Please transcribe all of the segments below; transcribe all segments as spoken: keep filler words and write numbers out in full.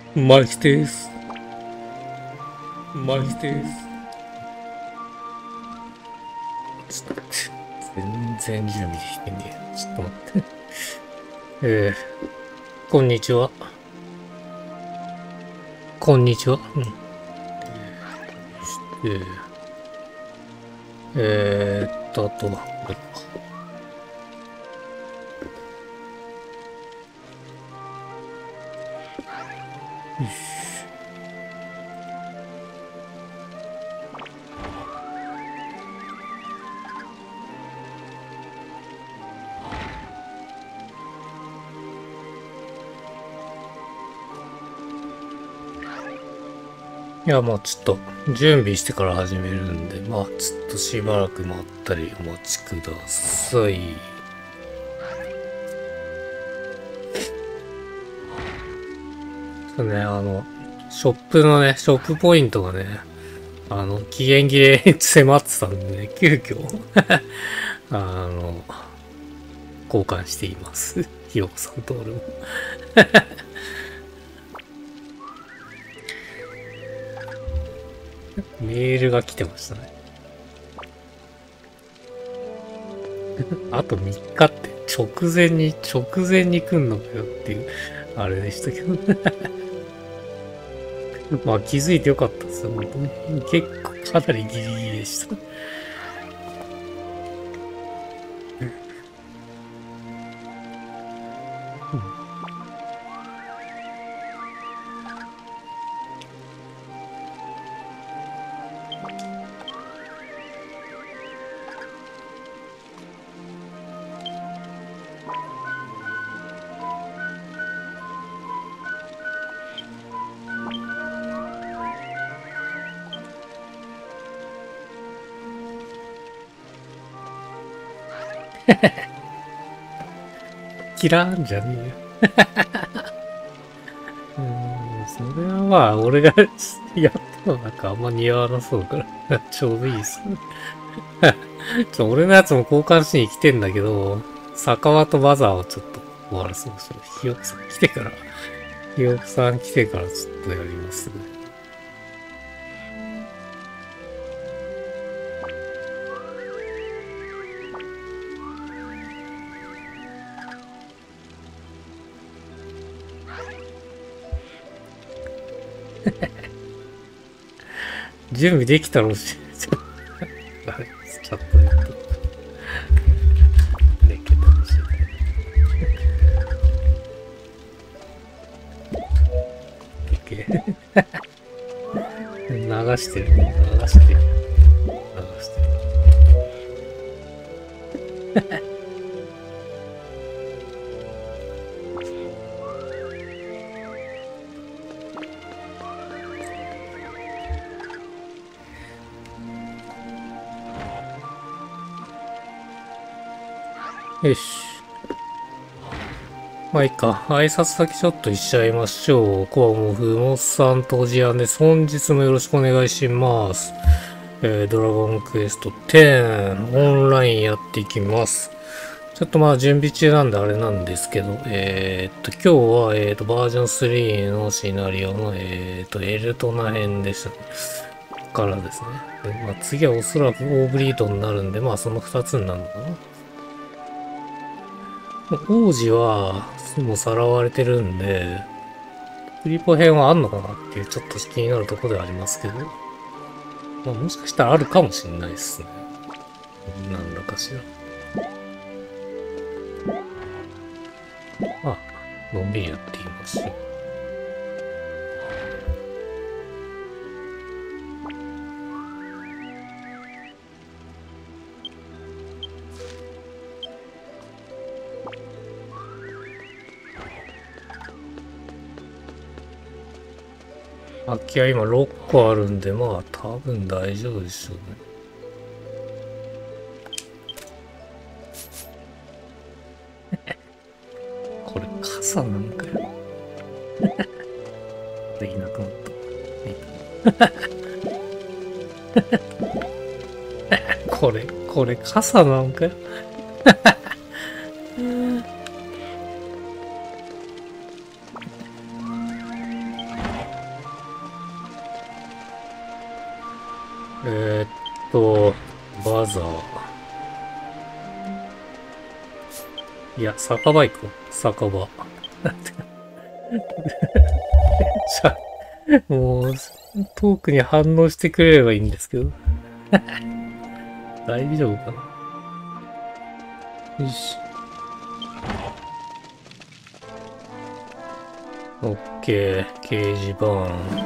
マジです。マジです。ちょっと待って。全然準備できてねえ。ちょっと待って。えー、こんにちは。こんにちは。うん。えー、えーっと、あと、これか。よし。いや、まあちょっと、準備してから始めるんで、まあちょっとしばらく待ったりお待ちください。そうね、あの、ショップのね、ショップポイントがね、あの、期限切れ迫ってたんでね、急遽あの、交換しています。ひよこさんと俺も。メールが来てましたね。あとみっかって直前に、直前に来んのかよっていう、あれでしたけど。まあ気づいてよかったですよ、本当に。結構かなりギリギリでした。嫌んじゃねえよ。うーん、それはまあ、俺がやったのなんかあんま似合わなそうだから、ちょうどいいっすね。ちょ、俺のやつも交換しに来てんだけど、坂場とバザーをちょっと終わらそうしよう。ひよこさん来てから、ひよこさん来てからちょっとやりますね。準備できたのし、ちょっと、あれ、チャットやっと。できたほしい。OK。流してる、流してる、流してる。よし。まあいいか。挨拶先ちょっとしちゃいましょう。コアモフモスさんとジアンです。本日もよろしくお願いします。えー、ドラゴンクエストじゅうオンラインやっていきます。ちょっとまあ準備中なんであれなんですけど、えー、っと今日は、えー、っとバージョンスリーのシナリオの、えー、っとエルトナ編でしたね。からですね。でまあ、次はおそらくオーブリートになるんで、まあそのふたつになるのかな。王子は、もうさらわれてるんで、クリポ編はあんのかなっていうちょっと気になるところではありますけど、まあ、もしかしたらあるかもしれないですね。なんだかしら。まあ、のんびりやっていましょう。空き家今ろっこあるんで、まあ多分大丈夫でしょうね。これ傘なんかよ。でいなくなった。これ、これ傘なんかよ。 と、バザー。いや、酒場行こう。酒場。もう、トークに反応してくれればいいんですけど。大丈夫かな。よし。オッケー、掲示板。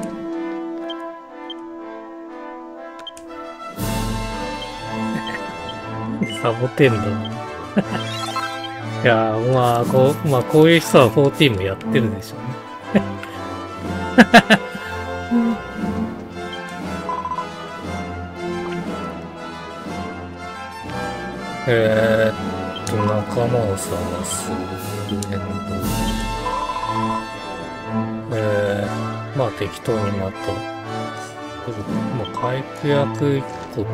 サボテンだ。いやー、まあ、こう、まあ、こういう人はじゅうよんもやってるでしょうね。えーっと、仲間を探す。えっと、えー、まあ適当にまた、まあ、回復薬いっこと、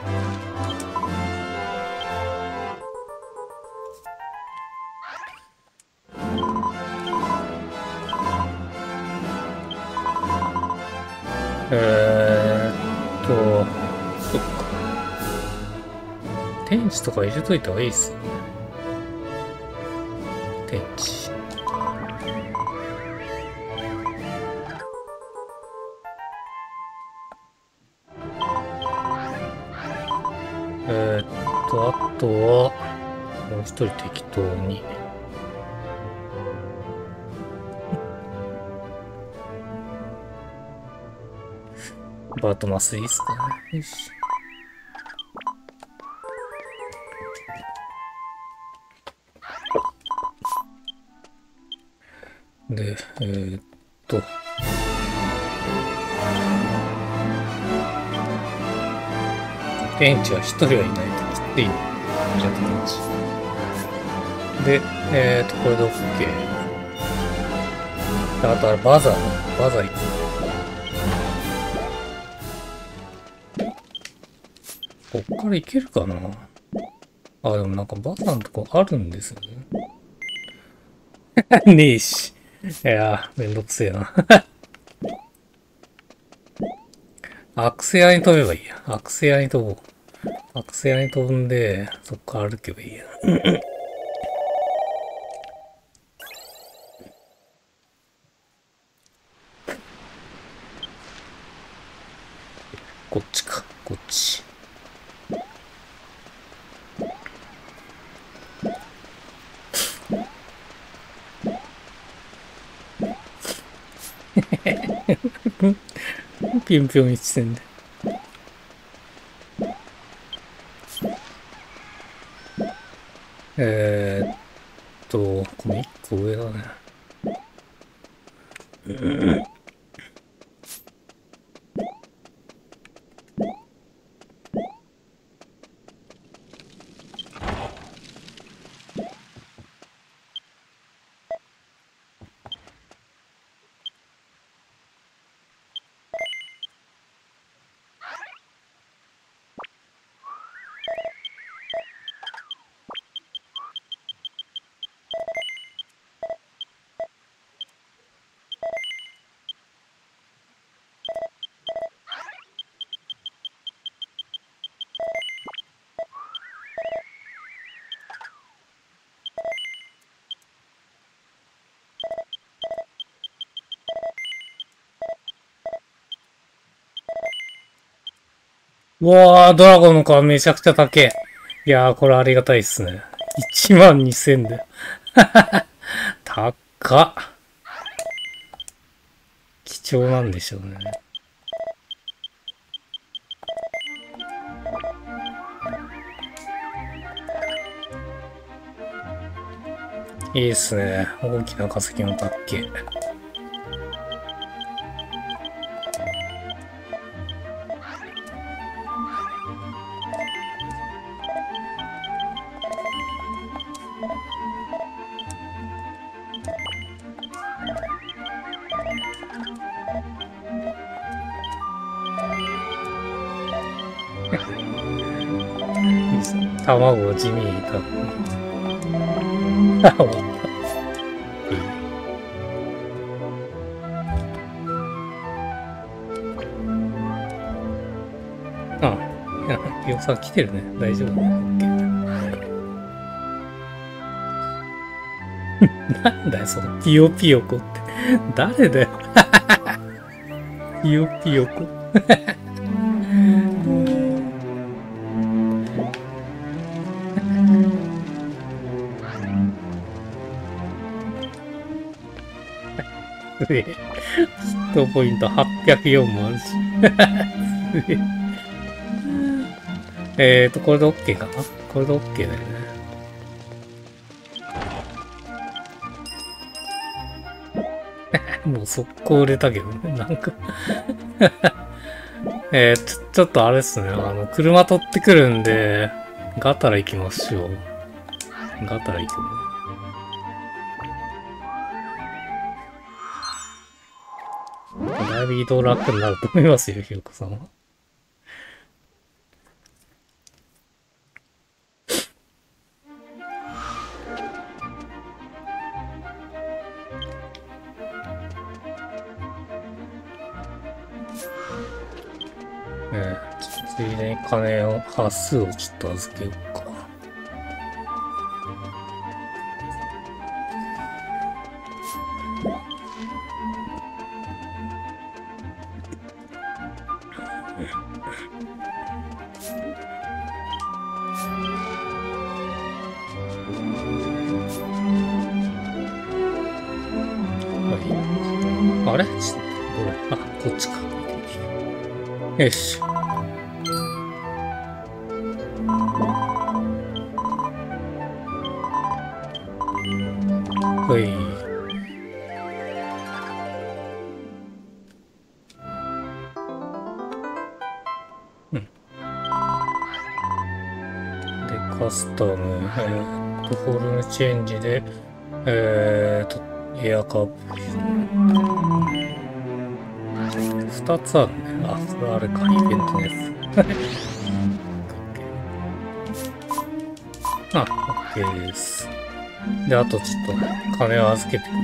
えーっと、そっか。天地とか入れといた方がいいっすよね。天地。えーっと、あとは、もう一人適当に。バートマスいいっすかね。よし。で、えー、っと。天地は一人はいないときつい。じゃあ天地。で、えー、っと、これで OK。あとはバザーだ。バザー行く。こっから行けるかなあ、でもなんかバザーのとこあるんですよね。ねえし。いやー、めんどくせえな。アクセアに飛べばいいや。アクセアに飛ぼう。アクセアに飛んで、そっから歩けばいいや。こっちか、こっち。ぴょんぴょん一線で。えーっと、この一個上だね。うわー、ドラゴンの皮めちゃくちゃ高え。いやー、これありがたいっすね。いちまんにせんで。高っ。貴重なんでしょうね。いいっすね。大きな化石のたっけ。卵を地味にたっぷり。終わった。あ、 ピオさん来てるね。大丈夫だね。オッケー。なんだよ、そのピヨピヨコって。誰だよ。ピヨピヨコ。すげえ。ヒットポイントはっぴゃくよんもあるし。すげえ。えーと、これで OK かな？これで OK だよね。もう速攻売れたけどね、なんかえー、ちょ、ちょっとあれっすね。あの、車取ってくるんで、ガタラ行きましょう。ガタラ行くね。だいぶ移動楽になると思いますよ、ひよこさんは。ねえ、ちょっとついでに金を、端数をちょっと預けようか。あれちょっと、どれあ、こっちか。よし。はい。うん。で、カスタム、えーっと、フォルムチェンジで、えーっと、エアカーブ。二つあるね。あ、それあれか、イベントのやつ。あ、OK です。で、あとちょっと、金を預けてくる。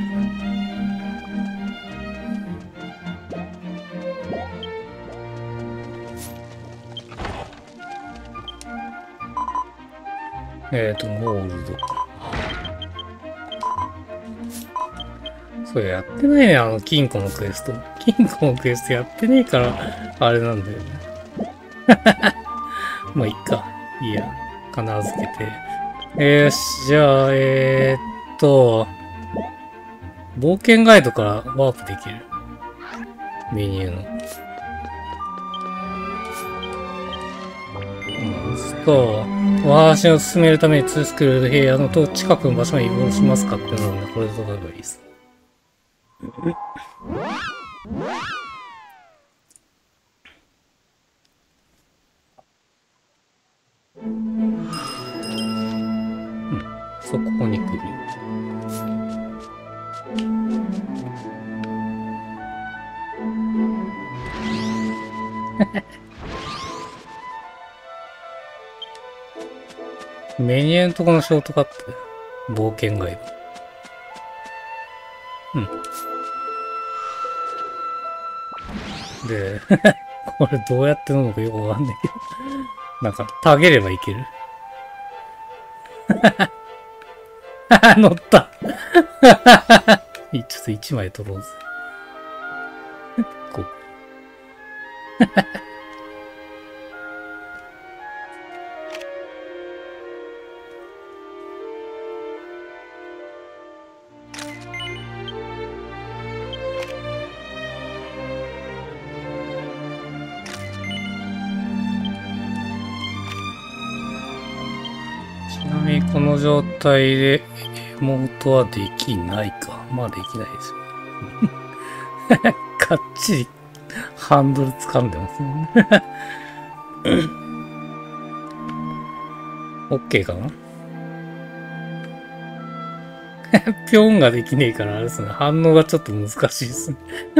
えっと、ゴールド。それやってないね、あの、金庫のクエスト。金庫のクエストやってねえから、あれなんだよね。まあ、いっか。いいや。金預けて。よし、じゃあ、えー、っと、冒険ガイドからワープできる。メニューの。うん、すと、お話を進めるためにツースクール平野のと近くの場所に移動しますかってなんで、これで取ればいいです。うん、そう、ここに来る。メニューのとこのショートカットで。冒険ガイド。うん。で、これどうやって飲むのかよくわかんないけど。なんか、たげればいける。乗ったちょっと一枚取ろうぜ。こう。ちなみにこの状態でモートはできないか。まあできないですよね。かっちりハンドル掴んでますもんね。OK かなぴょんができねえからあれですね。反応がちょっと難しいですね。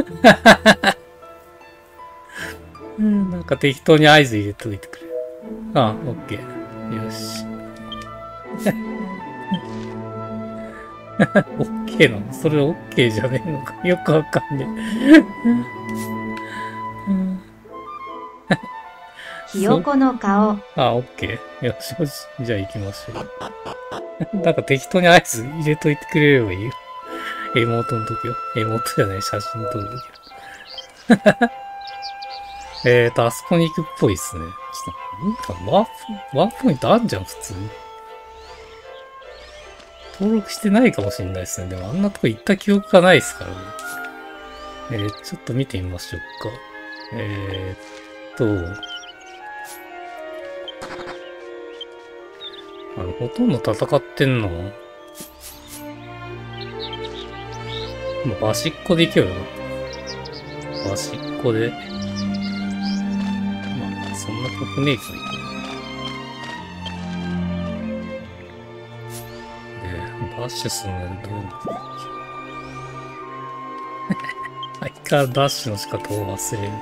うん、なんか適当に合図入れといてくれ。ああ、OK。よし。OK なのそれ OK じゃねえのかよくわかんねえ。 ひよこの顔。 あ、オッケー。よしよし。じゃあ行きましょう。なんか適当に合図入れといてくれればいいよ。エモートの時は。エモートじゃない、写真撮る時は。えーと、あそこに行くっぽいっすね。ちょっと、ワープ、ワープポイントあんじゃん、普通に。登録してないかもしれないですね。でもあんなとこ行った記憶がないですからね。えー、ちょっと見てみましょうか。えーっと、あの、ほとんど戦ってんのは、もうバシッコで行けよな。バシッコで。まあ、そんな曲ねえけど。で、ダッシュするのにどうなる相変わらずダッシュの仕方を忘れる。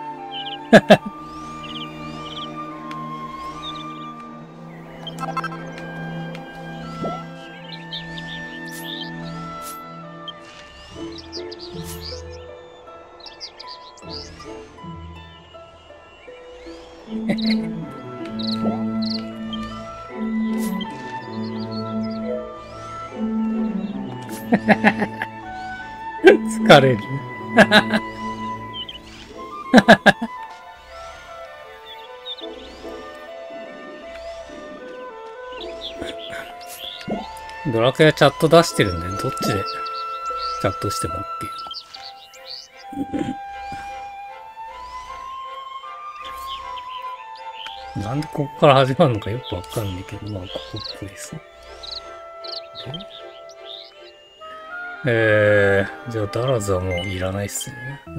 疲れる。ドラクエはチャット出してるんで、どっちでチャットしても OK。なんでここから始まるのかよくわかんないけど、まあ、ここっぽいですね。えー、じゃあ、ダラズはもういらないっすね。はい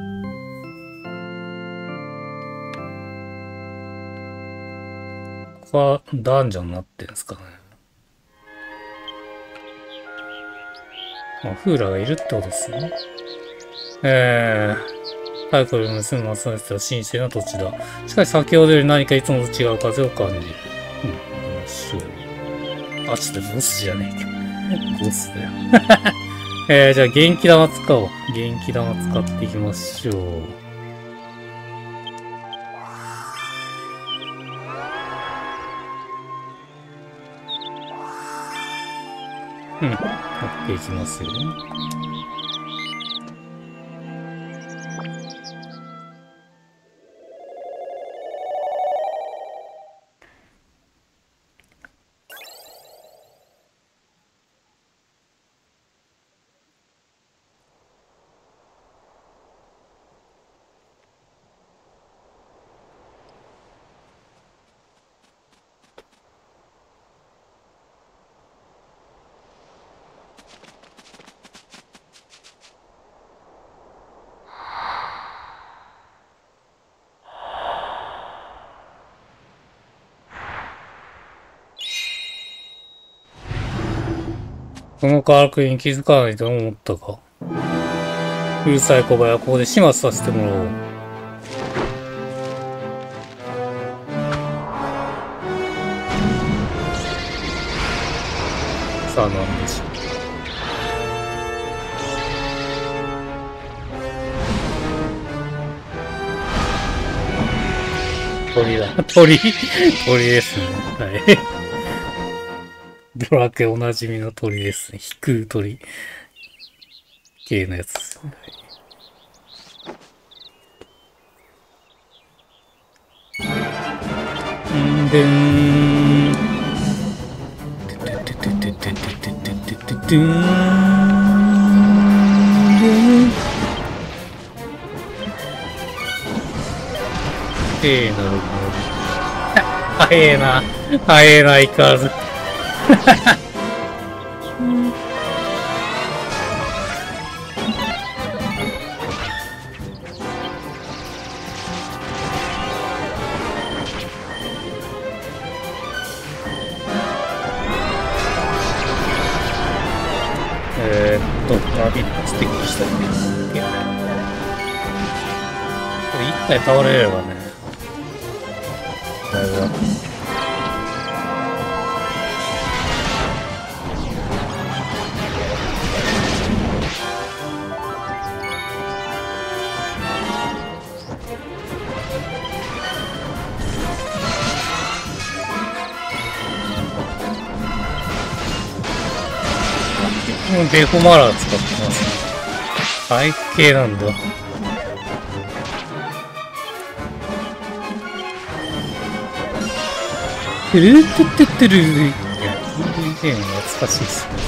ここはダンジョンになってんすかね。あ、フーラがいるってことですね。えー、タイトルの娘の集めてた神聖な土地だ。しかし先ほどより何かいつもと違う風を感じる。うん、行きましょう。あ、ちょっとボスじゃねえけど。ボスだよ。えー、じゃあ元気玉使おう。元気玉使っていきましょう。うん。オッケーいきますよ。この科学に気づかないと思ったか。うるさい小林はここで始末させてもらおう。さあ何でしょう。鳥だ。鳥鳥ですね。はい。ドラクエおなじみの鳥ですね。飛空鳥系のやつですね。んでん。てててててててててててん。ええなるほど。早えな。早えな、相変わらず。えーっと、ナビッツ的にしたいんですけど。これ一体倒れればね。だいぶ楽。 もデフォマラー使ってます。最低なんだ。トゥルートゥトゥトゥルー。いや、ティーブイジェーエム 懐かしいっすね。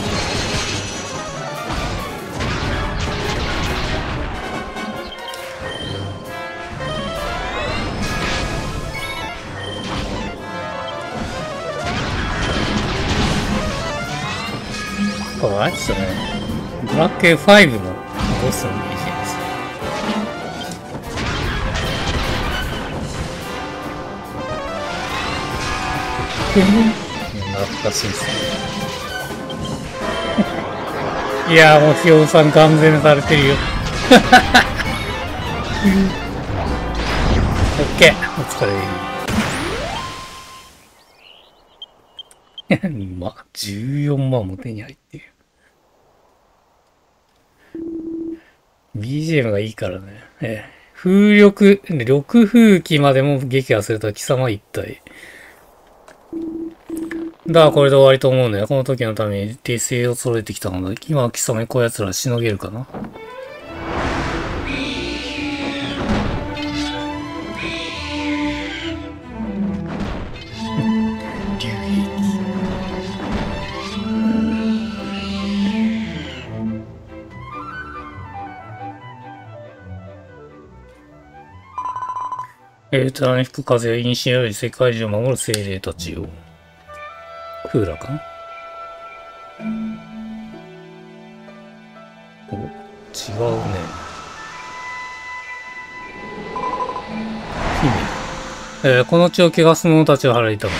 これあれですよね。ドラクエファイブのボスの ビージーエム です。懐かしいですね。いやーもうひようさん完全にされてるよ。オッケー、お疲れ。ま、じゅうよんまんも手に入ってる。ビージーエム がいいからね。ええ、風力、緑風紀までも撃破すると貴様一体。だからこれで終わりと思うね。この時のために手勢を揃えてきたので、今は貴様にこういう奴らしのげるかな。エルトラに吹く風や因子より世界中を守る精霊たちよ。クーラーかな。お、違うね。姫。えー、この血を汚す者たちを払いたがる。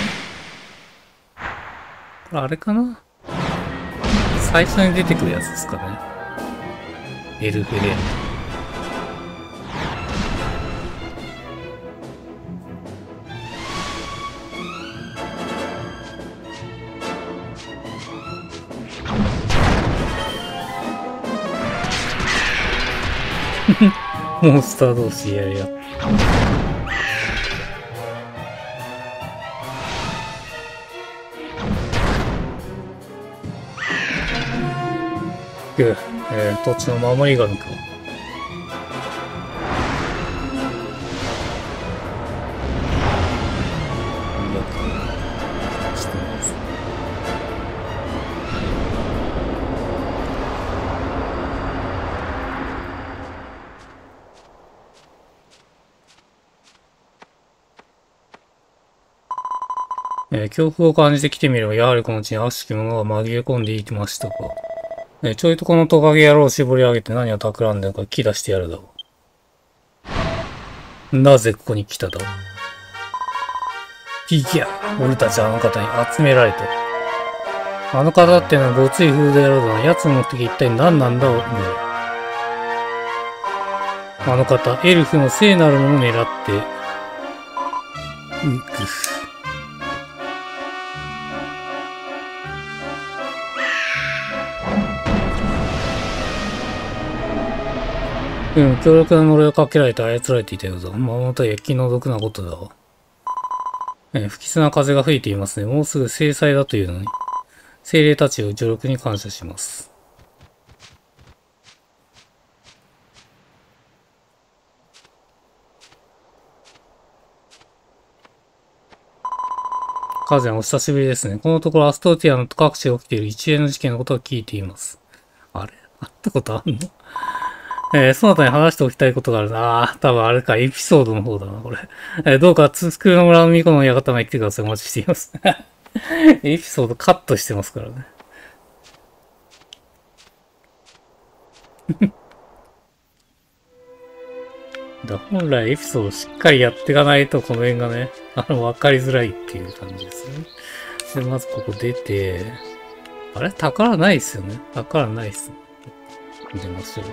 これあれかな、最初に出てくるやつですかね。エルフレン。モンスター同士やり合って。く、えー、土地の守り神か。してます。えー、恐怖を感じてきてみれば、やはりこの地に悪しき者が紛れ込んでいきましたか。えー、ちょいとこのトカゲ野郎を絞り上げて何を企んでるのか気出してやるだろう。なぜここに来ただろう。ピギャー、俺たちあの方に集められた。あの方ってのはごつい風でやろうだな。奴の目的一体何なんだろうね。あの方、エルフの聖なるものを狙って、うぐふ。うん、強力な呪いをかけられて操られていたようだ。ままたや気の毒なことだわ。えー、不吉な風が吹いていますね。もうすぐ制裁だというのに。精霊たちを助力に感謝します。カズヤンお久しぶりですね。このところアストーティアの各地で起きている一連の事件のことを聞いています。あれ会ったことあんの？えー、その他に話しておきたいことがあるな。あー、多分あれか、エピソードの方だな、これ。えー、どうか、つくの村の巫女の館まで来てください。お待ちしています。エピソードカットしてますからね。だ本来エピソードしっかりやっていかないと、この辺がね、あの、わかりづらいっていう感じですね。で、まずここ出て、あれ宝ないっすよね。宝ないっす。出ましょう。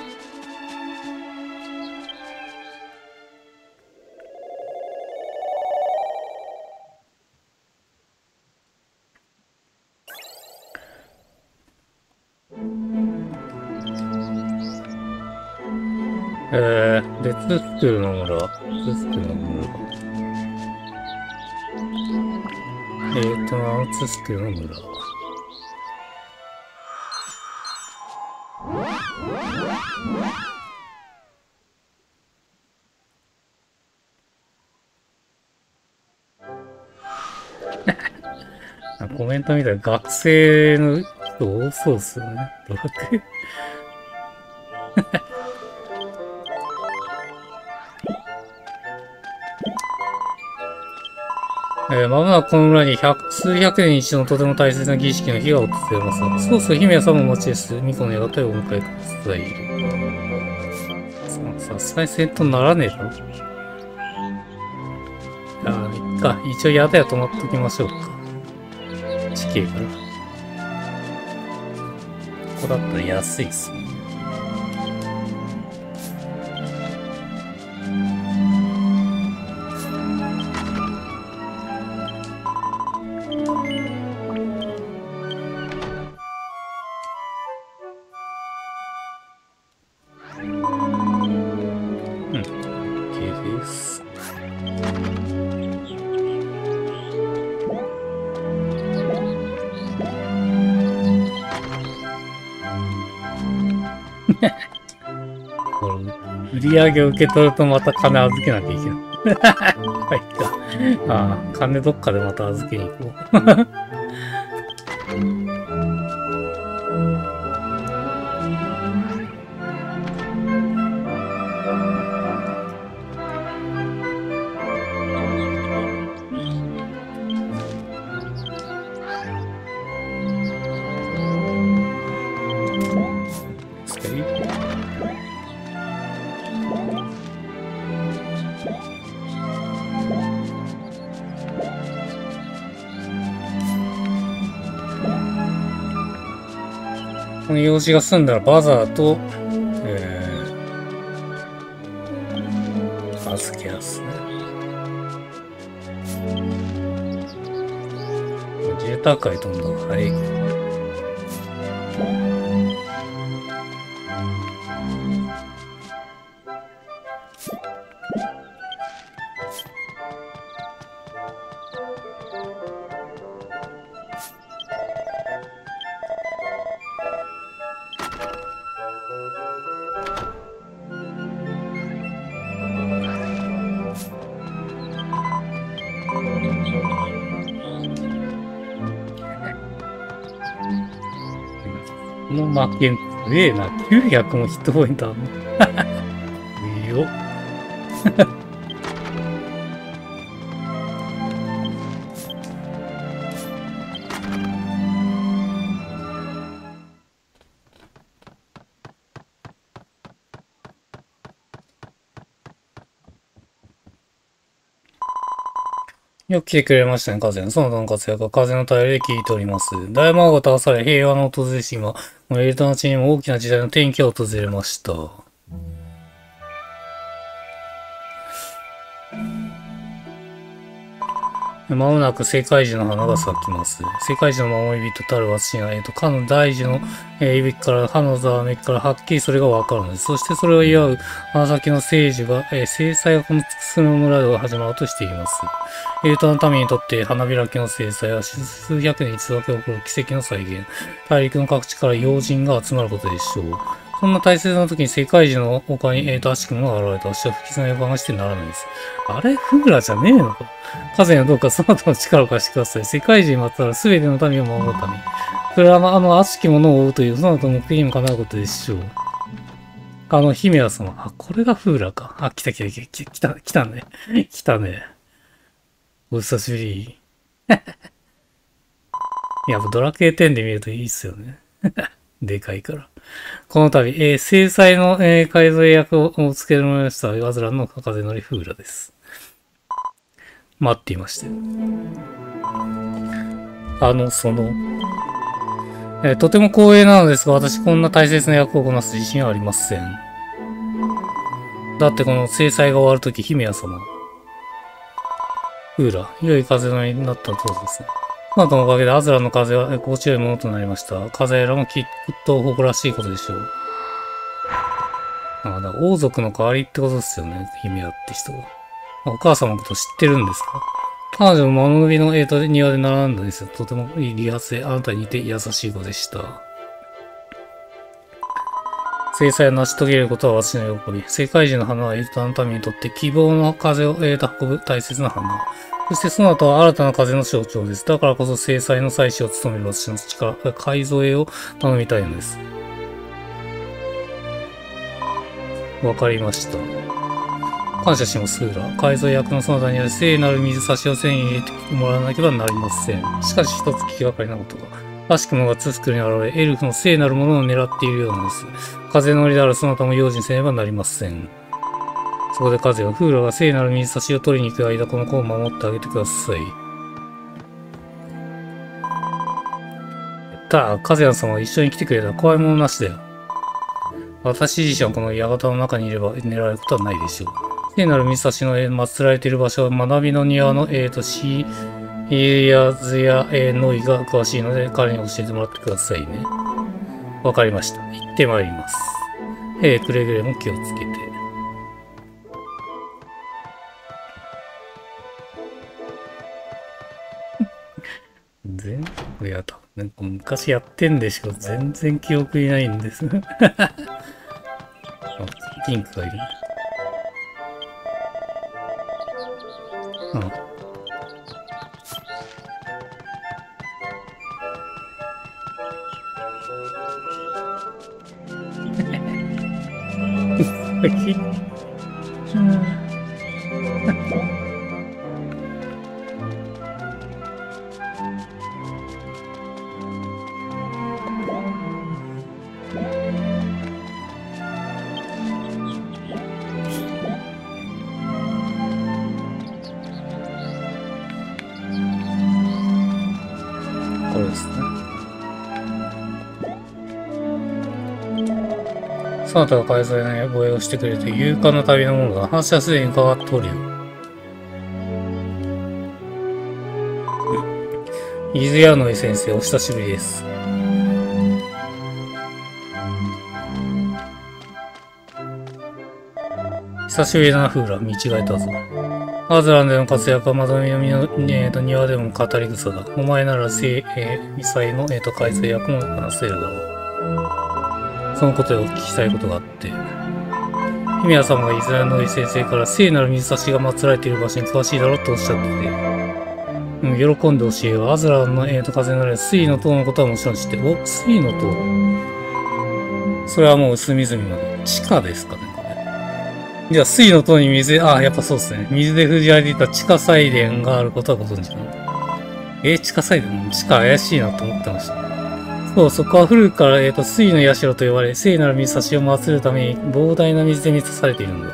えー、で、ツスクルの村。ツスクルの村。えーとな、ツスクルの村。 コメント見たら学生の人多そうですよね。ドラクエ。えー、まもなくこの村に百数百年に一度のとても大切な儀式の日が訪れます。そうそう、姫様の町です。巫女の館をお迎えください。さすがに戦闘ならねえだろ。ああ、いっか。一応宿屋泊まっときましょうか。地形から。ここだったら安いっすね。売り上げを受け取るとまた金預けなきゃいけない。はいか。ああ、金どっかでまた預けに行こう。この用事が済んだらバザーと、えー、預けやすね。住宅街飛んだ方が早いけど。この魔剣すげえな。きゅうひゃくもヒットポイントあるの。いいよ。よく来てくれましたね、風の。その他の活躍は風の頼りで聞いております。大魔王が倒され、平和の訪れし今、エルトの地にも大きな時代の転機が訪れました。まもなく世界樹の花が咲きます。世界樹の守り人たる私が、えっと、かの大樹の、えー、いびきから、葉のざわめきからはっきりそれがわかるのです。そしてそれを祝う花咲の聖樹が、えー、制裁がこのつくすの村で始まろうとしています。エルトの民にとって花開きの制裁は数百年に一度だけ起こる奇跡の再現。大陸の各地から要人が集まることでしょう。そんな大切な時に世界樹の丘に、えーと、悪しきものが現れた。私は不吉な予感がしてならないです。あれフグラじゃねえのか。風にはどうかその他の力を貸してください。世界中にまつわる全ての民を守るために。それはあの悪しきものを追うという、その他の目的にも叶うことでしょう。あの、姫は様。あ、これがフーラか。あ、来た来た来た来た、来たね。来たね。お久しぶり。いや、ドラクエテンで見るといいっすよね。でかいから。この度、えー、制裁の、えー、改造役をお付けのました、ワズランの風乗りフーラです。待っていましたよ。あの、その、えー、とても光栄なのですが、私こんな大切な役をこなす自信はありません。だってこの制裁が終わるとき、姫屋様。フーラ、良い風のになったそうですね。その後のおかげでアズラの風は心地よいものとなりました。風らもきっと誇らしいことでしょう。あ、だから王族の代わりってことですよね、姫屋って人は。お母様のこと知ってるんですか？彼女も間延びの、えーと、庭で並んだんですよ。とてもいい理髪で、あなたに似て優しい子でした。 制裁を成し遂げることは私の喜び。世界中の花はエルタの民にとって希望の風を、えー、運ぶ大切な花。そしてその後は新たな風の象徴です。だからこそ制裁の祭司を務める私の力、改造へを頼みたいのです。わかりました。感謝します、フーラ。改造役のその他にある聖なる水差しを線に入れてもらわなければなりません。しかし一つ気がかりなことが。らしきものがツスクに現れ、エルフの聖なるものを狙っているようなんです。風の檻であるその他も用心せねばなりません。そこで風は、フーラが聖なる水差しを取りに行く間、この子を守ってあげてください。ただ、風ヤン様は一緒に来てくれたら怖いものなしだよ。私自身はこの館の中にいれば狙われることはないでしょう。聖なる水差しの祀られている場所は学びの庭の、えーと、シーヤズヤ、えー、ノイが詳しいので彼に教えてもらってくださいね。わかりました。行ってまいります。えー、くれぐれも気をつけて。全部やだ。なんか昔やってんでしょ。全然記憶にないんです。ピンクがいる。うん。これですね。そなたが改造の護衛をしてくれて勇敢な旅のものだ。話はすでに伺っておるよ。伊豆屋の井先生、お久しぶりです。久しぶりだな、フーラ。見違えたぞ。アズランでの活躍はまだみの、えー、と庭でも語り草だ。お前なら聖、えー、異彩の、えー、と改正役も話せるだろう。そのことでお聞きしたいことがあって。ヒミヤ様がイザヤの先生から聖なる水差しが祀られている場所に詳しいだろうとおっしゃってて、うん、喜んで教えよう。アズランの、えー、と風のある水の塔のことはもちろん知ってる。お、水の塔。それはもう隅々まで。地下ですかね。じゃあ、水の塔に水、ああ、やっぱそうですね。水で封じられていた地下祭殿があることはご存知かな。えー、地下祭殿地下怪しいなと思ってました。そう、そこは古くから、えっと、水の社と呼ばれ、聖なる水差しを祀るために膨大な水で満たされているんだ。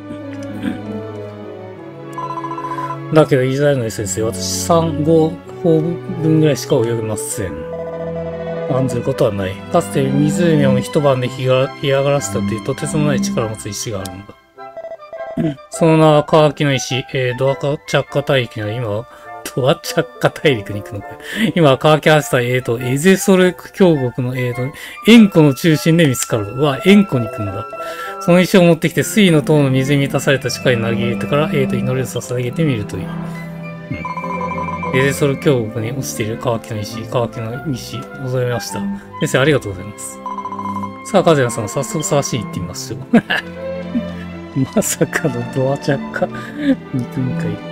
だけど、イザヤの先生、私さん、ご方分ぐらいしか泳げません。案ずることはない。かつて湖を一晩で干上がらせたというとてつもない力を持つ石があるんだ。その名は乾きの石、えー、ドアカチャッカ大陸には今は、ドアチャッカ大陸に行くのか。今は乾き果てた、えーと、エゼソレク峡谷の、えーと、塩湖の中心で見つかる。は、塩湖に行くんだ。その石を持ってきて、水の塔の水に満たされた地下に投げ入れてから、えーと、祈りを捧げてみるといい。うん。エゼソル峡谷に落ちている乾きの石、乾きの石、覚えました。先生、ありがとうございます。さあ、カズヤさん、早速探しに行ってみましょう。まさかのドアチャッカにくんかいっていう。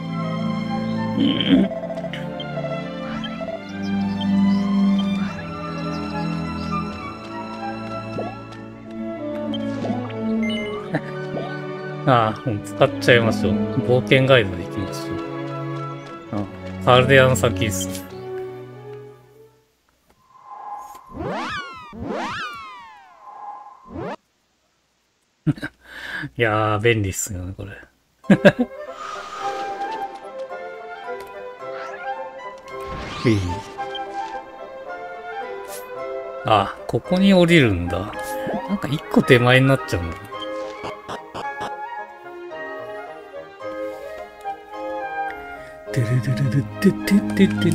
ああ、もう使っちゃいましょう。冒険ガイドで行きましょう。ああ、カルデアの先です。いやー、便利っすよね、これ。いい。あ、ここに降りるんだ。なんか一個手前になっちゃうんだ。てるるるるててててて。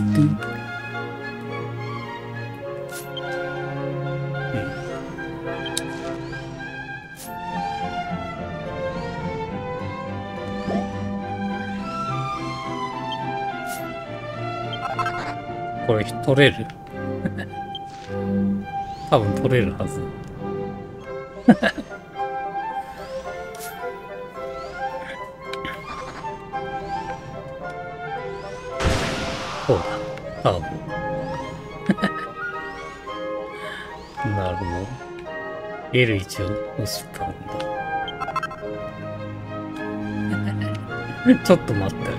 これ取れる多分取れるはず。 そうだ。多分。なるほど。エルワン を押したんだ。ちょっと待ってあげる。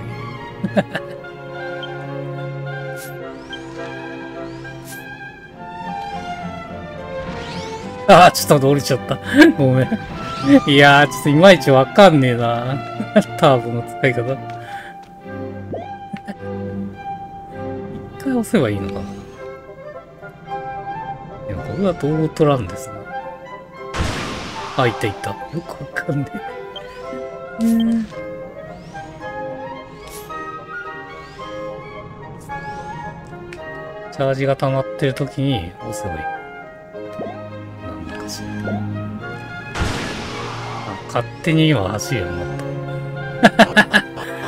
ああ、ちょっと降りちゃった。ごめん。いやー、ちょっといまいちわかんねえな。ターボの使い方。一回押せばいいのかな。いや、これはどう取らんですね。あ、いったいった。よくわかんねえ。うん。チャージが溜まってる時に押せばいい。なんだかしら。あ、勝手に今走るようになった。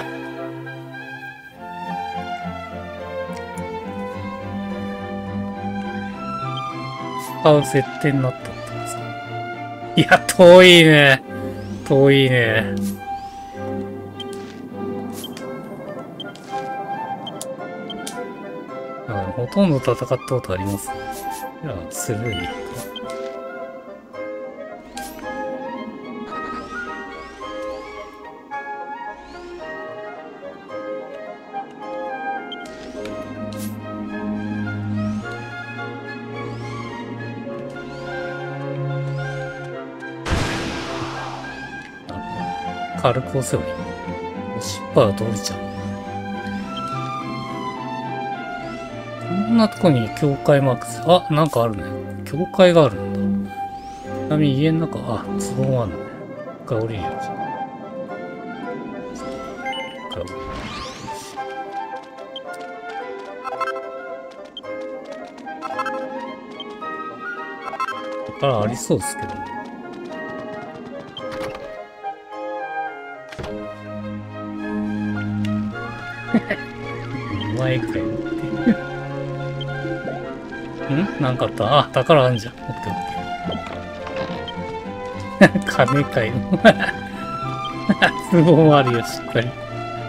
使う設定になったってことですか。いや、遠いね。遠いね。あ、ほとんど戦ったことあります。いや、スルーに。軽く押せばいい。シッパーが通りちゃう。こんなとこに境界マークす。あ、なんかあるね。境界があるんだ。ちなみに家の中、あ、ズボンあるね。一回降りるよ。一回降りる。ここからありそうですけどね。お前かよって。んなんかあった。あ、宝あんじゃん。オッケーオッケー。金かよ。ズボンあるよ、しっかり。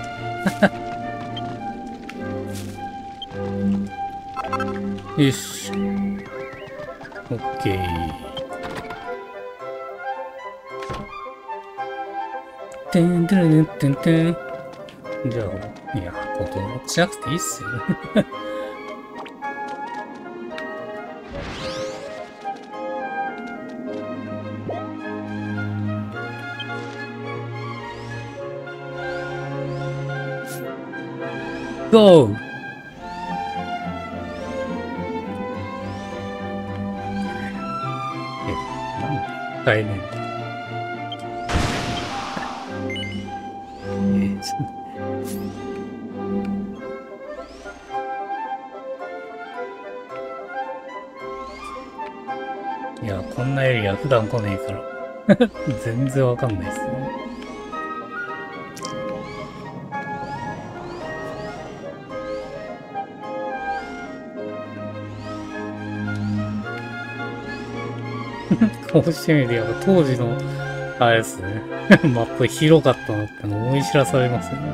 よし。オッケー。てんてんてんてん。じゃあ、いや、こう登録しなくていいっすよ。ゴー！え、なんで帰れんの？え、ちょっと。いや、こんなエリア普段来ねえから。全然わかんないっすね。こうしてみると、やっぱ当時の、あれですね。マップ広かったなっての思い知らされますよね。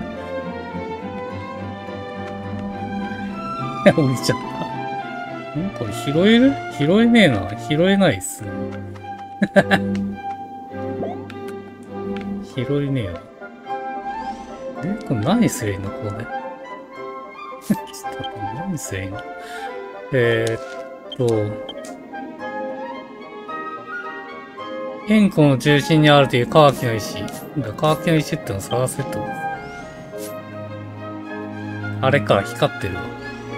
降りちゃった。んこれ拾える？拾えねえな。拾えないっすね。拾えねえよ。え、これ何すりゃいいのここで。ちょっと待って、何すりゃいいの？えー、っと、円弧の中心にあるというカーキの石。カーキの石ってのを探せと。あれから光ってるわ。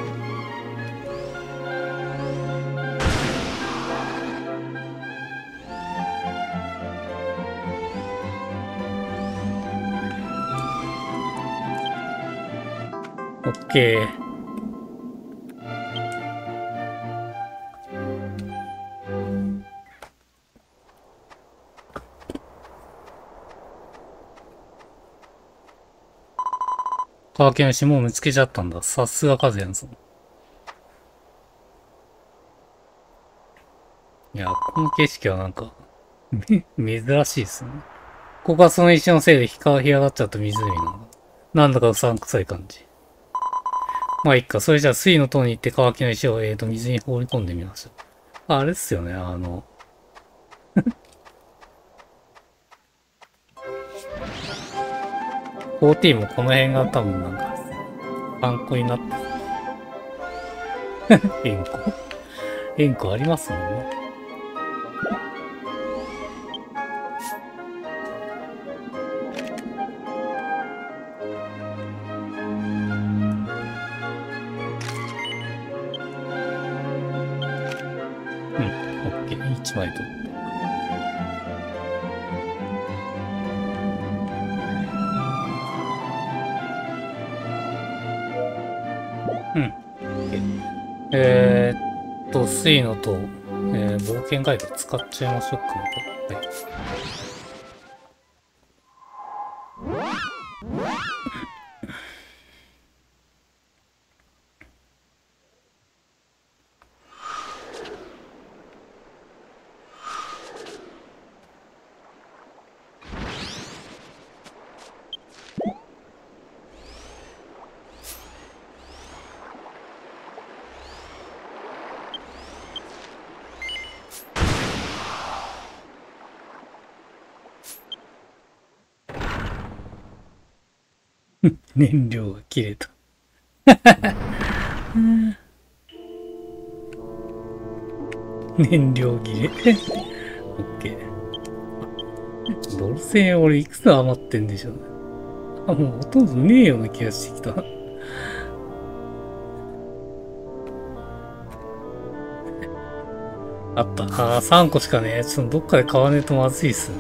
オッケー。カーキの石もう見つけちゃったんだ。さすがカズヤンさん。いや、この景色はなんか、 珍しいですね。ここはその石のせいで干から干上がっちゃった湖なの。なんだかうさんくさい感じ。まあいっか。それじゃあ水の塔に行って乾きの石を、えーと、水に放り込んでみましょう。あ、あれっすよね。あの、フォーティーンもこの辺が多分なんか、参考になって。円弧円弧ありますもんね。うん、オッケー。いちまい取って。うん。えーっと、水のと、えー、冒険ガイド使っちゃいましょうか。はい。燃料が切れた。燃料切れ。オッケー。ドル製俺いくつ余ってんでしょうね。あ、もうほとんどねえような気がしてきた。あった。ああ、さんこしかねえ。ちょっとどっかで買わねえとまずいっすね。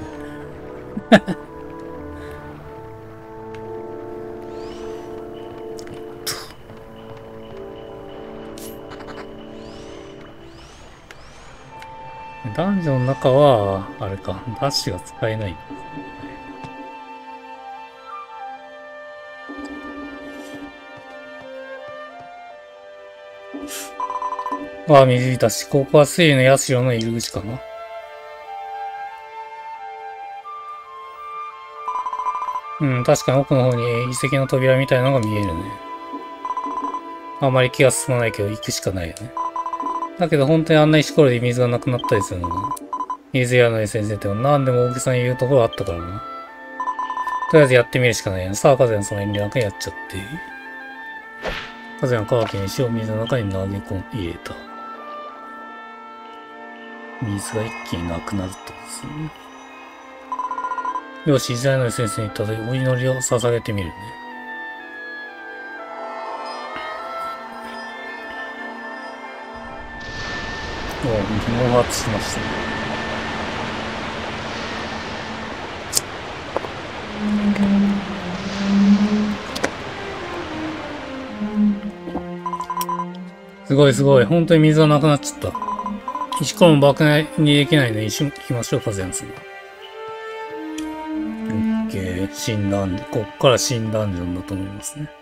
ダンジョンの中は、あれか、ダッシュが使えない。ああ、水浸し。ここは水の社の入り口かな。うん、確かに奥の方に遺跡の扉みたいなのが見えるね。あまり気が進まないけど行くしかないよね。だけど本当にあんな石ころで水がなくなったりするのが、水やのり先生って何でも大げさに言うところあったからな。とりあえずやってみるしかないよね。さあ、カズヤンその遠慮なくやっちゃって。カズヤン乾きに石を水の中に投げ込んで入れた。水が一気になくなるってことですね。よし、イザヤのり先生に言ったとお祈りを捧げてみるね。おう、猛発しましたね。すごいすごい。本当に水がなくなっちゃった。石ころも爆弾にできないので石も引きましょう、カズヤンさん。オッケー。新ダンジョン。こっから新ダンジョンだと思いますね。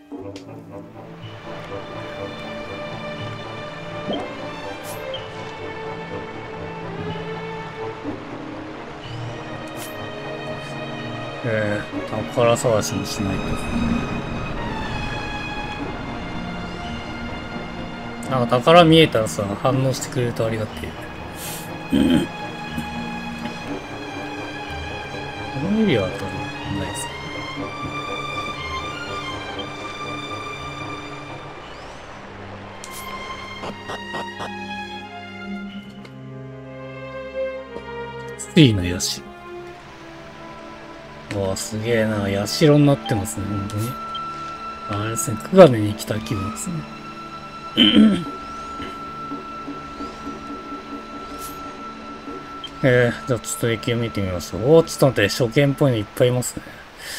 えー、宝探しもしないと。なんか宝見えたらさ、反応してくれるとありがてえ。このエリアは多分ないですね。水のヤシ。わあ、すげえな。ヤシロになってますね、本当に。あれですね、クガネに来た気分ですね。えー、じゃあちょっと駅を見てみましょう。おー、ちょっと待って、初見っぽいのいっぱいいますね。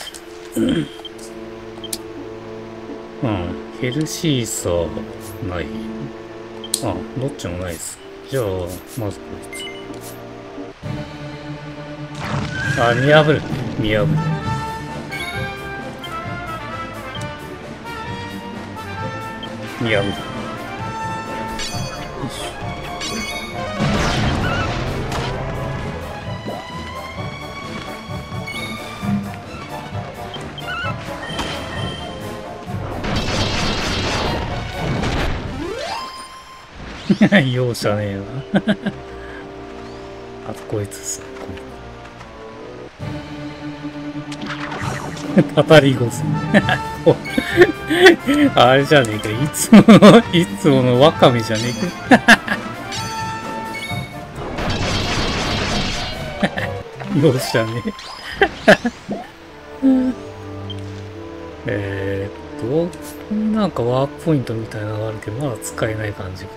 うん、ヘルシーさー、ない。あ、どっちもないです。じゃあ、まずこいつ。あ、見破る。見破る。見破る。 容赦ねえな。あとこいつっすね。たたりごす。あれじゃねえか。いつもの、いつものワカメじゃねえか。容赦ねえ。えーっと、ここになんかワープポイントみたいなのがあるけど、まだ使えない感じか。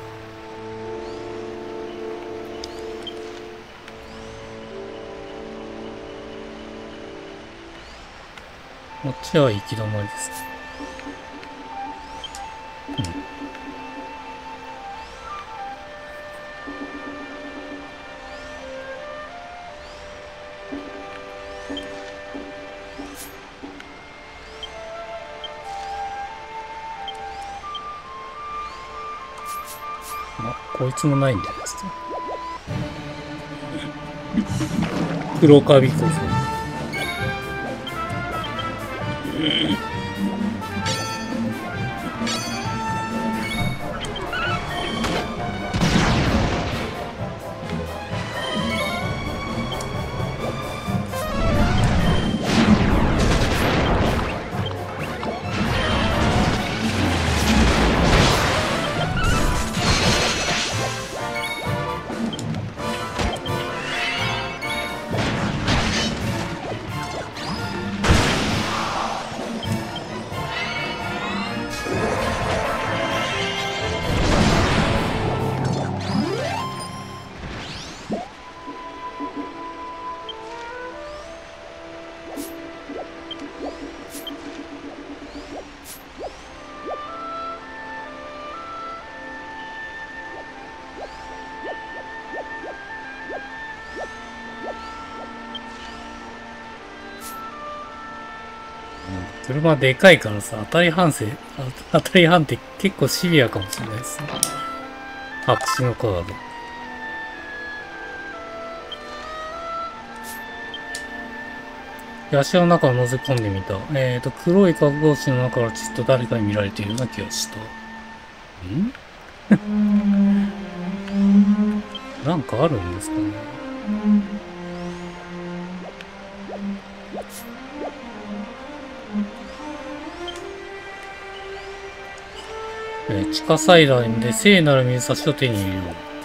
こっちは行き止まりですね。うん。あ、こいつもないんじゃないですか。黒カビこそ。車でかいからさ、当たり判定、当たり判定結構シビアかもしれないですね。白紙のカード。ヤシの中を覗き込んでみた。えっと、黒い格闘士の中からちっと誰かに見られているような気がした。んなんかあるんですかね。えー、地下祭壇で聖なる水差しを手に入れよう。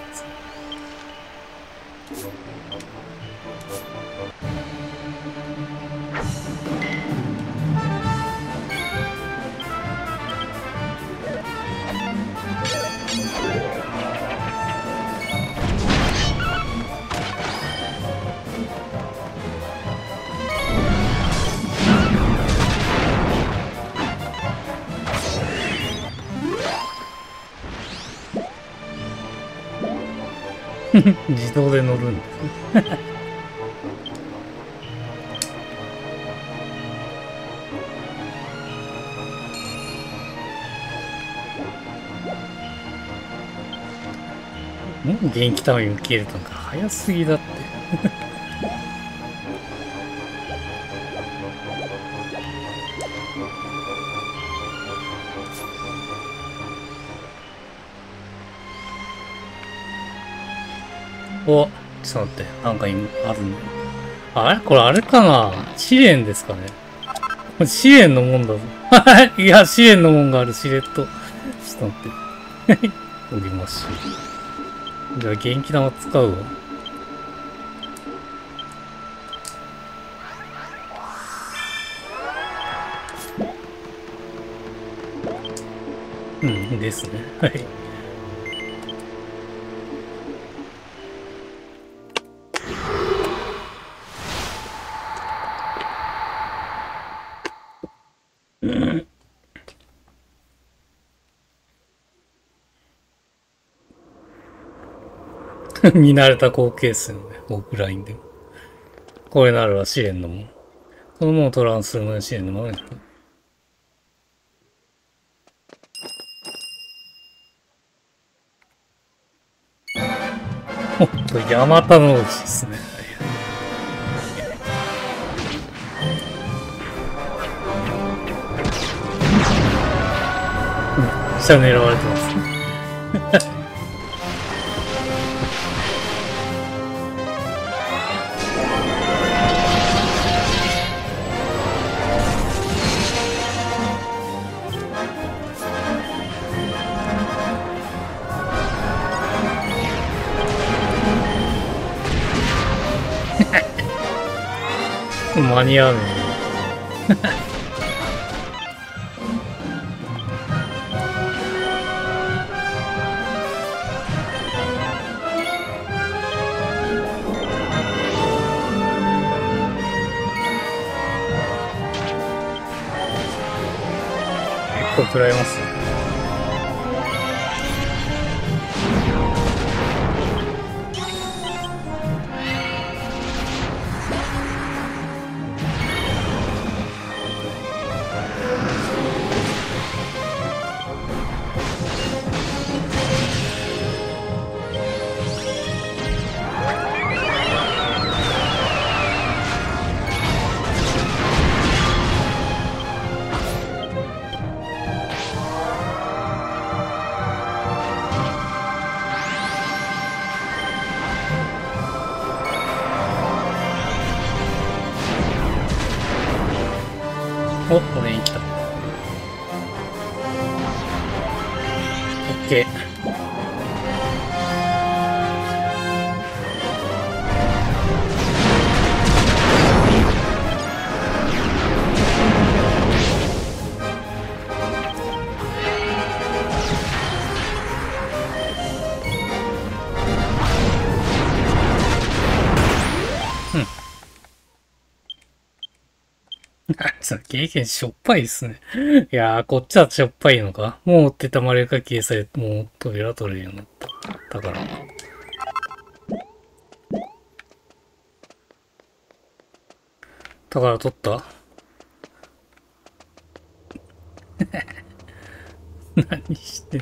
自動で乗るんだ。もう元気玉に受け入れたのか早すぎだって。お、ちょっと待って、なんか今あるんだよ。あれこれあれかな試練ですかね。これ試練のもんだぞ。いや、試練のもんがある、しれっと。ちょっと待って。降りましょう。じゃあ元気玉使うわ。うん、ですね。はい。見慣れた光景ですよね。オフラインでも。これなるは試練のもん。このものをトランスするのが試練のものになる。ほんと、ヤマタノオジですね。めっちゃ狙われてます。 間に合うね。結構食らいますね。お、俺に来た。オッケー。さ、経験しょっぱいですね。いやー、こっちはしょっぱいのか。もうってたまれか消されて、もう扉取れるようになった。だから。宝取った何してん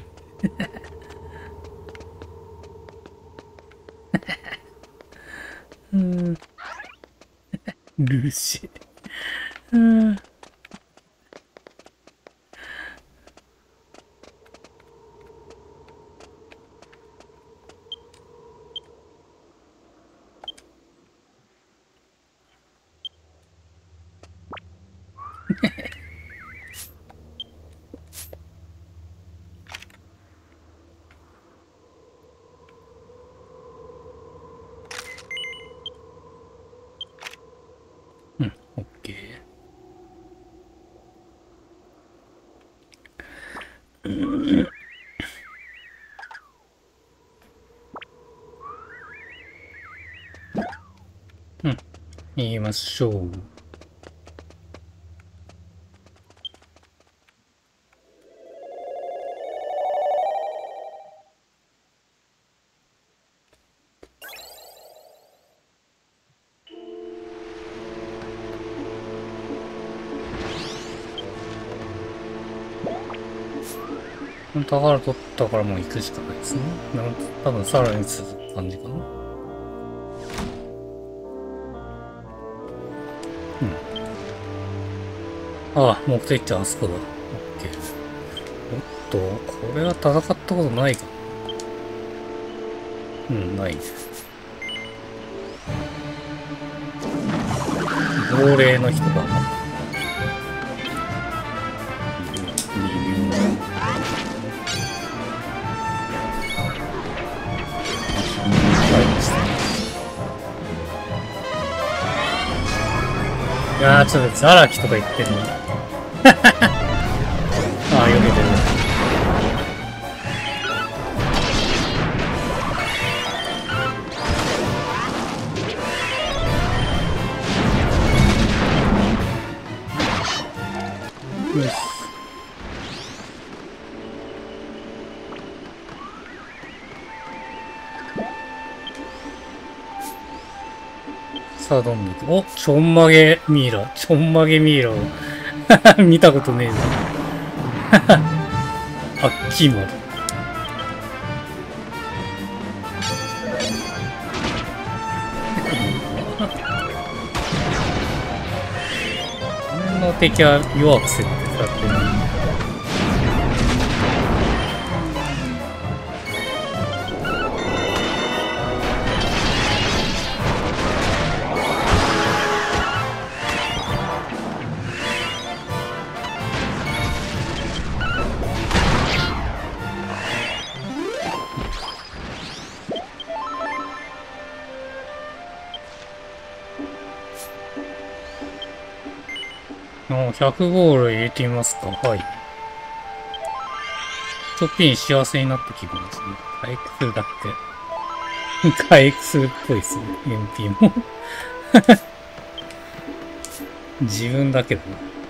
うん。ルーシー。うん。うん、オッケー。うん、言いましょう。宝取ったからもう行くしかないですね。なん多分さらに続く感じかな。うん。ああ、目的地あそこだ。オッケー。おっと、これは戦ったことないか。うん、ない。亡霊の人だな。いやー、ちょっとザラキとか言ってんの。ああ、よけてる。よし。さあ、どんどん行く。お、ちょんまげミイラ。ちょんまげミイラを見たことねえぞ。あっきーまで。この敵は弱く設定されてる。 もうひゃくゴール入れてみますか。はい。ちょっぴり幸せになった気分ですね。回復するだけ。回復するっぽいですね。エムピー も。自分だけどな。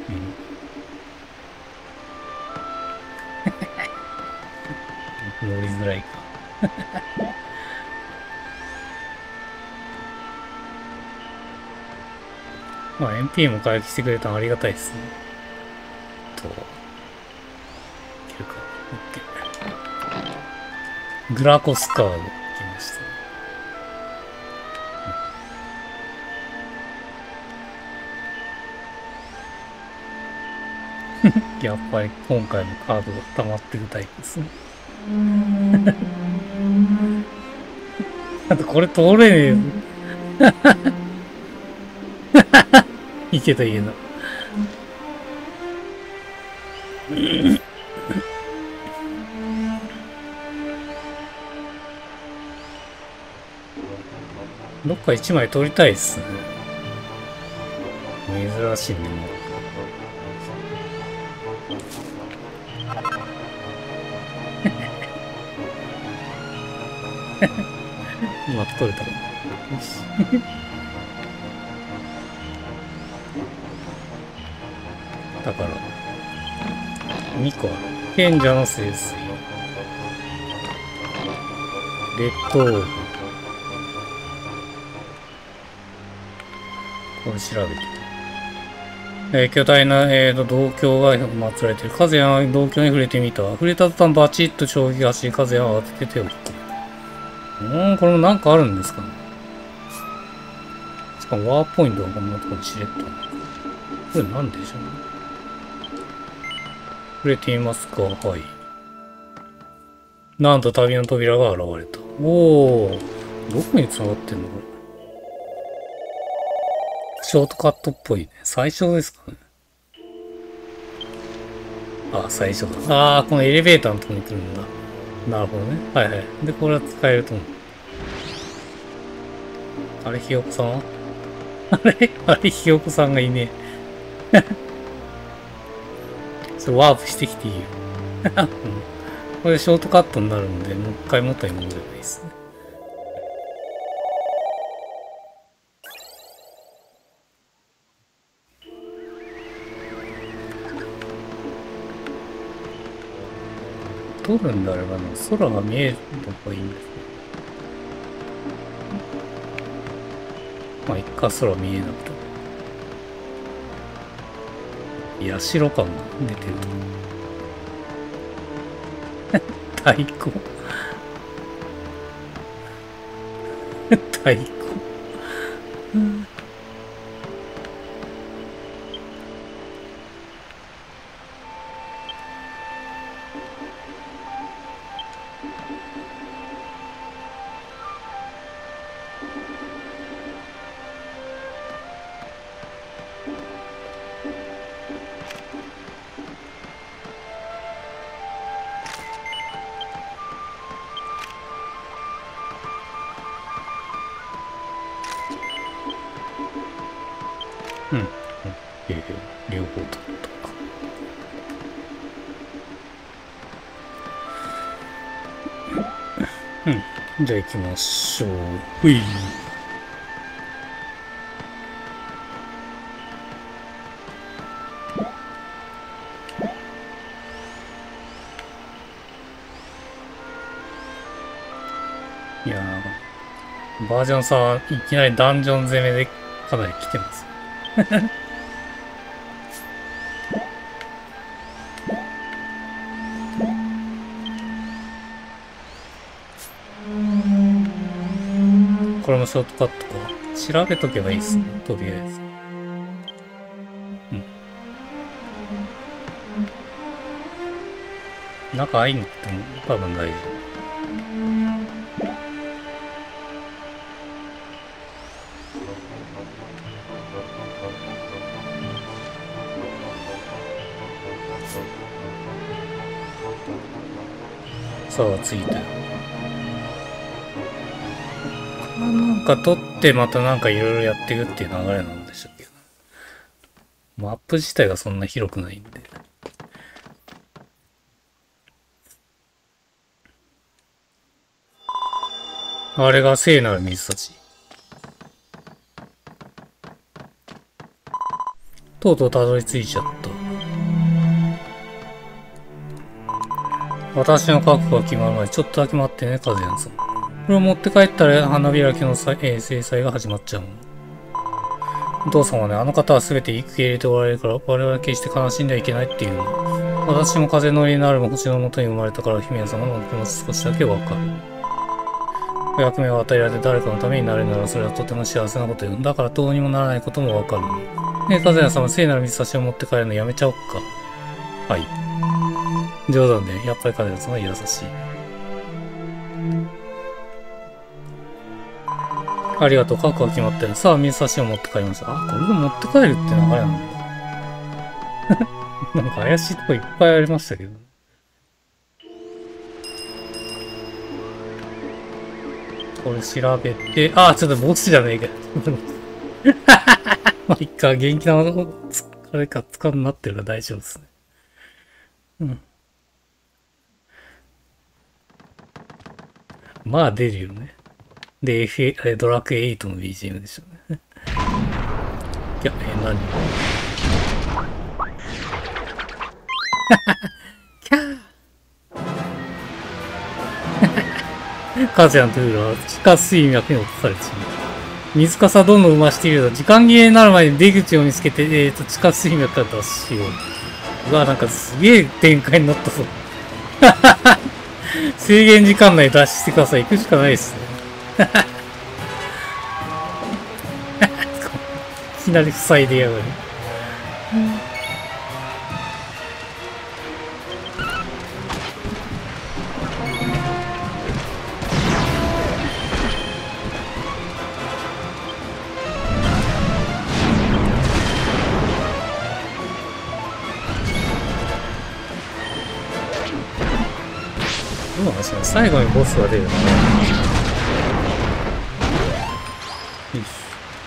うん。乗りづらいか。まあ エムピー も回復してくれたのありがたいですね。と、いけるか。OK。グラコスカード来ましたね。やっぱり今回のカードが溜まってるタイプですね。あとこれ通れねえよ。いけたいけた。どっか一枚取りたいっすね。珍しいね、もう。うまく取れたら。よし。だから、にこある。賢者の聖水。レッドオーブ。これ調べて。えー、巨大な、えーと、銅鏡が祀られている。風や銅鏡に触れてみた。触れた途端バチッと衝撃が走り、風やを当てて手を引く。うーん、これもなんかあるんですかね。しかもワーポイントがこんなところにしれっと。これなんでしょうね。触れてみますか。はい。なんと旅の扉が現れた。おー。どこに繋がってんのこれ。ショートカットっぽいね。最初ですかね。あ、最初だ。ああ、このエレベーターのとこに来るんだ。なるほどね。はいはい。で、これは使えると思う。あれ、ひよこさんはあれあれ、ひよこさんがいねえ。それワープしてきていいよ。うん、これショートカットになるんで、もう一回元に戻ればいいですね。撮るんであればな、空が見えるのがいいんですね。まあ、一回空見えなくても。いや、白感が出てると。太鼓太鼓うん。うん。えー、両方とるとか。うん。じゃあ行きましょう。ほい。いやー、バージョンさんいきなりダンジョン攻めでかなり来てます。これもショートカットか。調べとけばいいっすね。とりあえず。うん。中入んなくても多分大丈夫。さあ、着いたよ。なんか取ってまたなんかいろいろやっていくっていう流れなんでしたっけど。 マップ自体がそんな広くないんで。あれが聖なる水たち。とうとうたどり着いちゃった。私の覚悟が決まるまでちょっとだけ待ってね、カズヤンさん。これを持って帰ったら花開きのさ、えー、制裁が始まっちゃうの。お父さんはね、あの方は全て受け入れておられるから、我々は決して悲しんではいけないっていうの。私も風の家のある星の元に生まれたから、姫様の気持ち少しだけわかる。役目を与えられて誰かのためになれるなら、それはとても幸せなことよ。だからどうにもならないこともわかる。ねえ、風谷さんは聖なる水差しを持って帰るのやめちゃおっか。はい。冗談で、やっぱり風谷さんは優しい。ありがとう、覚悟が決まったよ。さあ、水差しを持って帰りました。あ、これで持って帰るって流れなんだ。なんか怪しいとこいっぱいありましたけど。これ調べて、あ、ちょっとボスじゃねえか。まあ、いっか、元気なの、あれか、使うになってるから大丈夫ですね。うん。まあ出るよね。で、F、ドラクエエイトの ビージーエム でしょうね。いや、え、何キャーカズヤのトゥールは地下水脈に落とされてしまう。水かさどんどん増していると、時間切れになる前に出口を見つけて、えっと、地下水脈から脱しよう。うわ、なんかすげえ展開になったぞ。制限時間内脱してください。行くしかないですね。いきなり塞いでやがる。どうなんですかね、最後にボスが出るのね。よし。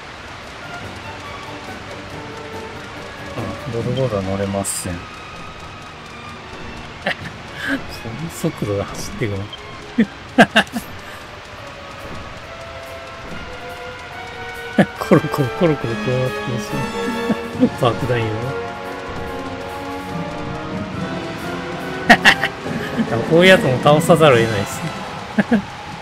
あ、ボルボードは乗れません。この速度で走っていくの。コロコロコロコロこうやってますね。爆弾よ。こういうやつも倒さざるを得ないですね。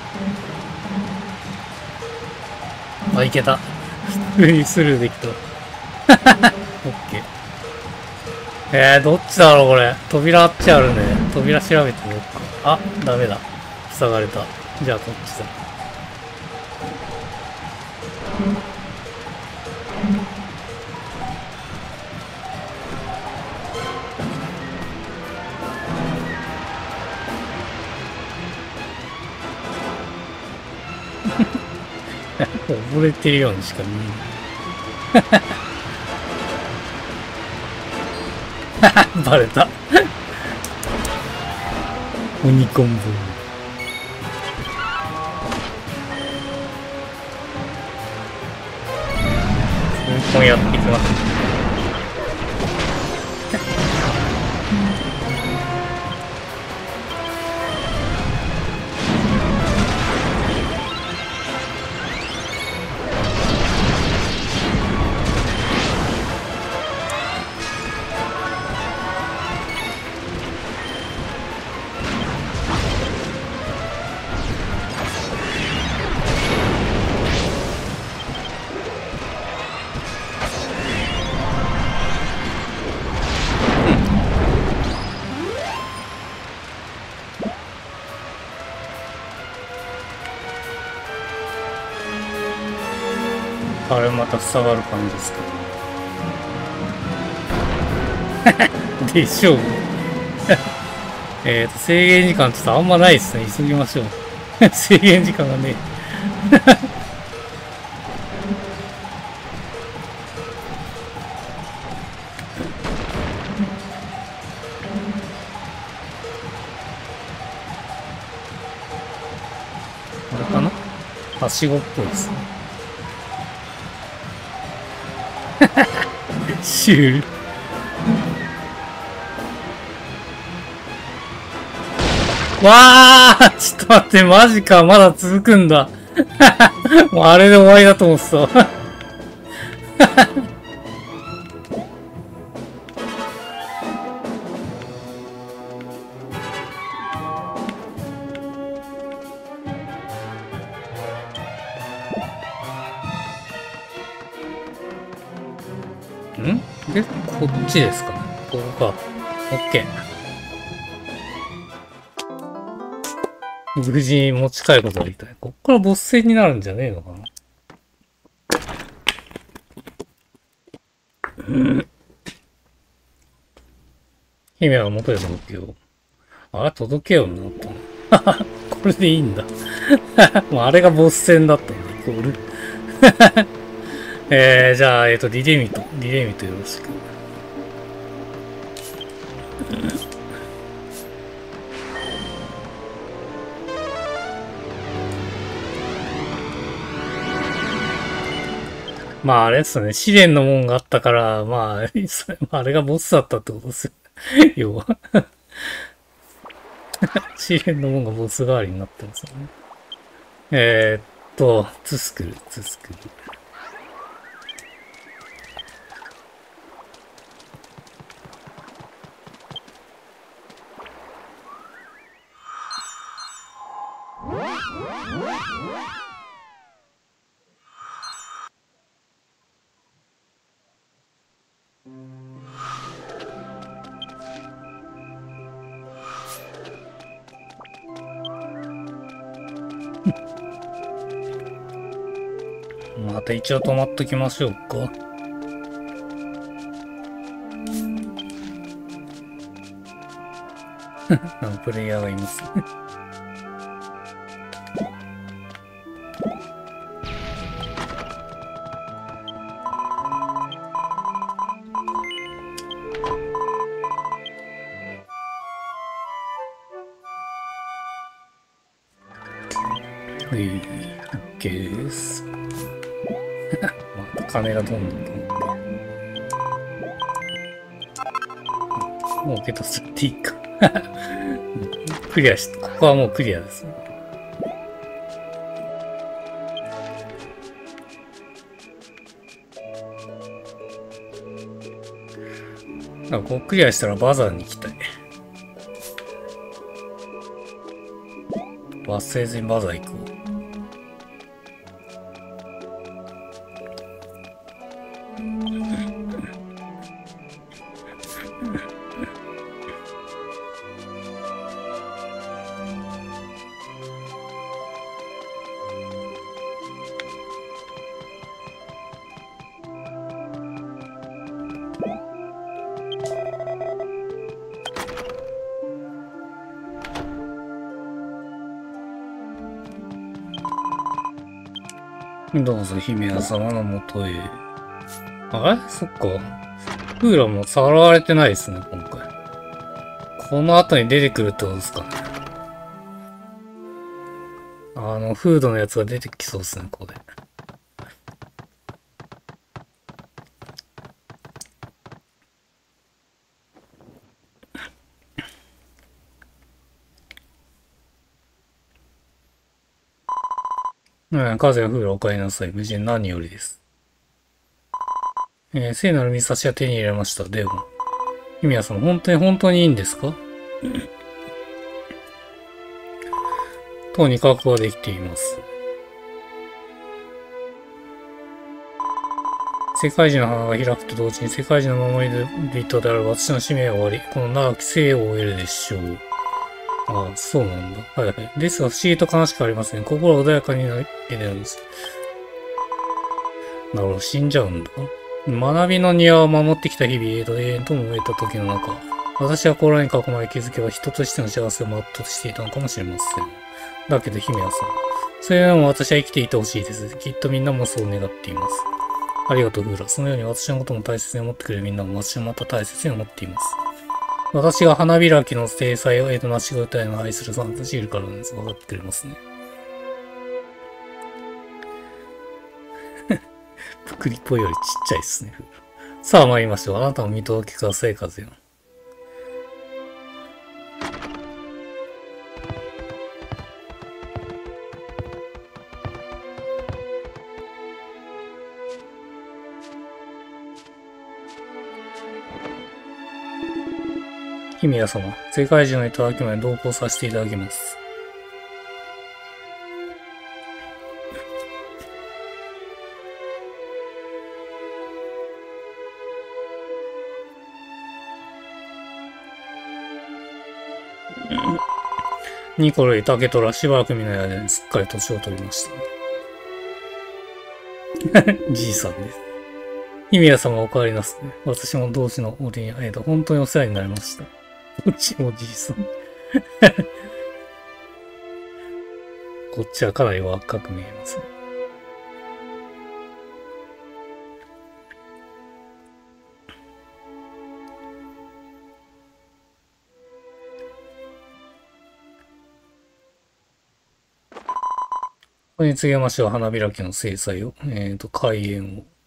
あ、いけた。普通にスルーできた。オッケー。えー、どっちだろうこれ。扉あっちあるね。扉調べてみようか。あ、ダメだ。塞がれた。じゃあこっちだ。溺れてるようにしか見えない。バレた。鬼コンボ。こうやっていきます。あれまた塞がる感じですか。でしょう。えっと、制限時間ちょっとあんまないですね。急ぎましょう。制限時間がね。あれかな？はしごっぽいですね。 シュール。わー、ちょっと待って、マジか、まだ続くんだ。もうあれで終わりだと思ってた。んで、こっちですかね。ここか。オッケー。無事に持ち帰ることができた。こっからボス戦になるんじゃねえのかな。うん。姫は元へ届けよう。あれ届けようになったの。これでいいんだ。もうあれがボス戦だったんだ、イコール。えー、じゃあ、えっと、リレミト。リレミトよろしく。まあ、あれですね。試練の門があったから、まあ、それあれがボスだったってことですよ。要は。試練の門がボス代わりになってますよね。えー、っと、ツスクル、ツスクル。また一応止まっときましょうか。あのプレイヤーがいますね。はい、OK です。また金がどんどんどんどん。もう受け取っちゃっていいか。クリアし、ここはもうクリアですね。あ、こうクリアしたらバザーに行きたい。忘れずにバザー行こう。どうぞ、姫屋様のもとへ。あれそっか。フーラもさらわれてないですね、今回。この後に出てくるってことですかね。あの、フードのやつが出てきそうですね、ここで。うん、風やフーラお帰りなさい。無事に何よりです。えー、聖なる見差しは手に入れました。でも、姫屋さん、本当に本当にいいんですかとにかくはできています。世界中の花が開くと同時に世界中の守り人である私の使命は終わり、この長き生を終えるでしょう。ああ、そうなんだ。はいはい。ですが不思議と悲しくありません。心穏やかになるけであるんです。なるほど、死んじゃうんだ。学びの庭を守ってきた日々、永遠とも得た時の中、私は心に囲まれ気づけば人としての幸せを全うとしていたのかもしれません。だけど姫はさ、それでも私は生きていてほしいです。きっとみんなもそう願っています。ありがとう、フーラ。そのように私のことも大切に思ってくれるみんなも私もまた大切に思っています。私が花開きの制裁を得となしごたいの愛するさんたちいるからなんです。分かってくれますね。プクリっぽいよりちっちゃいですね、フーラ。 さあ参りましょう。あなたの見届けください、風よ。君や様、世界中の頂きまで同行させていただきます。ニコルイ、タケトラ、しばらく見ない間にすっかり年を取りました、ね。じいさんです。君や様お帰りなすね。私も同志の折に会えた本当にお世話になりました。こっちもじいさん。こっちはかなり若く見えますね。これに告げましょう。花開きの制裁を。えっと、開演を。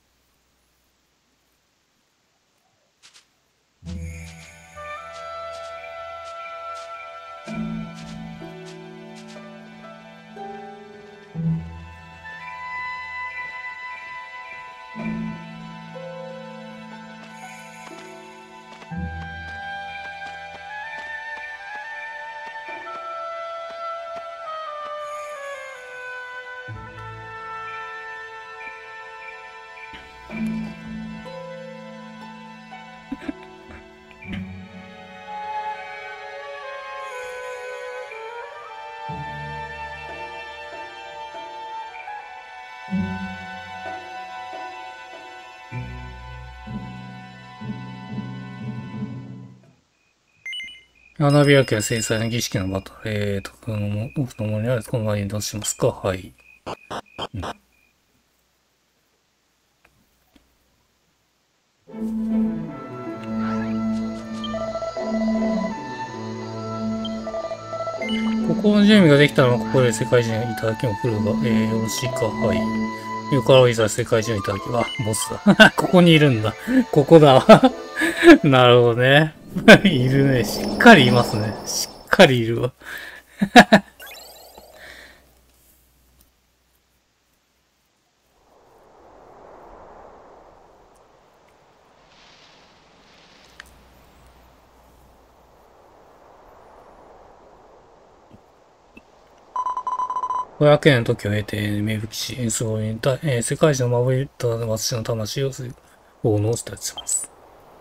花開きは制裁の儀式のバトル。えーと、この奥の森にあるこの場にどうしますか？はい。うん、ここの準備ができたらここで世界中にいただきも来るが、えー、よろしいか？はい。よからいざ世界中にいただきは、ボスだ。ここにいるんだ。ここだわ。なるほどね。いるね。しっかりいますね。しっかりいるわ。ごひゃくねんの時を経て、芽吹きし、すごい、えー、世界一の守りと私の魂を奉納したりします。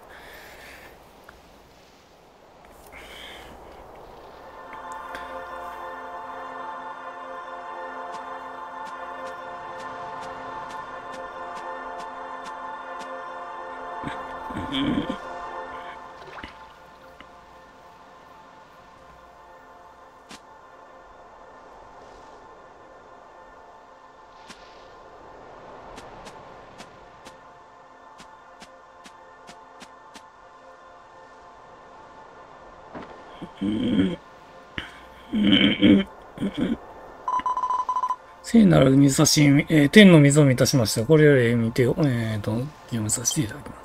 聖なる水差し、えー、天の水を満たしました。これより見てを、えーと、読みさせていただきます。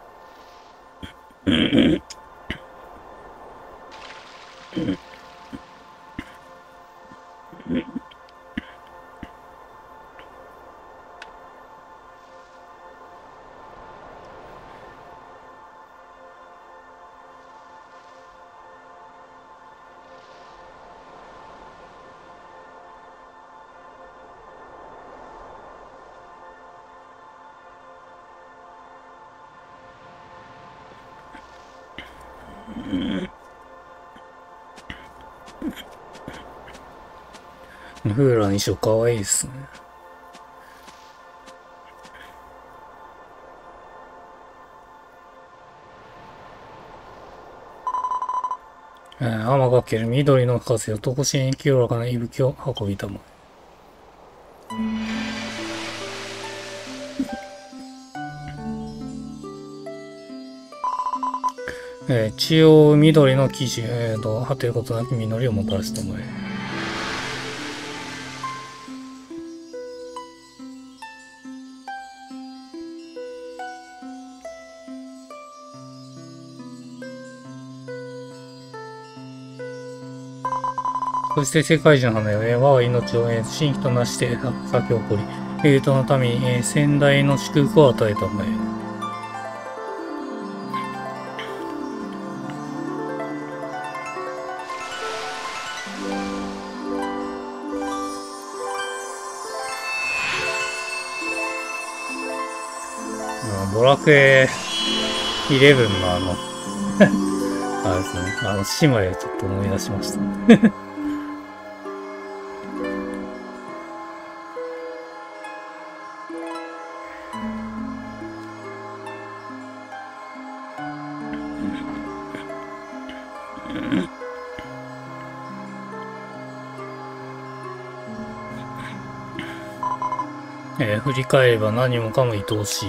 フーラの衣装かわいいですね。えー、天がける緑の風をとこしに清らかな息吹を運びたまえ。えー、中央緑の生地、えーと、果てることなき実りをもたらしたまえ。 そして世界中の花嫁は我が命を、えー、新規となして咲き誇り、エルトの民に、えー、先代の祝福を与えたので、ドラクエイレブンのあのあれですね、あの姉妹をちょっと思い出しましたえー、振り返れば何もかも愛おしい。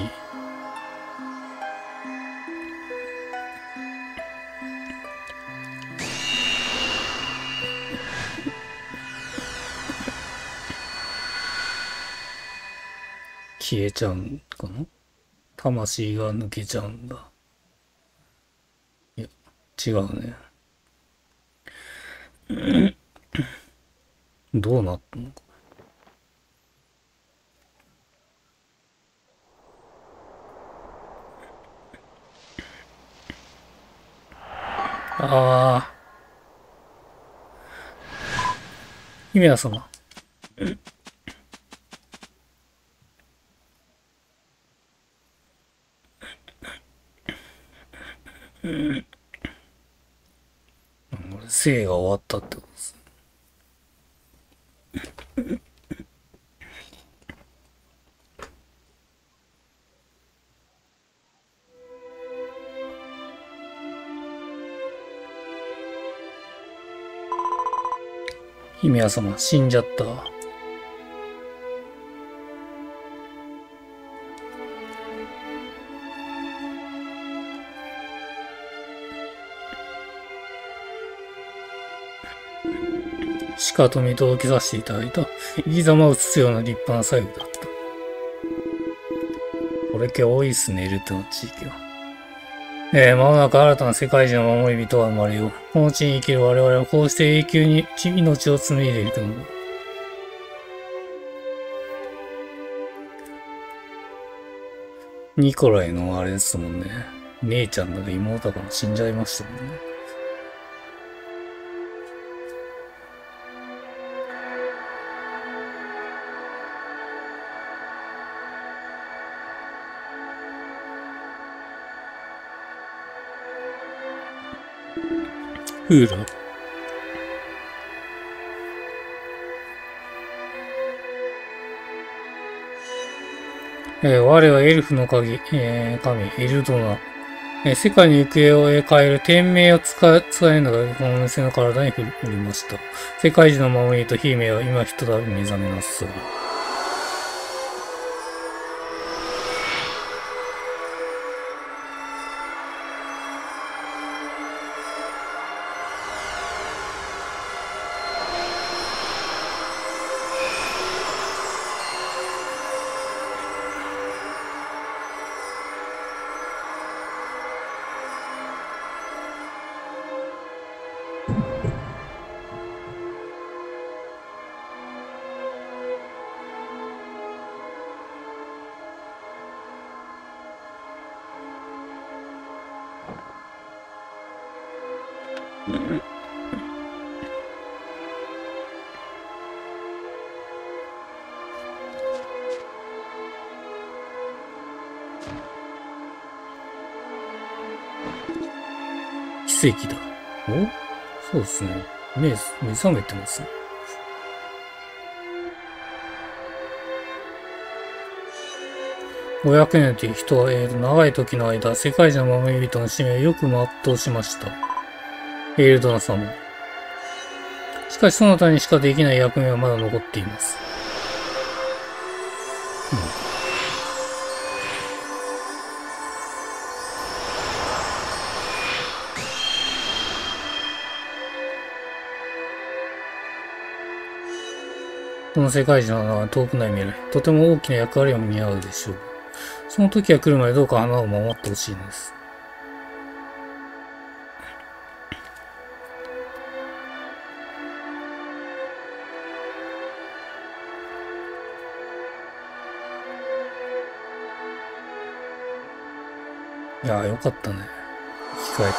消えちゃうんかな？魂が抜けちゃうんだ。いや、違うね。どうなったのか。ああ。姫田様。生が終わったってことです。姫谷様、死んじゃった。しかと見届けさせていただいた。生き様を映すような立派な財布だった。これ系多いっすね、エルトの地域は。えー、間もなく新たな世界中の守り人が生まれよう。この地に生きる我々はこうして永久に命を紡いでいくのだ。ニコライのあれですもんね。姉ちゃんだか妹だかも死んじゃいましたもんね。フーラえー、我はエルフの鍵、えー、神、エルドナ。えー、世界の行方を変える天命を使使えるのがこの娘の体に降りました。世界中の守りと姫は今ひとたび目覚めなさい。奇跡だ。お？そうですね。目、目覚めてますね。ごひゃくねんという人は、えー、長い時の間、世界中の守り人の使命をよく全うしました。エールドナ様。しかしその他にしかできない役目はまだ残っています。うんこの世界中のは遠くない未来、とても大きな役割を担うでしょう。その時が来るまでどうか花を守ってほしいのです。 いやー、よかったね。生き返って。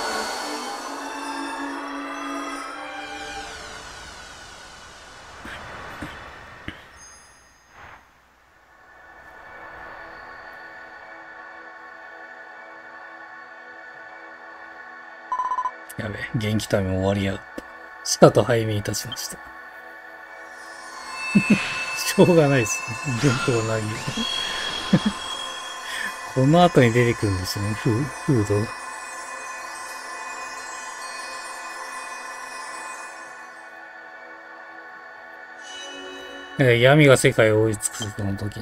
やべ、元気タイム終わりやがった。しかと拝命いたしました。しょうがないですね。伝統なぎ。この後に出てくるんですよね、フー、フード。えー、闇が世界を覆い尽くすその時。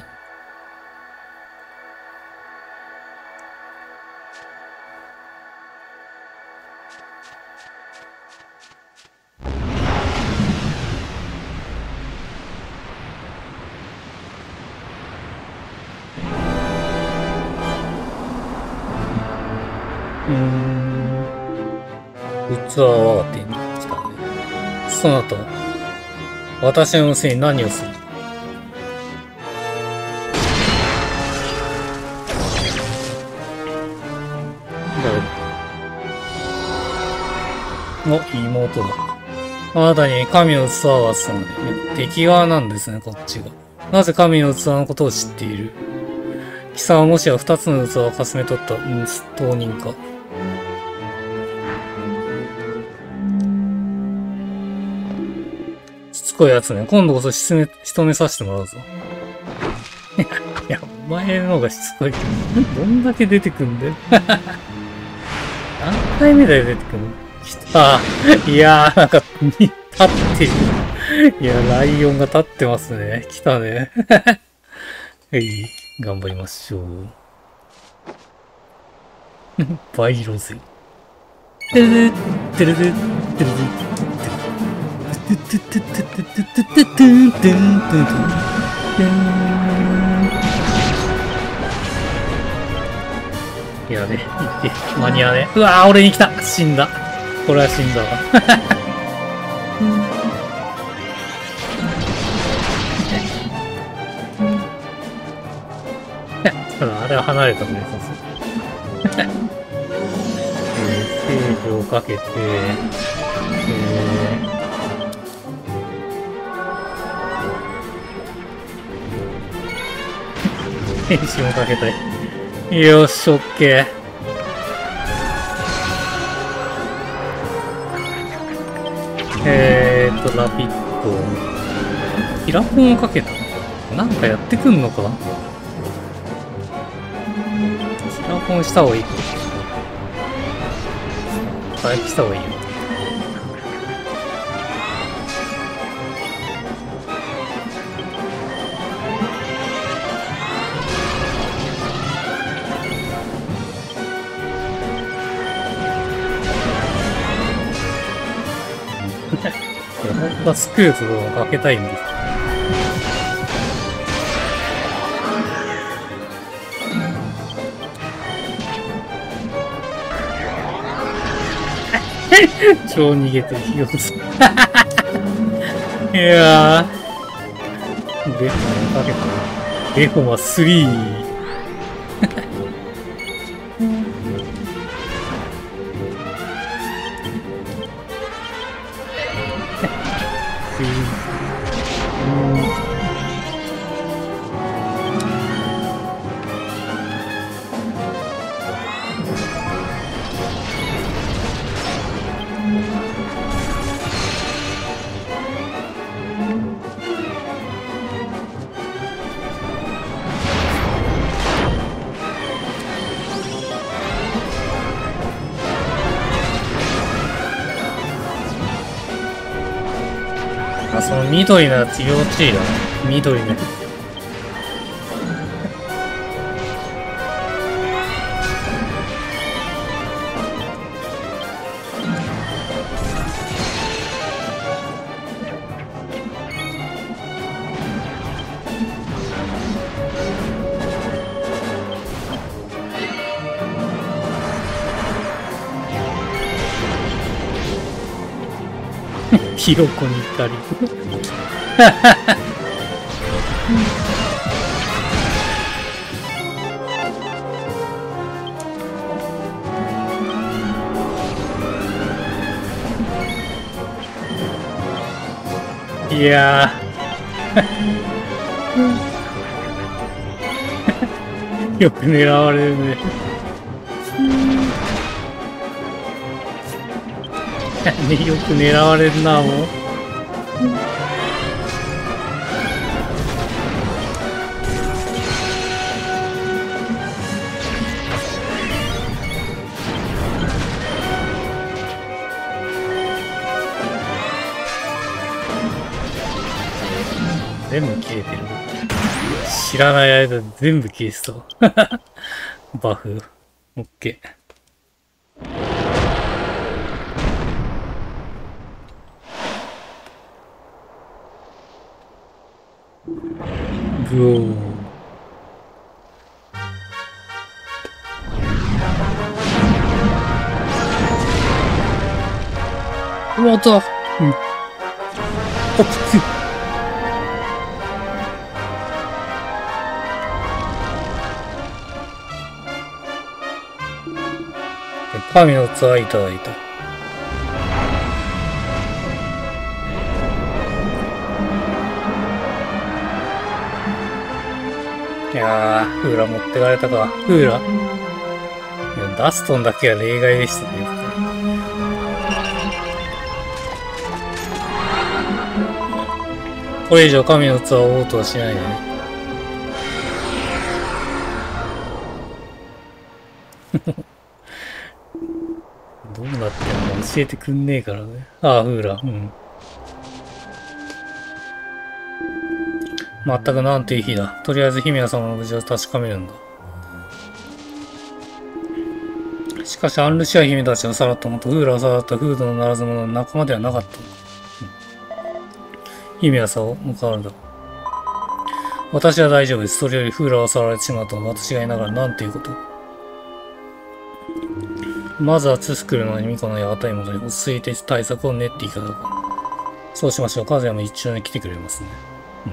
うーん。器は我が手に来たね。そなた、私の娘に何をする？誰？お、妹だ。あなたに神の器を渡すのね。敵側なんですね、こっちが。なぜ神の器のことを知っている？貴様はもしや二つの器をかすめ取った、うん、当人か。しつこいやつね。今度こそ仕留め、仕留めさせてもらうぞ。いや、お前の方がしつこい。どんだけ出てくんだよ。何回目だよ、出てくんの。来た。いやー、なんか、立ってる。いや、ライオンが立ってますね。来たね。はい、頑張りましょう。バイロゼ。てるるてるるてるるやべ、いけ、間に合わね。うわー、俺に来た。死んだ。これは死んだわ。ただ、あれは離れたのね、さすがに。えー、制御をかけて、えー、変身をかけたい。よっし、オッケー。えーっと、ラピッド。キラポンをかけた。なんかやってくんのか？キラポンした方がいい。回復した方がいいよ。本当はスクープをかけたいんです。超逃げてるよ。いやー。ベホマかけた。ベホマスリー。あ、その緑のやつ要注意だね。緑のやつ。ひよこに怒り。 いやーよく狙われるね。よく狙われるな、もう。全部消えてる。知らない間全部消えてた。バフ。オッケー。ブオー。また、うん。あ、きつい。神の器いただいた。いやー、フーラ持ってかれたか。フーラいやダストンだけは例外でしたね。これ以上神の器を応答しないでね。どうなってんの教えてくんねえからね。ああ、フーラ。うん。まったくなんていい日だ。とりあえず姫谷様の無事を確かめるんだ。しかし、アンルシア姫たちをさらったのとフーラをさらったフードのならず者の仲間ではなかった。うん、姫谷さんを向かうんだ。私は大丈夫です。それよりフーラをさられてしまうと私がいながらなんていうこと。まずはツスクルのミコの館に戻り、落ち着いて対策を練っていただく。そうしましょう。カズヤも一緒に来てくれますね。うん。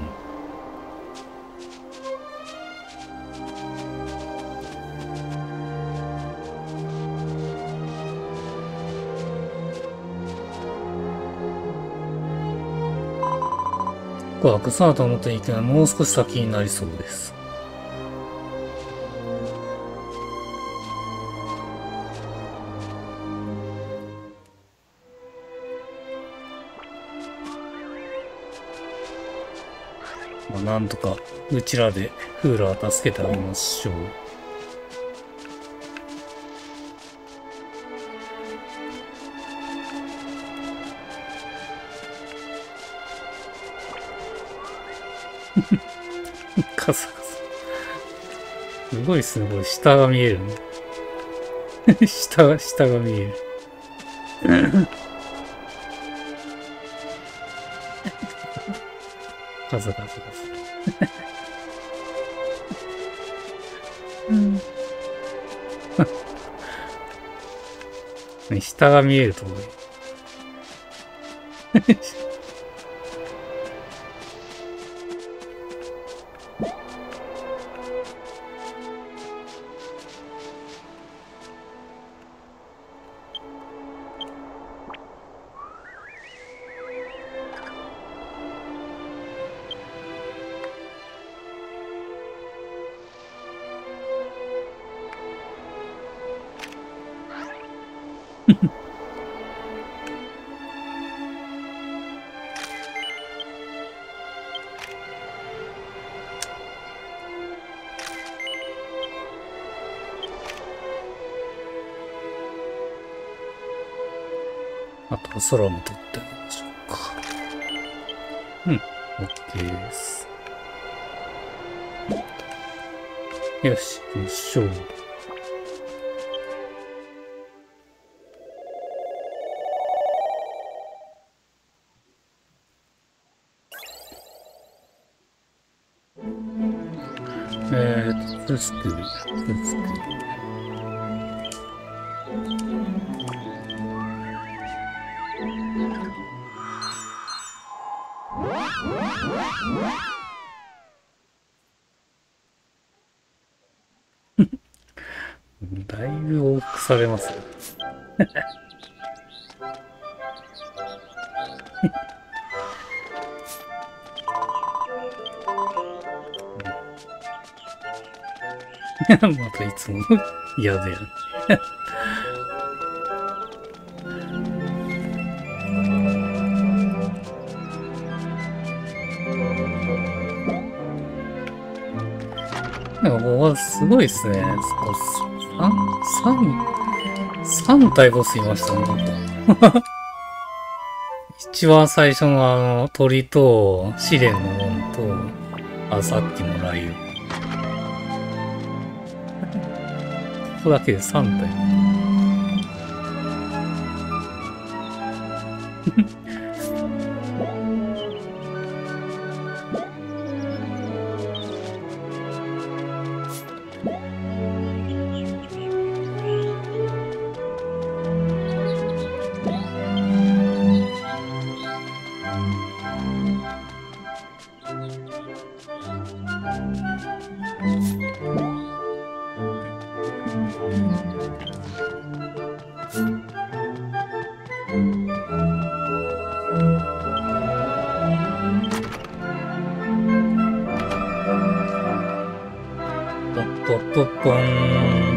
怖くそなたの元に行くのはもう少し先になりそうです。まあ、なんとかうちらでフーラー助けてあげましょう。カサカサ。すごいっすね、これ下が見えるね。下が、下が見える。カサカサカサ。うん。下が見えると思う。あとは空も取ってあげましょうか。うん、OK です。よし、よいしょ。えーと、作る、作る。だいぶ多くされますね。 またいつも嫌だよね。なんかここすごいっすね。さん、さん体ボスいましたね、なんか。一番最初のあの鳥と試練の門と、あ、さっきの雷雨。ここだけでさん体。ポッポッポン。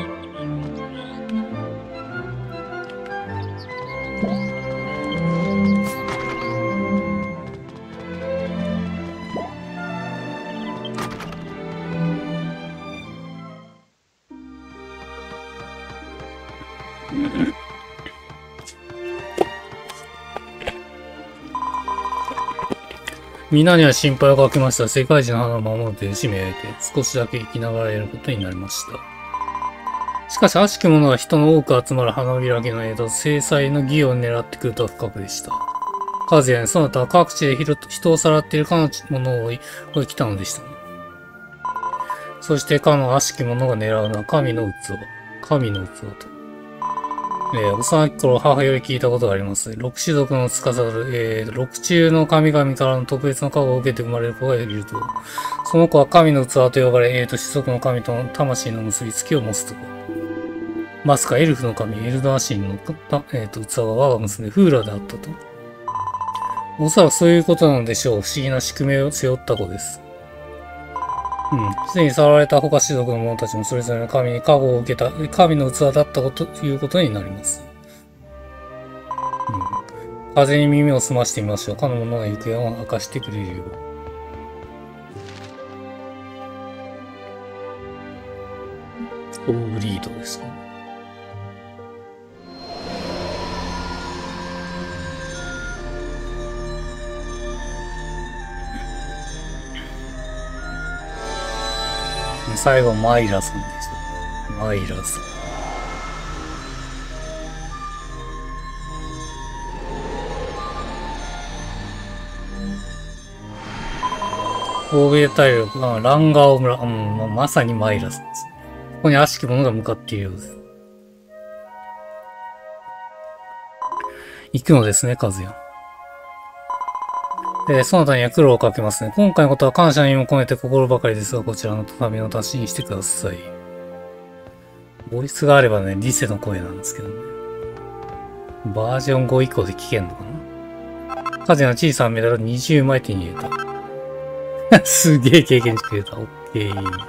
皆には心配をかけました。世界一の花を守るという使命を得て、少しだけ生きながらやることになりました。しかし、悪しき者は人の多く集まる花開きの枝と制裁の義を狙ってくるとは不覚でした。カズヤにそなたは各地で人をさらっているかの者を追い来たのでした、ね。そしてかの悪しき者が狙うのは神の器。神の器と。えー、幼き頃母より聞いたことがあります。六種族の司る、えー、六中の神々からの特別な加護を受けて生まれる子がいると。その子は神の器と呼ばれ、えーと、種族の神との魂の結びつきを持つと。まさかエルフの神、エルダーシンの、えーと、器は我が娘、フーラであったと。おそらくそういうことなのでしょう。不思議な宿命を背負った子です。うん。すでにさらわれた他種族の者たちもそれぞれの神に加護を受けた、神の器だったことということになります。うん。風に耳を澄ましてみましょう。かの者の行方を明かしてくれるよう。オーグリードですね。最後、マイラさんです。マイラさん。欧米大陸、あランガオ村、うん、まあ、まさにマイラさんです。ここに悪しき者が向かっているようです。行くのですね、カズヤ。えー、その他には苦労をかけますね。今回のことは感謝にも込めて心ばかりですが、こちらの旅の足しにしてください。ボイスがあればね、リセの声なんですけどね。バージョンご以降で聞けんのかな。カズヤの小さなメダルにじゅうまい手に入れた。すげえ経験してくれた。オッケー。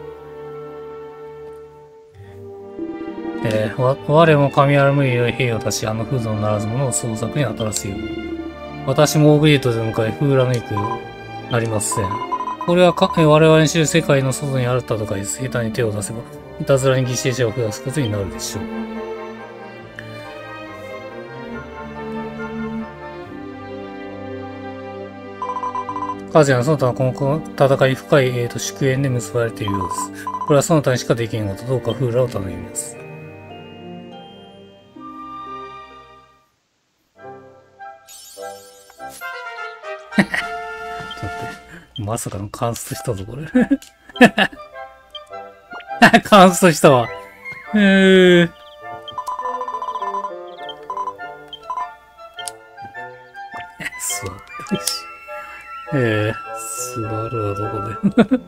えー、わ、我も神アルムリより兵を出し、あの風土のならず者を創作に当たらせよう。私もオーグリートで向かい、フーラの行くなりません。これはか我々に知る世界の外にある戦いです。下手に手を出せば、いたずらに犠牲者を増やすことになるでしょう。カズヤのその他はこの戦い深い、えー、と祝宴で結ばれているようです。これはその他にしかできんこと、どうかフーラを頼みます。まさかのカンストしたぞ、これ。カンストしたわ。へー。座ってるし。えー、座るはどこで。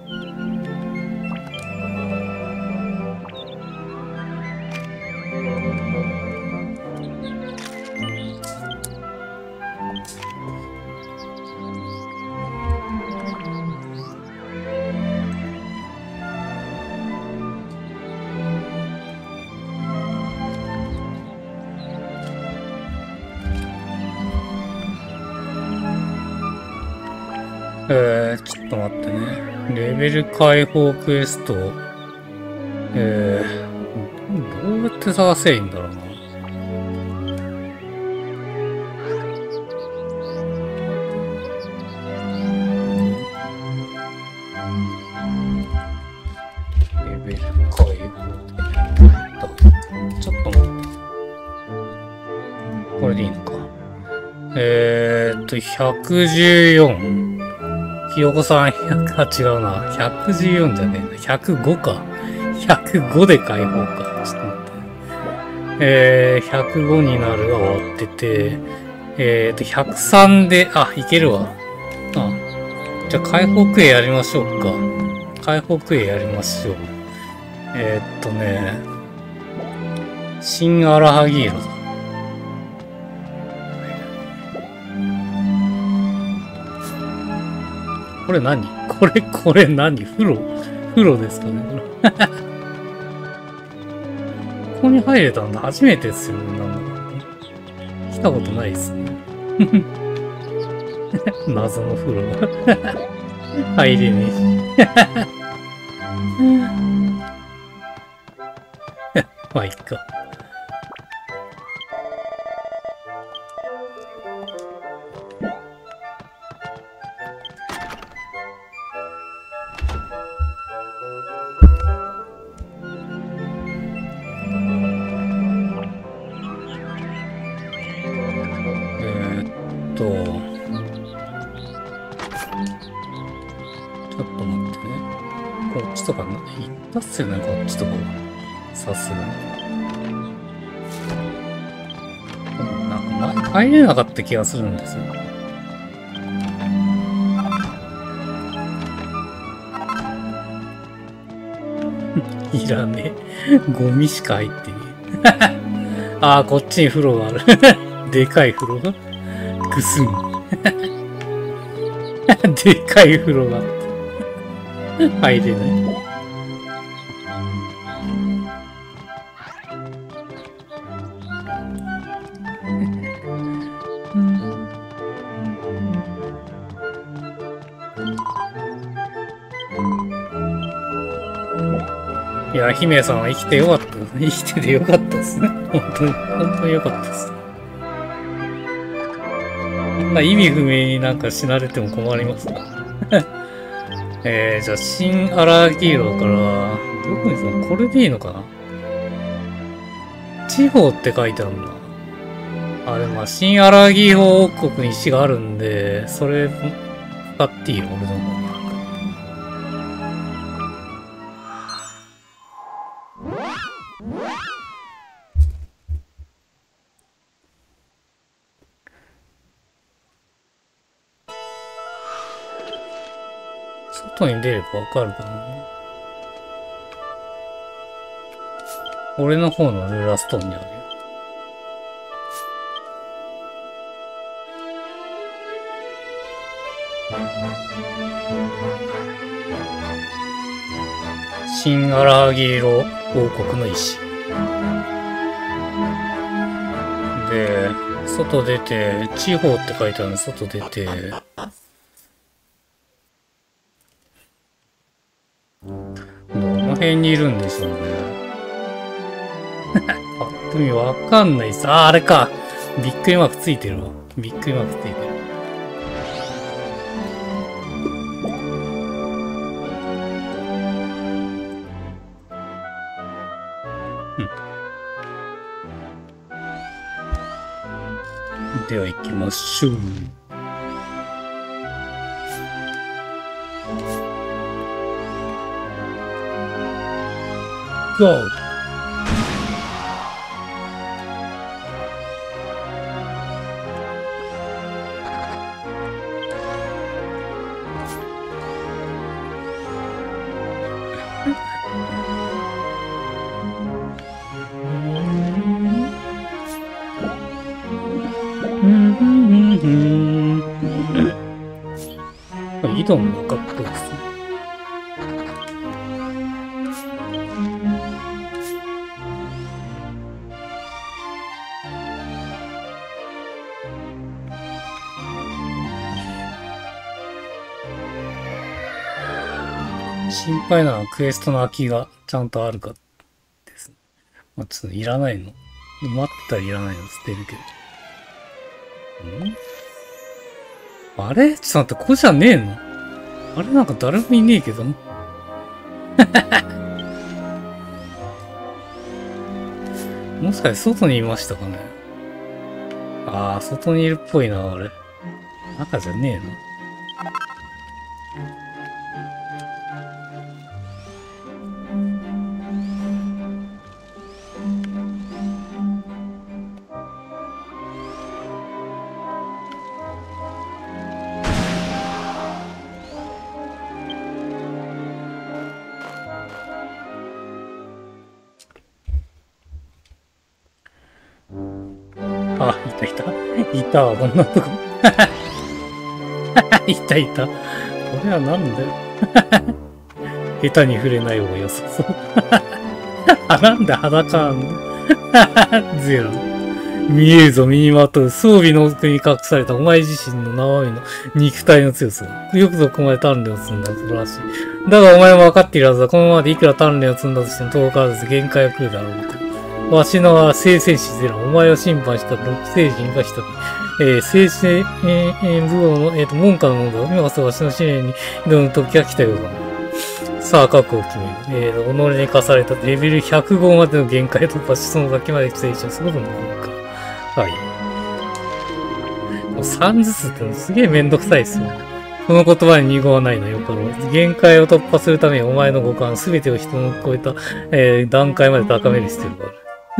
えー、ちょっと待ってね。レベル解放クエスト。えー、どうやって探せばいいんだろうな。レベル解放。ちょっと待って。これでいいのか。えーっと、ひゃくじゅうよん。ひよこさん、ひゃく、あ、違うな。ひゃくじゅうよんじゃねえな。ひゃくごか。ひゃくごで解放か。ちょっと待って。えー、ひゃくごになるが終わってて、えーと、ひゃくさんで、あ、いけるわ。あ、じゃあ、解放クエやりましょうか。解放クエやりましょう。えーっとね、新アラハギーロだ。これ何これ、これ何風呂風呂ですかねこれ。ここに入れたんだ。初めてですよね。なんだ来たことないですね。謎の風呂が。入れねえし。まあ、いっか。とかな、言ったっすよね、こっちとか。さすがに。なんか前入れなかった気がするんですよ。いらねえ。ゴミしか入ってねえ。ああ、こっちに風呂がある。でかい風呂が。ぐすん。でかい風呂があって。入れない。いや、姫さんは生きてよかった。生きててよかったですね。本当に、本当によかったです。こんな意味不明になんか死なれても困りますから。えー、じゃあ、新アラギーロだから、どこにするのこれでいいのかな地方って書いてあるんだ。あ、でもまあ、新アラギーロ王国に石があるんで、それ、使っていいよ、俺の方。外に出ればわかるかな。俺の方のルーラストーンにあるよ。新アラギーロ王国の石。で、外出て、地方って書いてあるので、外出て、どの辺にいるんでしょうね。パッと見わかんないっす。あー、あれか。びっくりマークついてるわ。びっくりマークついてる。うん。では行きましょう。ゴー。井戸の中っぽいですね。 心配なのはクエストの空きがちゃんとあるかですね。まあ、ちょっといらないの。待ったらいらないの捨てるけど。んあれちょっと待って、ここじゃねえのあれなんか誰もいねえけど。もしかして外にいましたかね。ああ、外にいるっぽいな、あれ。中じゃねえの。あ、いたいた。いたわ、こんなとこ。いたいた。これはなんだよ。下手に触れない方が良さそう。あ、なんで裸なんだ。ゼロ。見えるぞ、身にまとう。装備の奥に隠されたお前自身の生身の肉体の強さ。よくぞここまで鍛錬を積んだ。素晴らしい。だがお前も分かっているはずだ。このままでいくら鍛錬を積んだとしても遠からず限界が来るだろうと。わしの聖戦士ゼロ。お前を審判した六聖人が一人。えー、聖戦、えー、武道の、えっ、ー、と、門下の者だ。今こそわしの試練に挑む時が来たようだ。さあ、覚悟を決める。えーと、己に課されたレベルひゃくごまでの限界を突破し、その先まで成長することもできるか。はい。もうさんずつってのすげえめんどくさいっすよ。この言葉に濁はないのよかろう。限界を突破するためにお前の五感すべてを人の超えた、えー、段階まで高める必要がある。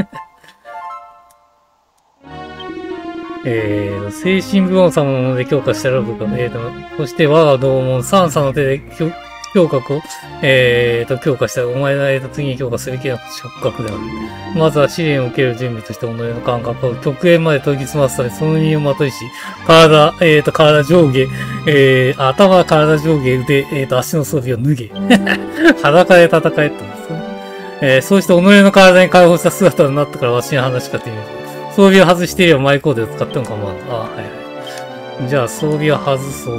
えー、精神部門様のもので強化したら部下、えーと、そして我が同門三叉の手で強化を、えーと、強化したお前が、えーと、次に強化すべきな触覚である。まずは試練を受ける準備として己の感覚を極限まで研ぎ澄ますため、その身をまといし、体、えーと、体上下、えー、頭、体上下、腕、えーと、足の装備を脱げ。裸で戦えって言うんですね。えー、そうして己の体に解放した姿になったからわしに話しかけてみる。装備を外していればマイコードを使っても構わん。ああ、はいはい。じゃあ装備は外そう。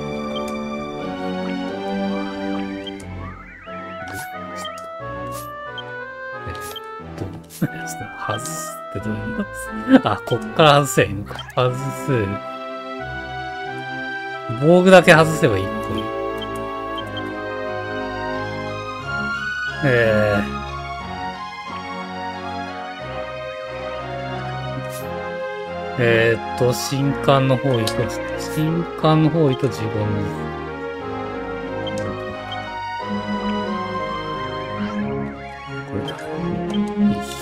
えっと、ちょっと外すってどういうの？あ、こっから外せばいいのか。外す。防具だけ外せばいいっぽい。えー。えーっと、新刊の方位と、新刊の方位と自分の。これだ。よし。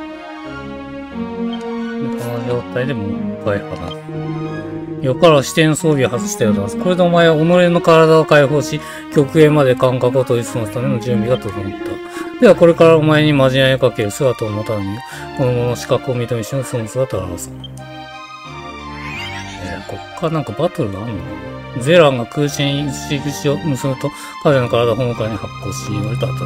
で、この状態でもう一回離す。よから視点装備を外したようだ。これでお前は己の体を解放し、極限まで感覚を取り進ますための準備が整った。では、これからお前にまじないをかける姿を持たぬよ。この者の資格を認めしのその姿を表す。こっからなんかバトルがあるのかな。ゼランが空心に印口を結ぶと、彼の体をほのかに発光し、言われた後だ。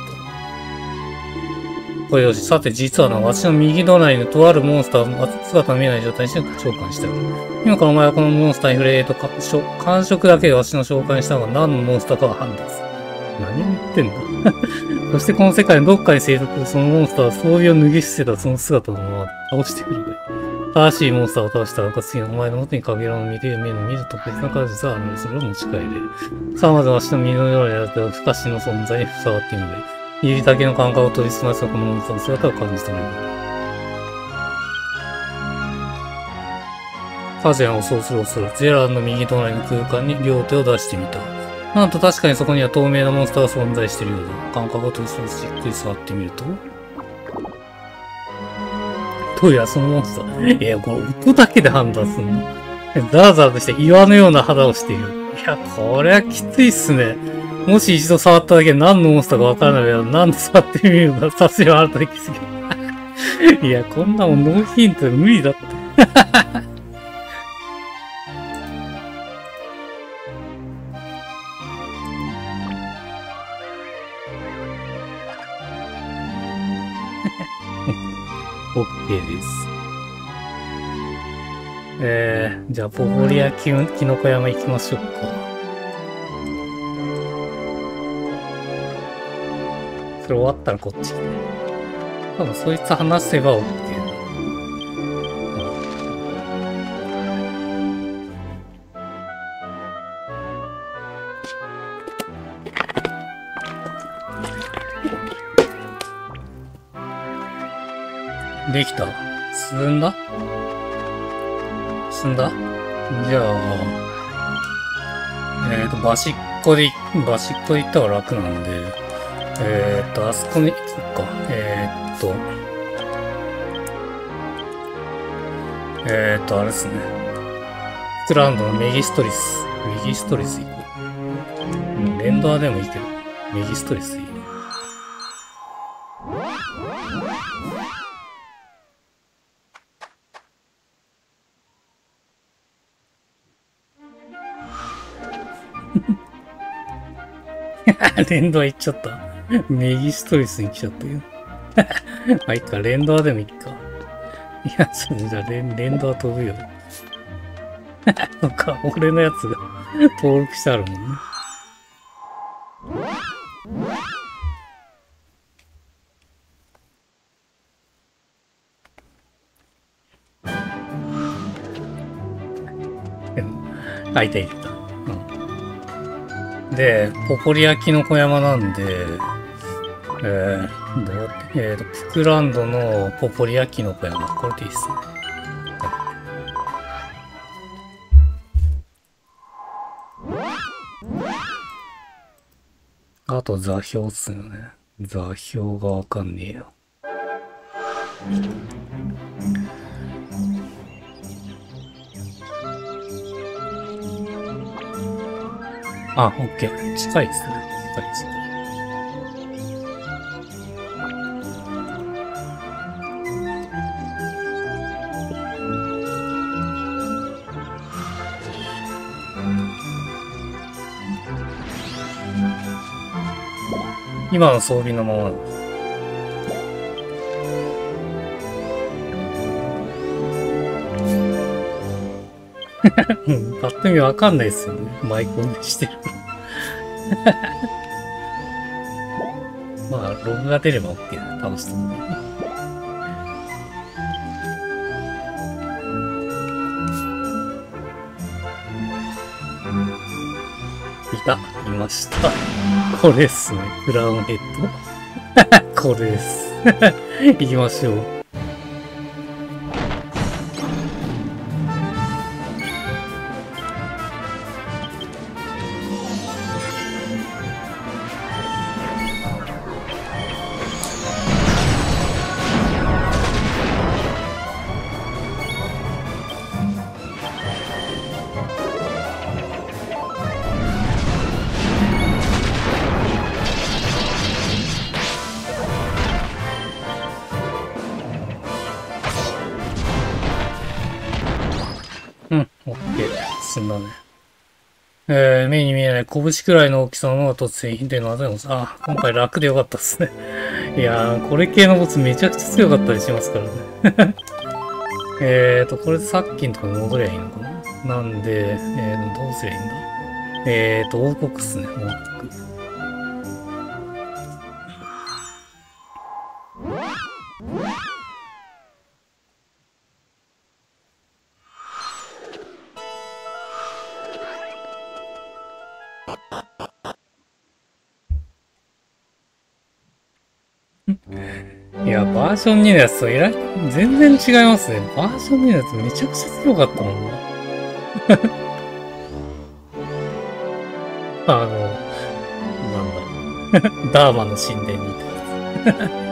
これよし、さて実はな、わしの右隣にとあるモンスターの姿の見えない状態にして召喚してある。今からお前はこのモンスターに触れーとか、感触だけでわしの召喚したのが何のモンスターかは判断する。何を言ってんだそしてこの世界のどっかに生息するそのモンスターは装備を脱ぎ捨てたその姿のまま倒してくる。正しいモンスターを倒したら、次のお前の元に限らぬ見ている目の見る特別な形があるので、それを持ち帰れる。さあ、まずわしの身のようにある不可視の存在に触ってみるがいい。指だけの感覚を取り澄ましたこのモンスターの姿を感じ取れる。カジャンをそうする恐る、ゼランの右隣の空間に両手を出してみた。なんと確かにそこには透明なモンスターが存在しているようだ。感覚を取り澄ましじっくり触ってみると、どうやらそのモンスター。いや、これ音だけで判断すんの。ザーザーとして岩のような肌をしている。いや、これはきついっすね。もし一度触っただけで何のモンスターかわからないけど、何度触ってみるのか、さすがあるとできすぎる。いや、こんなもんノーヒントで無理だって。OK です。えー、じゃあ、ボボリアキノコ山行きましょうか。 それ終わったらこっち来て。多分そいつ話せば OK だ。できた。進んだ進んだじゃあ、えっと、バシッコで、バシッコで行った方が楽なんで、えっと、あそこに行こっか。えっと、えっと、あれですね。スクランドのメギストリス。メギストリス行こう。うん、レンダーでもいいけど、メギストリスいいね。連動行っちゃった。メギストリスに来ちゃったけど。まあ、いいか、連動でもいいか。いや、それじゃあ、連、連動飛ぶよ。なんか、俺のやつが登録してあるもんね。あ、いたいた。うん、で、ポポリ焼きの小山なんで、えー、どうやって、えーと、プクランドのポポリ焼きの小山。これでいいっすね。あと座標っすよね。座標がわかんねえよ。あ、オッケー。近いですね。近い近い。今の装備のままです。パッと見わかんないですよね。マイコンでしてる。まあ、ログが出れば OK だ。倒しても。いた。いました。これっすね。クラウンヘッド。これです。行きましょう。うん、オッケー。進んだね。えー、目に見えない拳くらいの大きさのものが突然ヒントの技でもさ、あ、今回楽でよかったっすね。いやー、これ系のボスめちゃくちゃ強かったりしますからね。えーと、これさっきのとこに戻りゃいいのかな。なんで、えーと、どうすりゃいいんだ。えーと、王国っすね、王国。いや、バージョンにのやつとえらい、全然違いますね。バージョンにのやつめちゃくちゃ強かったもんな。あの、なんだろう。ダーマの神殿みたいな。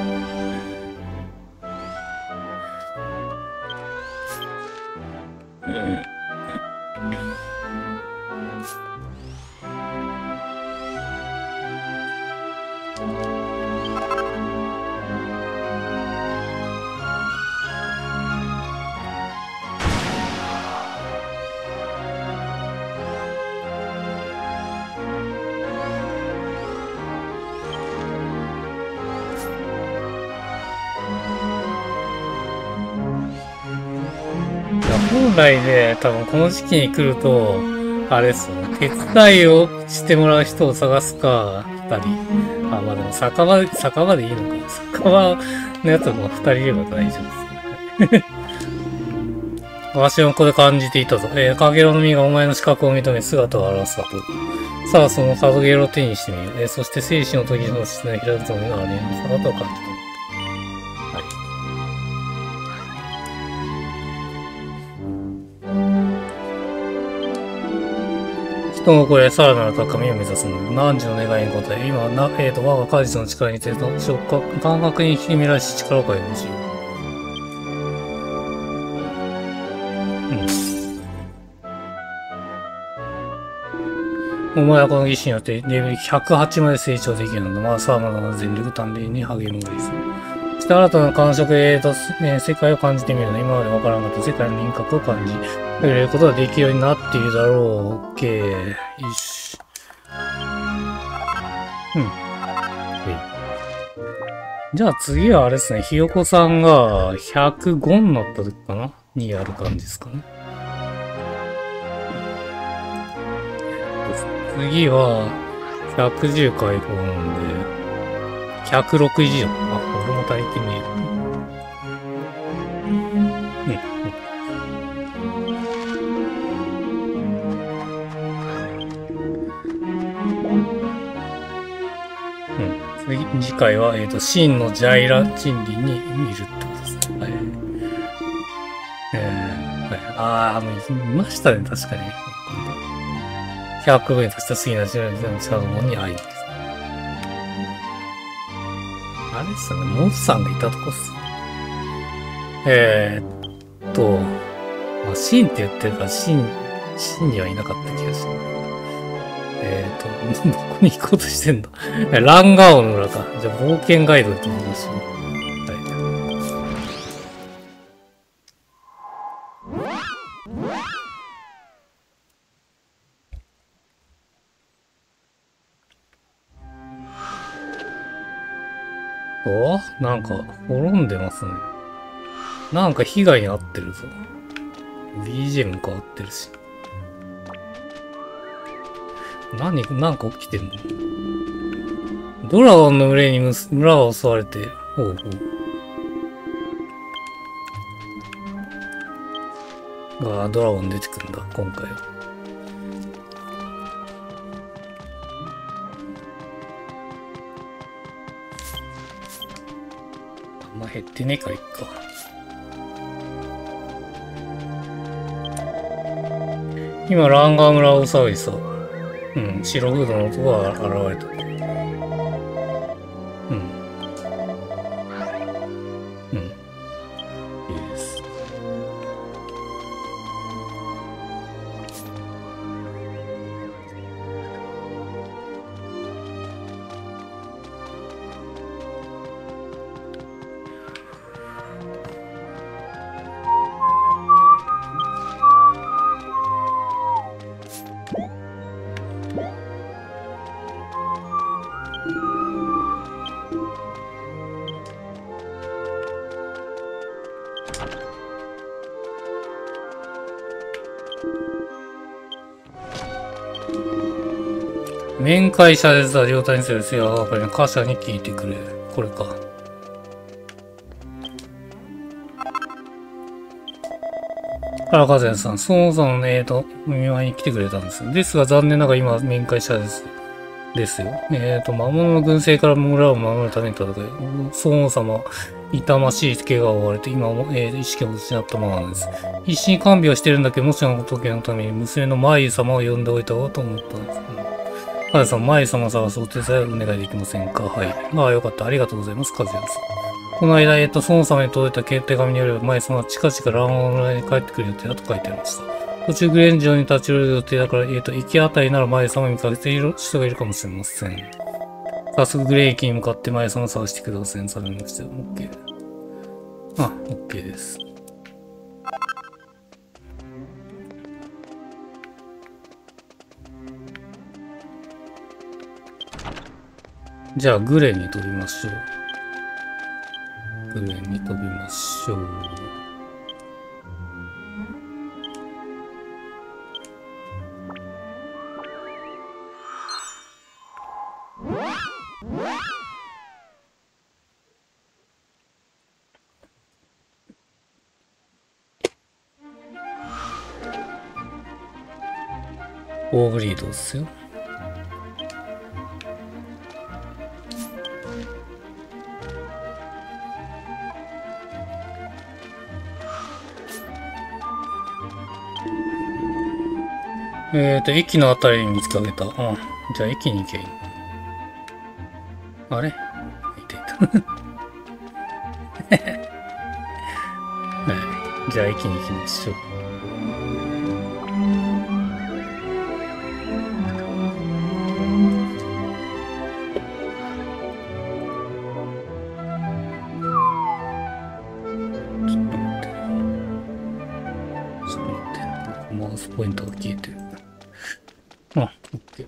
本来ね、多分この時期に来ると、あれですよね。 手伝いをしてもらう人を探すか、二人。あ、まあでも酒場、酒場でいいのか。酒場のやつはまあ二人いれば大丈夫ですね。私もここで感じていたぞ。えー、カゲロの実がお前の資格を認め姿を現したと。さあ、そのカゲロを手にしてみよう。えー、そして生死の時の質の開くつもりがありの姿を感じた。はい。人の声、さらなる高みを目指すのだ。汝の願いに応え、今はな、えーと、我が果実の力についての触覚、感覚に秘めらし力を変えてほしい。お前はこの儀式によってレベルひゃくはちまで成長できるのだ。まあ、さあまだまだ全力鍛錬に励むがいいぞ。そして新たな感触へと、ね、世界を感じてみるの。今までわからなかった世界の輪郭を感じ、触れることができるようになっているだろう。オッケー。よし。うん。じゃあ次はあれですね。ひよこさんがひゃくごになった時かなにやる感じですかね。次は、ひゃくじゅう解放なんで、ひゃくろく以上。あ、俺も足りてねえ。うん。うん。次、次回は、えっと、真のジャイラ珍理に見るってことですね。はい。えー、はい。あー、あの、いましたね、確かに。ひゃくめとした次のジャイラのサロモンに会いに。あれっすね、モンさんがいたとこっすね。えーっと、まあ、シンって言ってるから、シン、シンにはいなかった気がする。えーっと、どこに行こうとしてんだランガオの裏か。じゃあ、冒険ガイドで飛びましょう。おなんか、滅んでますね。なんか被害に遭ってるぞ。ビージーエム 変わってるし。何、なんか起きてんのドラゴンの群れに村が襲われて、ほうほう。ああ、ドラゴン出てくんだ、今回は。あんま減ってねえか、いっか。今、ランガー村大騒ぎさ。うん、白フードの男が現れた。うん。うん。いいです。面会謝絶は状態にするせよ、やっぱり貨車に聞いてくれ。これか。荒川前さん、そもそもね、えっと、お見舞いに来てくれたんです。ですが、残念ながら今、面会謝絶ですよ。えっと、魔物の軍勢から村を守るために戦い、孫王様、痛ましい怪我を負われて、今も、えー、意識を失ったままなんです。必死に看病してるんだけど、もしの時のために娘のマイ様を呼んでおいた方がと思ったんです。カズさん、マイ様探すお手伝いお願いできませんかはい。ああ、よかった。ありがとうございます、カズヤさん。この間、えっと、孫様に届いた手紙によれば、マイ様は近々ランオ村に帰ってくる予定だと書いてありました。途中グレンジョンに立ち寄る予定だから、えっと、行き当たりならマイ様に見かけている人がいるかもしれません。早速グレン駅に向かってマイ様を探してください。されました。OK。あ、OK です。じゃあ、グレンに飛びましょう。グレンに飛びましょう。 オーグリードですよ。えっと、駅のあたりに見つけた。うん。じゃあ駅に行けばいい。あれいたいた。はい。じゃあ駅に行きましょう。ちょっと待って。ちょっと待って。マウスポイントが消えてる。あ、オッケー。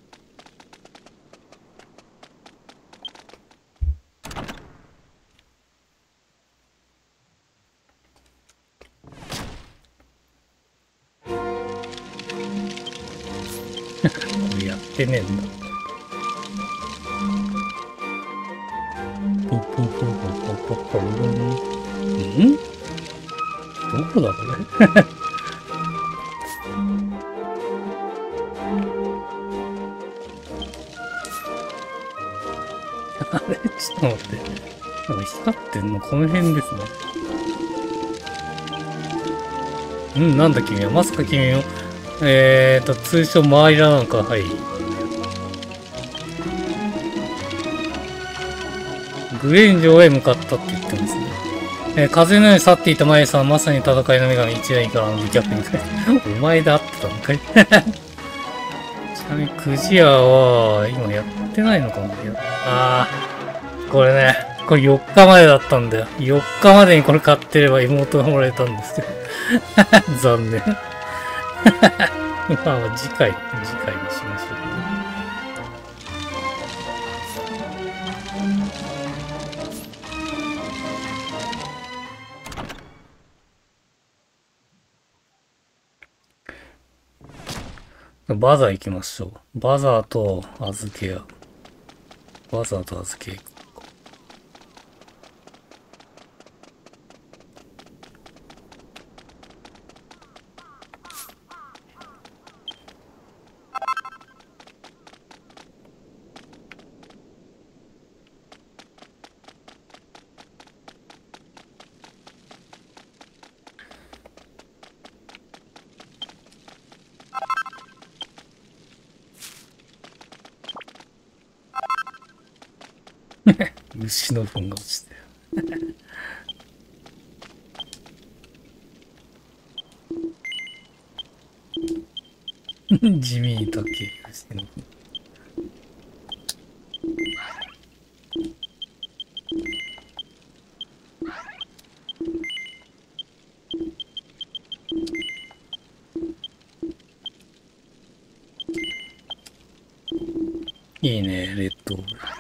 これやってねえんだ。ポポポポポポポん？どこだこれ？あれちょっと待って。なんか光ってんのこの辺ですね。うん、なんだ君は。まさか君を、えーと、通称マイラなんか、はい。グレン城へ向かったって言ってますね。えー、風のように去っていたマイさん、まさに戦いの女神一代からの美脚に書いて、お前で会ってたのかい？ちなみに、くじ屋は、今やってないのかな？あー、これね、これよっかまでだったんだよ。よっかまでにこれ買ってれば妹がもらえたんですけど。残念。まあ、次回、次回にしましょう。バザー行きましょう。バザーと預け屋。バザーと預け屋。牛の糞が落ちてる。地味に高い牛の糞。いいね、レッド。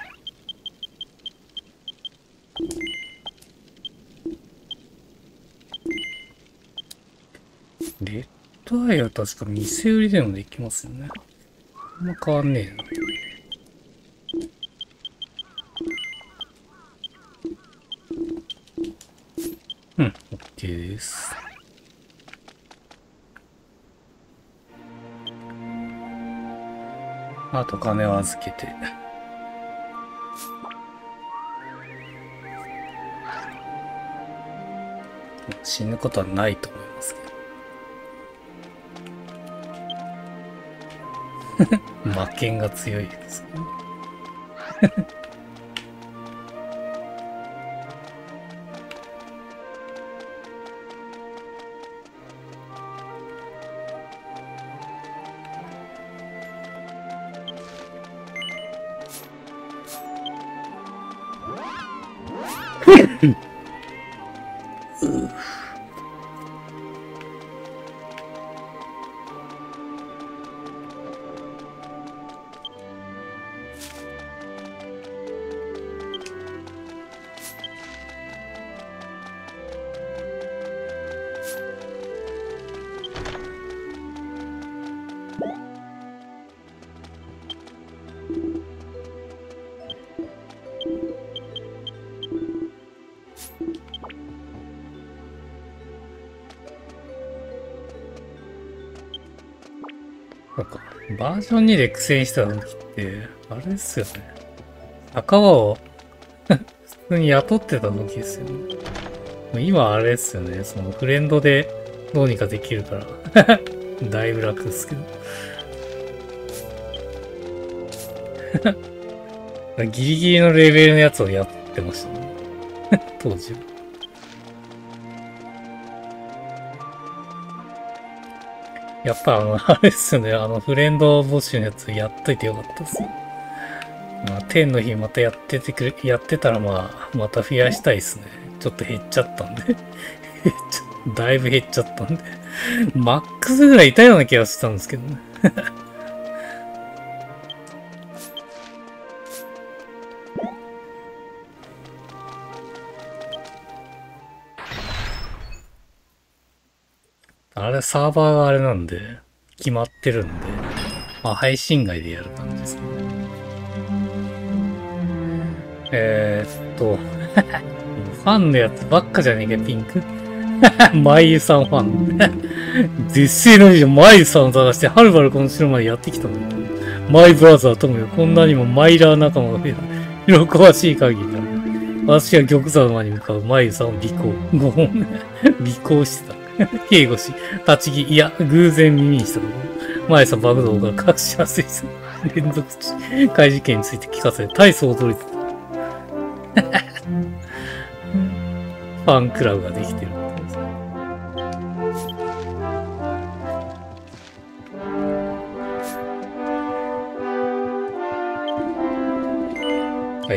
レッドアイは確か店売りでもできますよね。あんま変わんねえな。うん、OK です。あと金を預けて。死ぬことはないと思いますけど。魔剣が強いですね。 バージョンにで苦戦した時って、あれですよね。仲間を普通に雇ってた時ですよね。今あれですよね。そのフレンドでどうにかできるから。だいぶ楽ですけど。ギリギリのレベルのやつをやってましたね。当時は。やっぱあの、あれですよね。あの、フレンド募集のやつやっといてよかったです。まあ、天の日またやっててくれ、やってたらまあ、また増やしたいですね。ちょっと減っちゃったんで。減っちゃ、だいぶ減っちゃったんで。マックスぐらいいたような気がしたんですけどね。あれ、サーバーがあれなんで、決まってるんで、まあ、配信外でやる感じですね。えーっと、ファンのやつばっかじゃねえか、ピンク。マイユさんファン。絶世の美女、マイユさんを探して、はるばるこの城までやってきたのに。マイブラザーともよ、こんなにもマイラー仲間が増えた。喜ばしい限りだ。私は玉座の間に向かうマイユさんを尾行。ごほん。尾行してた。警護し、立ち木、いや、偶然耳にしたところ。マイユさん爆動から隠しやすいさ。連続怪事件について聞かせ、大層驚いてた。ファンクラブができてる。はい。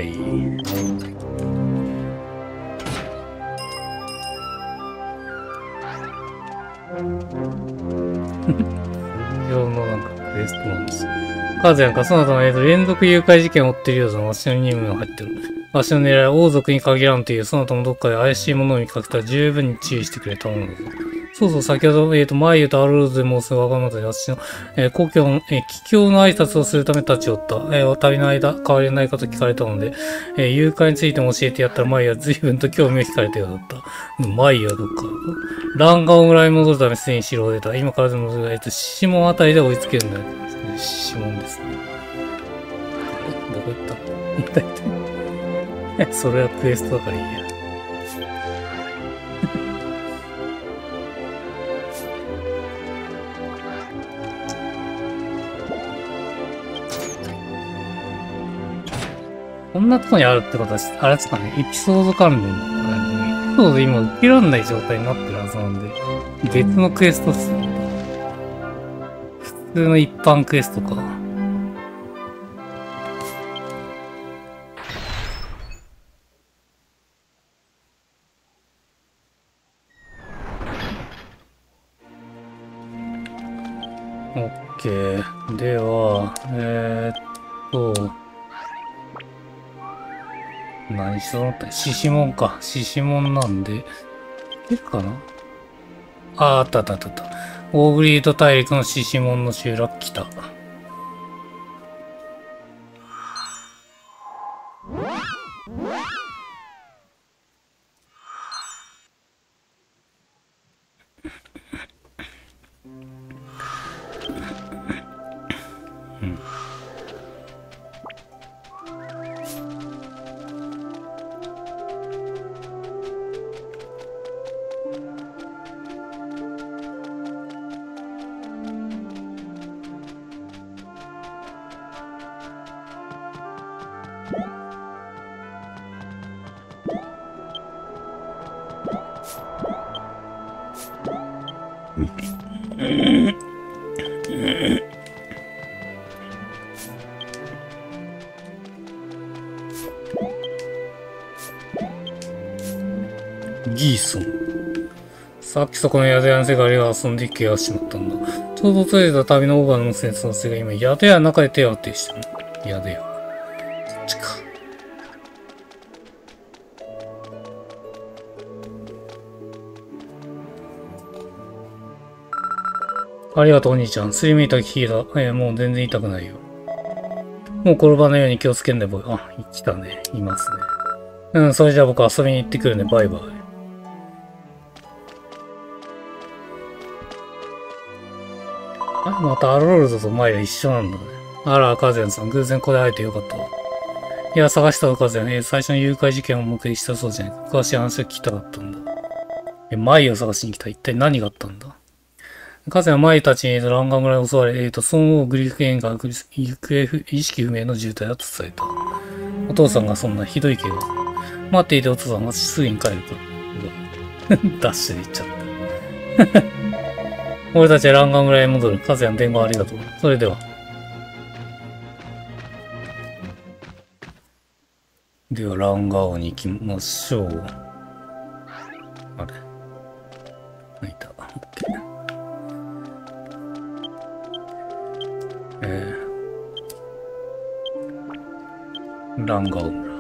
通常のなんかクエストなんですよ。カズヤンか、そなたの、えーと、連続誘拐事件を追っているようだな。わしの任務が入ってる。わしの狙いは王族に限らんという、そなたもどっかで怪しいものを見かけたら十分に注意してくれたものだぞ。そうそう、先ほど、えっ、ー、と、マイユとアルローズでもうすぐ若者たち、私の、えー、故郷の、えー、帰郷の挨拶をするため立ち寄った。えー、旅の間、変わりないかと聞かれたので、えー、誘拐についても教えてやったら、マイユは随分と興味を惹かれたようだった。マイユはどっかランガオ村に戻るためすでに城を出た。今からでも、えっ、ー、と、シシモンあたりで追いつけるんだよ。シシモンですね。どこ行ったそれはクエストだからいいや。こんなとこにあるってことは、あれですかね、エピソード関連の、エピソード今受けられない状態になってるはずなんで、別のクエストっすね。普通の一般クエストか。オッケー。では、えー、っと、何しそうだったシシモンか。シシモンなんで、いけるかなあー、あったあったあったあった。オーグリード大陸のシシモンの集落来た。ギーソン。さっきそこの宿屋の世界が遊んで怪我しまったんだ。ちょうど訪れた旅のオーバーの戦争生が今、宿屋の中で手を当てしてる。宿屋。そっちか。ありがとう、お兄ちゃん。すりむいた気だ。えー、もう全然痛くないよ。もう転ばないように気をつけんで、ボーイ。あ、来たね。いますね。うん、それじゃあ僕遊びに行ってくるね。バイバイ。あ、 またアロールドと前が一緒なんだね。あら、カズヤンさん、偶然これ会えてよかったわ。いや、探したのカズヤン。えー、最初の誘拐事件を目撃したそうじゃないか。詳しい話を聞きたかったんだ。え、マイを探しに来た。一体何があったんだ。カズヤンはマイたちに欄干村に襲われ、えーと、孫王グリフ園が行方不、意識不明の重体だと伝えた。お父さんがそんなひどい怪我。待っていてお父さんはすぐに帰るから。ダッシュで行っちゃった。俺たちは欄干村へ戻る。カズヤン伝言ありがとう。それでは。では、ランガオに行きましょう。あれ泣いた。オッケー。えー、ランガオ村。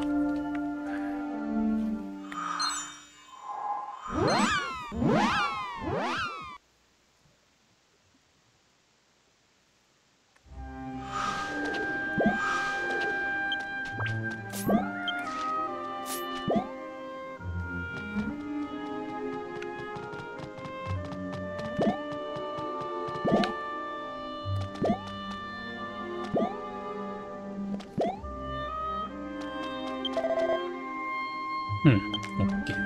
うん、オッケー。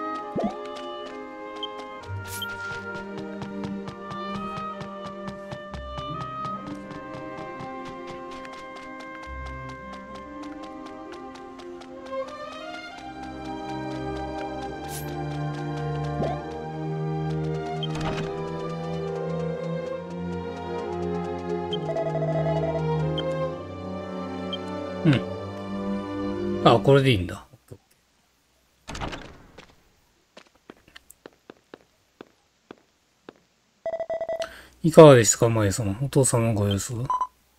うん。あ、これでいいんだ。いかがですか、マエ様。お父様のご様子は。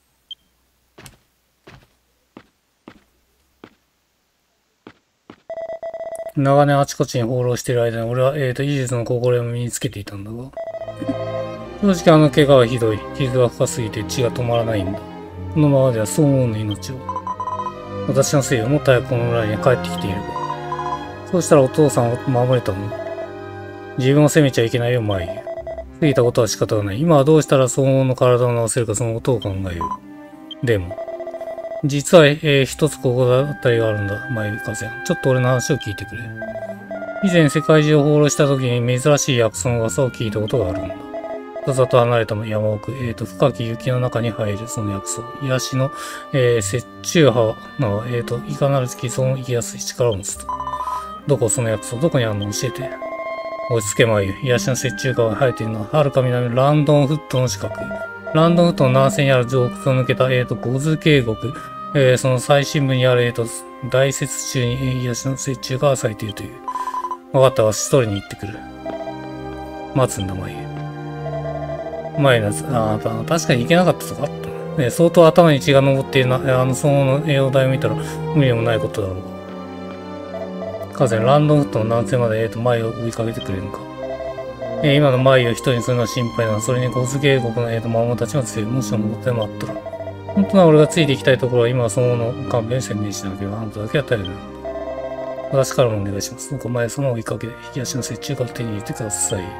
長年あちこちに放浪している間に、俺は、えーと、医術の心得を身につけていたんだが。正直あの怪我はひどい。傷が深すぎて血が止まらないんだ。このままでは孫王の命を。私のせいよ。もっと早くこの村に帰ってきていれば。そうしたらお父さんを守れたの。自分を責めちゃいけないよ、マイ。過ぎたことは仕方がない。今はどうしたら孫王の体を治せるかそのことを考えよう。でも、実は、えー、一つ心当たりがあるんだ、マイカゼン。ちょっと俺の話を聞いてくれ。以前世界中を放浪した時に珍しい薬草の噂を聞いたことがあるんだ。ささと離れた山奥、えーと、深き雪の中に入るその薬草。癒しの、えー、折衷葉の、えーと、いかなる傷を生きやすい力を持つと。どこその薬草、どこにあるの教えて。落ち着けまいよ。癒しの折衷葉が生えているのは、はるか南のランドンフットの近く。ランドンフットの南西にある洞窟を抜けた、えーと、ゴズ渓谷。えー、その最深部にある、えーと、大雪中に癒しの折衷葉が咲いているという。わかったわ、一人に行ってくる。待つんだ、まいよ。前のやつ、ああ、確かに行けなかったとかあったね。相当頭に血が上っているな、あの、その栄養台を見たら無理でもないことだろう。カゼン、ランドンフットの南西まで、えーと、前を追いかけてくれるのか。えー、今の前を一人にするのは心配なの。それにゴズ渓谷の、えーと、魔物たちも強い。もしも残ってもあったら。本当は俺がついていきたいところは、今はそのの勘弁に専念しなければ、あなただけは頼る。私からもお願いします。僕は前その追いかけ、引き足の折衷から手に入れてください。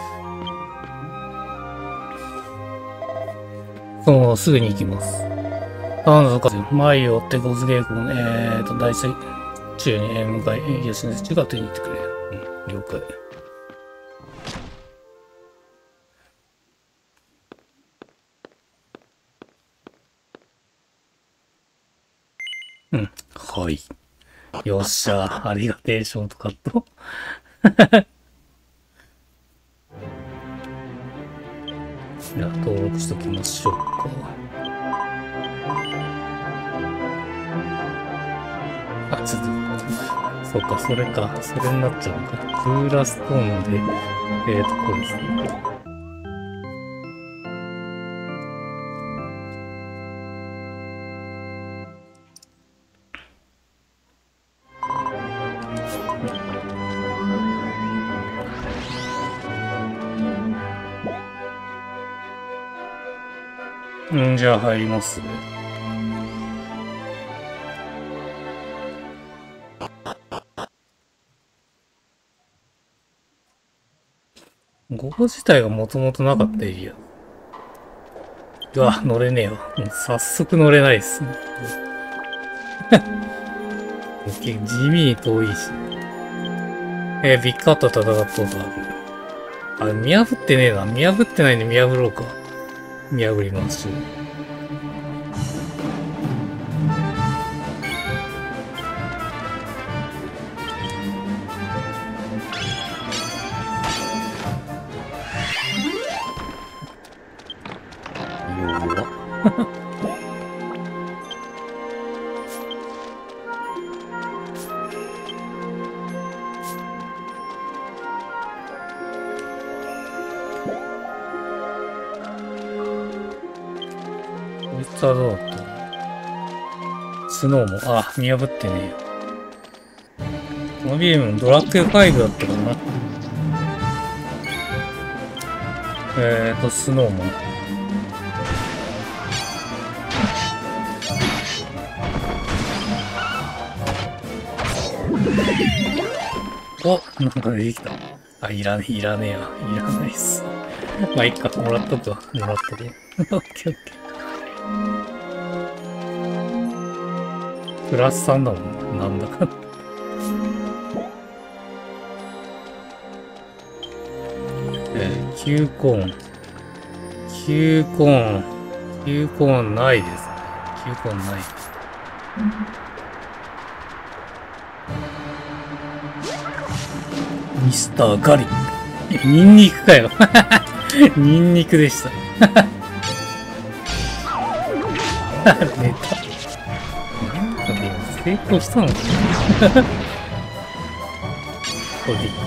そう、すぐに行きます。あなたか、前を追ってゴズゲークの、えーと、大水中に、えー、向かい、癒しの設置が手に入れてくれ。うん、了解。うん、はい。よっしゃ、ありがてえ、ショートカット。じゃあ、登録しときましょうか。あ、ちょっと、そうか、それか。それになっちゃうのか。クーラストーンで、えーと、これですね。うん、じゃあ入りますね。ここ自体がもともとなかったエリア。 うわ、乗れねえわ。もう早速乗れないっすね。地味に遠いし。えー、ビッグカット戦ったことある。あれ、見破ってねえな。見破ってないんで見破ろうか。見破りましょう。こいつはどうだったスノーも、あ、見破ってねえよ。このゲームのドラクエファイブだったかな。えーと、スノーも。お、なんか出てきた。あ、いらねえ、いらねえや。いらないっす。まあ、いっか、もらっとくわ。もらっとく。オッケーオッケー。プラスさんだもんね。なんだか。えー、キューコーン。キューコーン。キューコーンないですね。キューコーンない。ミスターガリック。ニンニクかよ。ニンニクでした。寝た。なんかね、成功したのかな。これでいいか。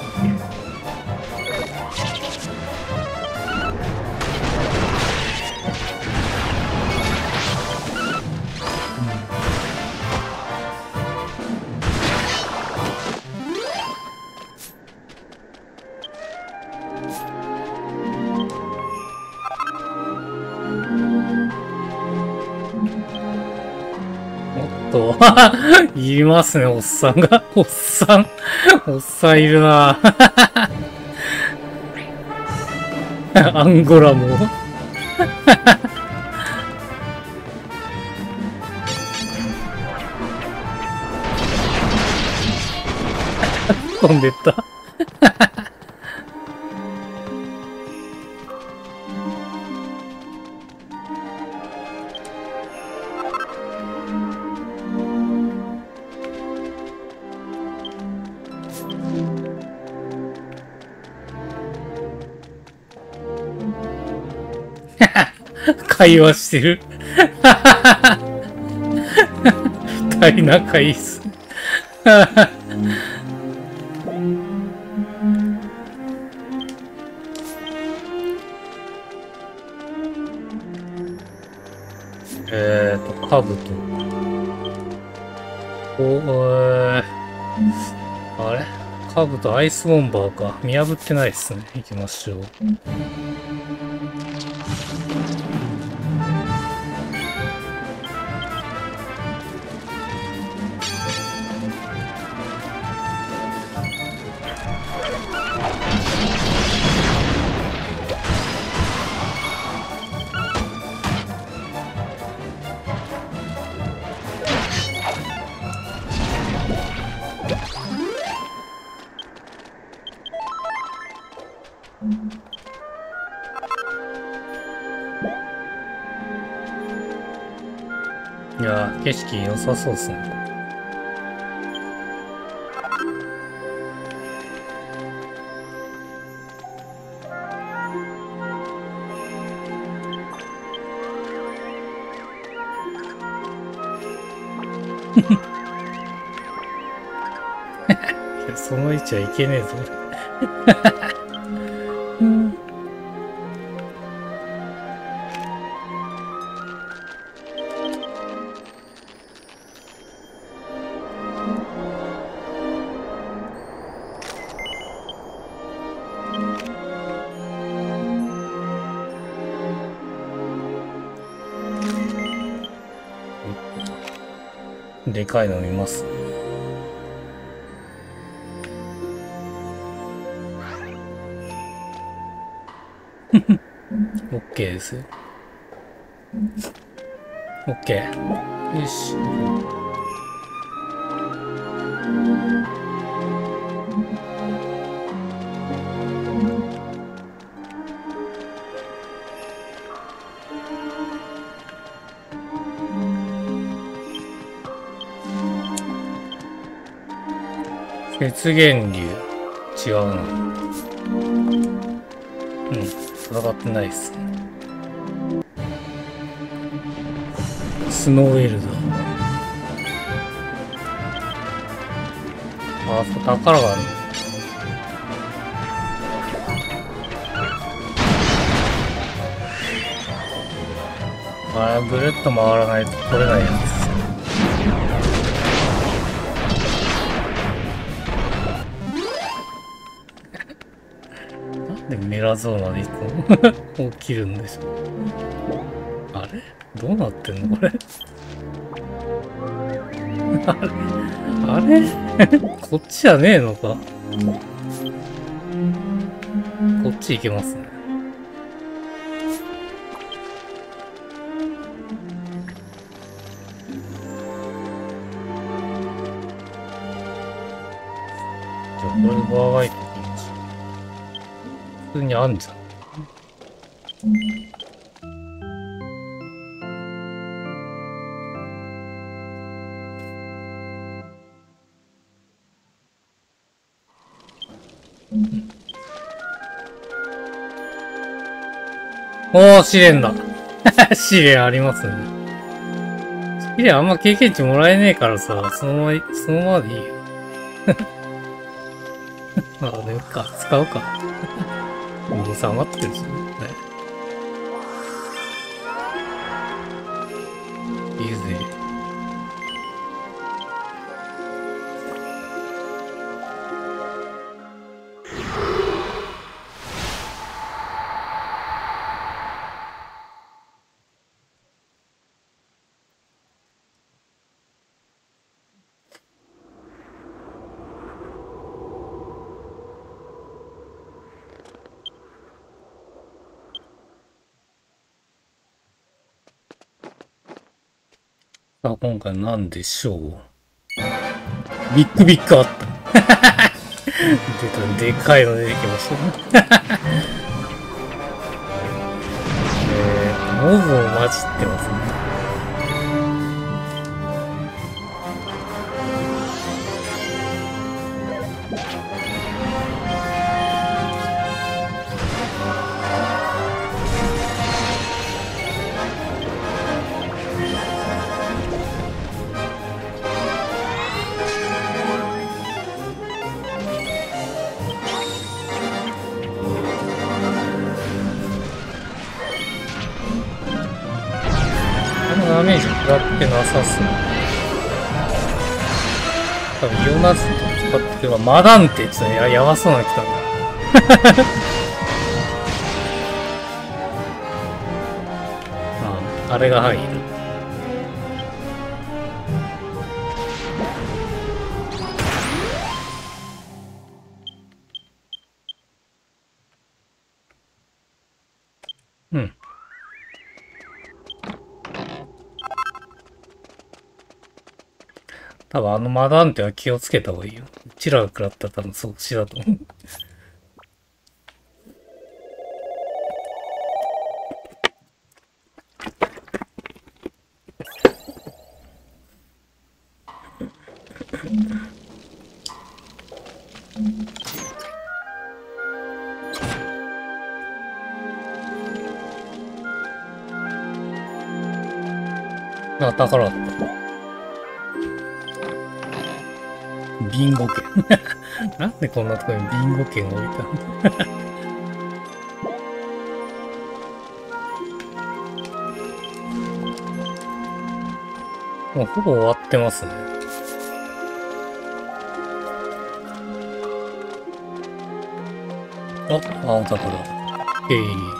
と、いますね、おっさんが。おっさん。おっさんいるなアンゴラも。飛んでった。会話してる。二人仲いいっす。えーと、カブと。お、えー、あれカブとアイスボンバーか。見破ってないっすね。行きましょう。いやー、景色良さそうっすね。いや、その位置はいけねえぞ。うんでかいの見ます。オッケーですよ。 オッケー。よし。雪源流。違うな。うん、戦ってないっすね。スノーウェルだ。あ、そう、宝がある。あれ、ぐるっと回らないと取れないやつです。なんでメラゾーナでいつも起きるんでしょう。あれどうなってんのこれ。あれあれこっちじゃねえのか。こっち行けますね。じゃあこれでバーガイト行きましょう。普通にあんじゃん。おー、試練だ。試練ありますね。試練あんま経験値もらえねえからさ、そのまま、そのままでいいよ。まあ、でもか、使うか。もう下がってるしね。いいぜ。さあ、今回何でしょう。ビッグビッグあった。出た、でかいの出てきましたね。えー、モブを混じってますね。ダメージ食らってなさそう。多分イオナズと使ってくれば、マダンテって言ったらややばそうなの来たんだ。ああ、あれが入る。うん。多分あのマダンテは気をつけた方がいいよ。うちらが食らったら多分そっちだと思う。あ、宝だった。ビンゴ券。なんでこんなところにビンゴ券置いたんだ。もうほぼ終わってますね。あ、青宝。えい。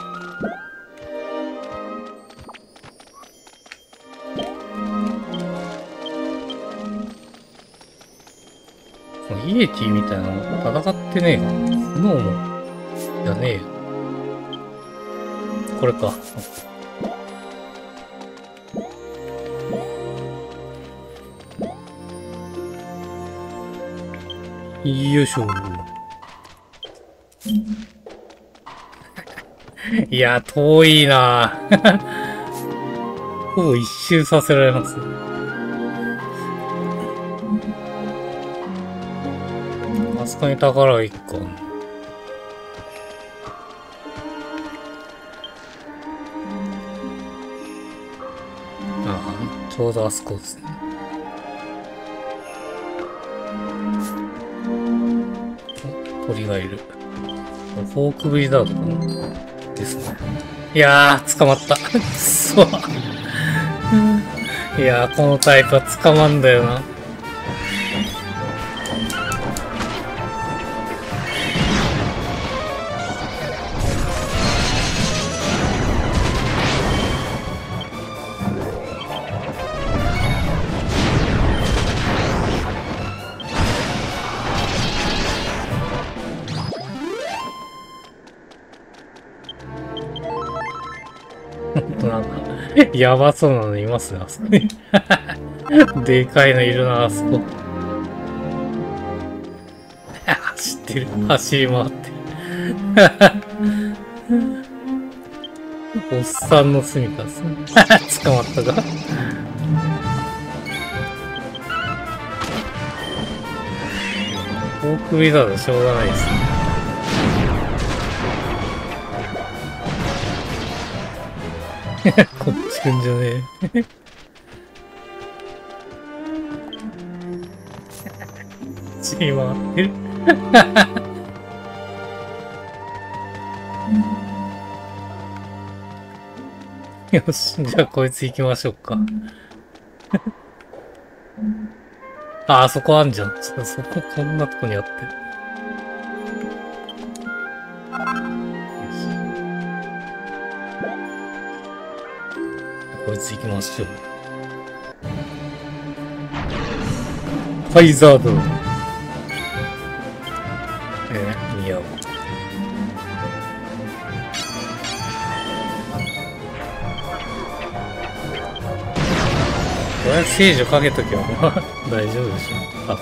イエティみたいなの戦ってねえか。スノーもじゃねえよ。これか。 よいしょ。いや、遠いなほぼ一周させられます。あそこに宝が一個。ああ、ちょうどあそこですね。鳥がいる。フォークブリザードかなですね。いやー、捕まった。くそ。いやー、このタイプは捕まんだよな。なんか、やばそうなのいますね、あそこに。でかいのいるな、あそこ。走ってる。走り回ってる。おっさんの住みかですね。捕まったか。フォークウィザードしょうがないですね。こっち来んじゃねえ。走り回ってる。よし、じゃあこいつ行きましょうか。あ、あそこあんじゃん。そこ、こんなとこにあって。こいつ行きましょう。ファイザード。えー、似合う。とりあえず聖女かけとけば大丈夫でしょ。あ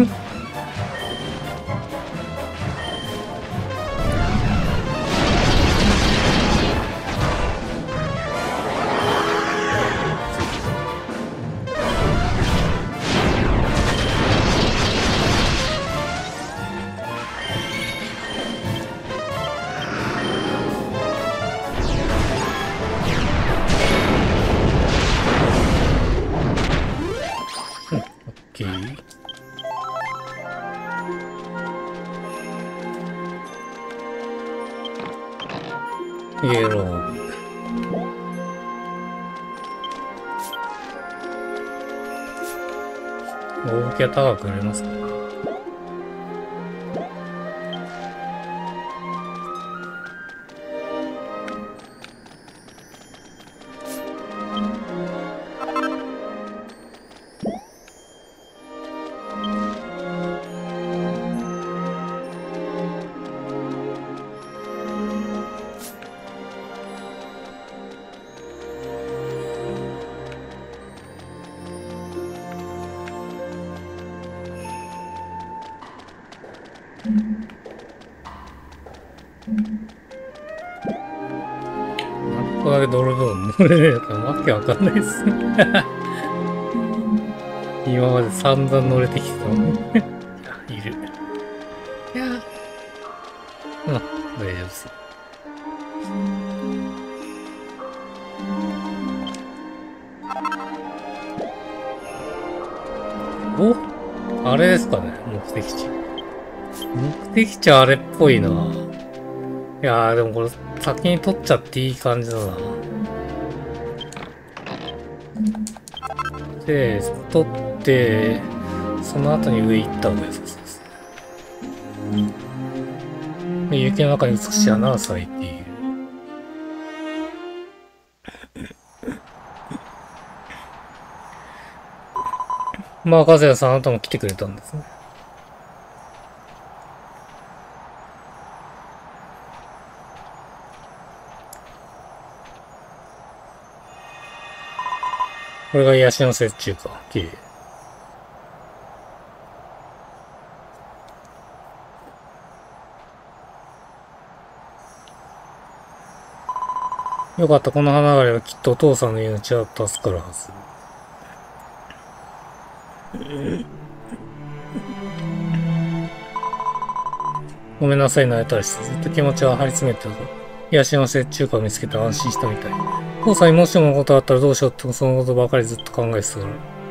イエロー。大きは高くなりますか。ここだけドロドロ乗れねえからわけわかんないっすね。今まで散々乗れてきてたのに。いる。いやうん、大丈夫です。おあれですかね、目的地。目的地あれっぽいな。いやーでもこれ先に取っちゃっていい感じだな。で、取って、その後に上行った方が良さそうですね。雪の中に美しい花が咲いている。まあ、和也さん、あなたも来てくれたんですね。これが癒しの折衷か。綺麗。 よかった、この花があればきっとお父さんの命は助かるはず。ごめんなさい、泣いたりして、ずっと気持ちは張り詰めてたぞ。癒しの折衷感を見つけて安心したみたい。父さんにもしものことあったらどうしようってそのことばかりずっと考えてたから。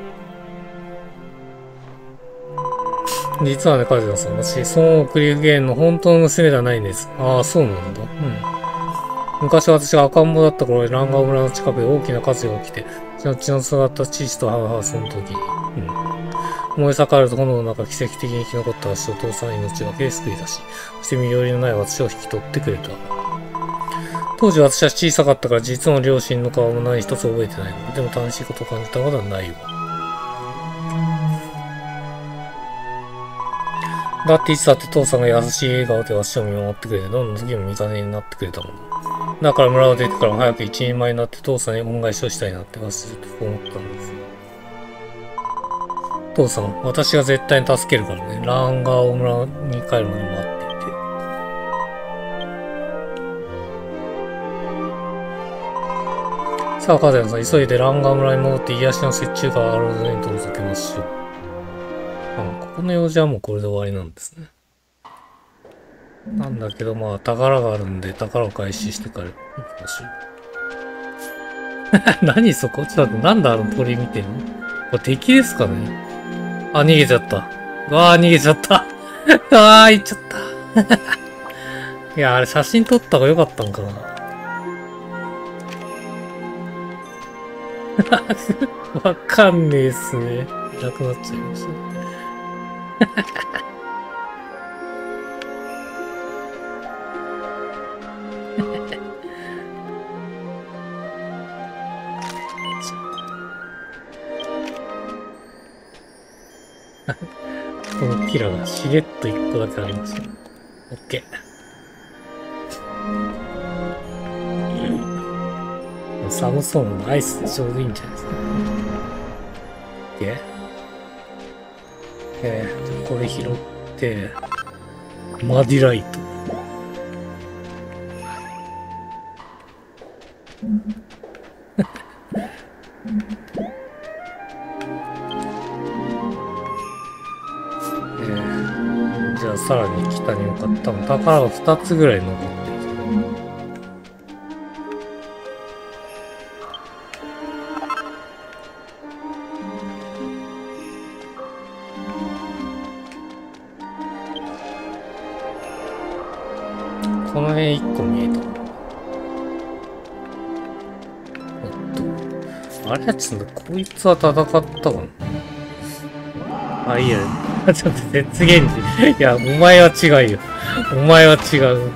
実はね、カズヤさん、私、孫悟空ゲーンの本当の娘ではないんです。ああ、そうなんだ。うん。昔私が赤ん坊だった頃、ランガオ村の近くで大きな火事が起きて、その血の育った父と母はその時に、うん。燃え盛ると炎の中、奇跡的に生き残った私とお父さんの命がけで救い出し、そして身寄りのない私を引き取ってくれた。当時私は小さかったから実の両親の顔も何一つ覚えてないの。でも楽しいことを感じたことはないわ。だっていつだって父さんが優しい笑顔で私を見守ってくれて、どんな時も味方になってくれたもの。だから村を出てからも早く一人前になって父さんに恩返しをしたいなって私ずっと思ったんです。父さん、私が絶対に助けるからね。ランガーオ村に帰るまで待っていて。さあ、カズヤさん、急いでランガー村に戻って癒しの折衷感があるのに届けましょう。あ、ここの用事はもうこれで終わりなんですね。なんだけど、まあ、宝があるんで、宝を回収してから行きましょう。何そこちょっと待って、なんであの鳥見てんのこれ敵ですかね。あ、逃げちゃった。わあ、逃げちゃった。ああ、行っちゃった。いや、あれ写真撮った方が良かったんかな。わかんねえっすね。いなくなっちゃいました。このキラがしれっと一個だけありました。オッケー。寒そうなのアイスでちょうどいいんじゃないですか。オッケー。えー、これ拾って、マディライト。じゃあさらに北に向かったの。宝がふたつぐらい残ってる。この辺いっこ見えた。おっと。あれちょっとこいつは戦ったかな。あ、いいや。ちょっと絶現時。いや、お前は違うよ。お前は違う。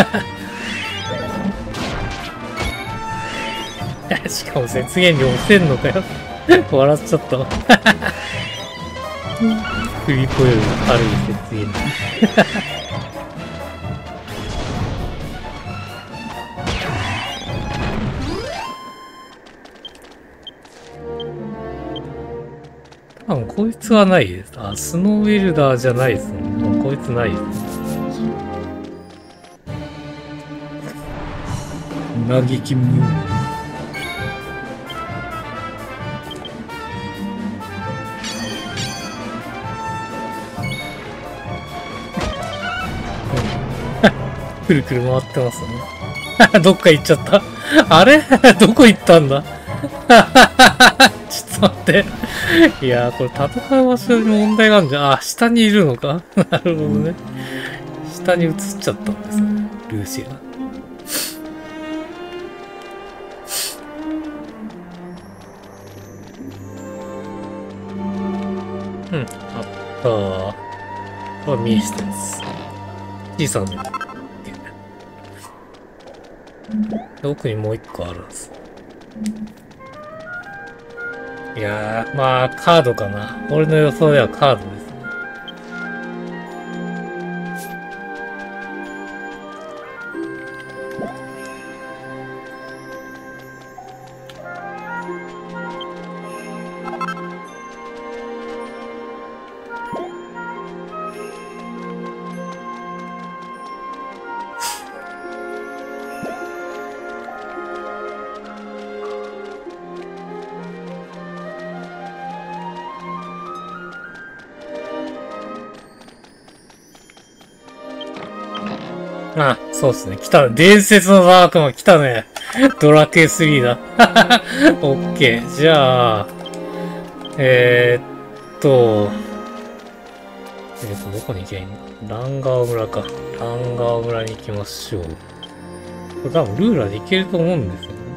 しかも雪原に押せんのかよ。笑っちゃったわ。クリポより軽い雪原。多分こいつはないです。あ、スノーウェルダーじゃないですね。こいつないです。嘆きミュー。くるくる回ってますね。どっか行っちゃった。あれどこ行ったんだ。ちょっと待って。いやー、これ戦う場所に問題があるんじゃん。あ、下にいるのか。なるほどね。下に移っちゃったんですね。ルーシーが。うん、あったー。これは見えしてます。小さな。奥にもう一個あるんです。いやー、まあ、カードかな。俺の予想ではカードですね。 あ、そうですね。来た。伝説のダークマン来たね。ドラクエスリーだ。オッケー。じゃあ、えー、っと、えー、っと、どこに行けばいいんだ？ランガー村か。ランガー村に行きましょう。これ多分ルーラーで行けると思うんですよね。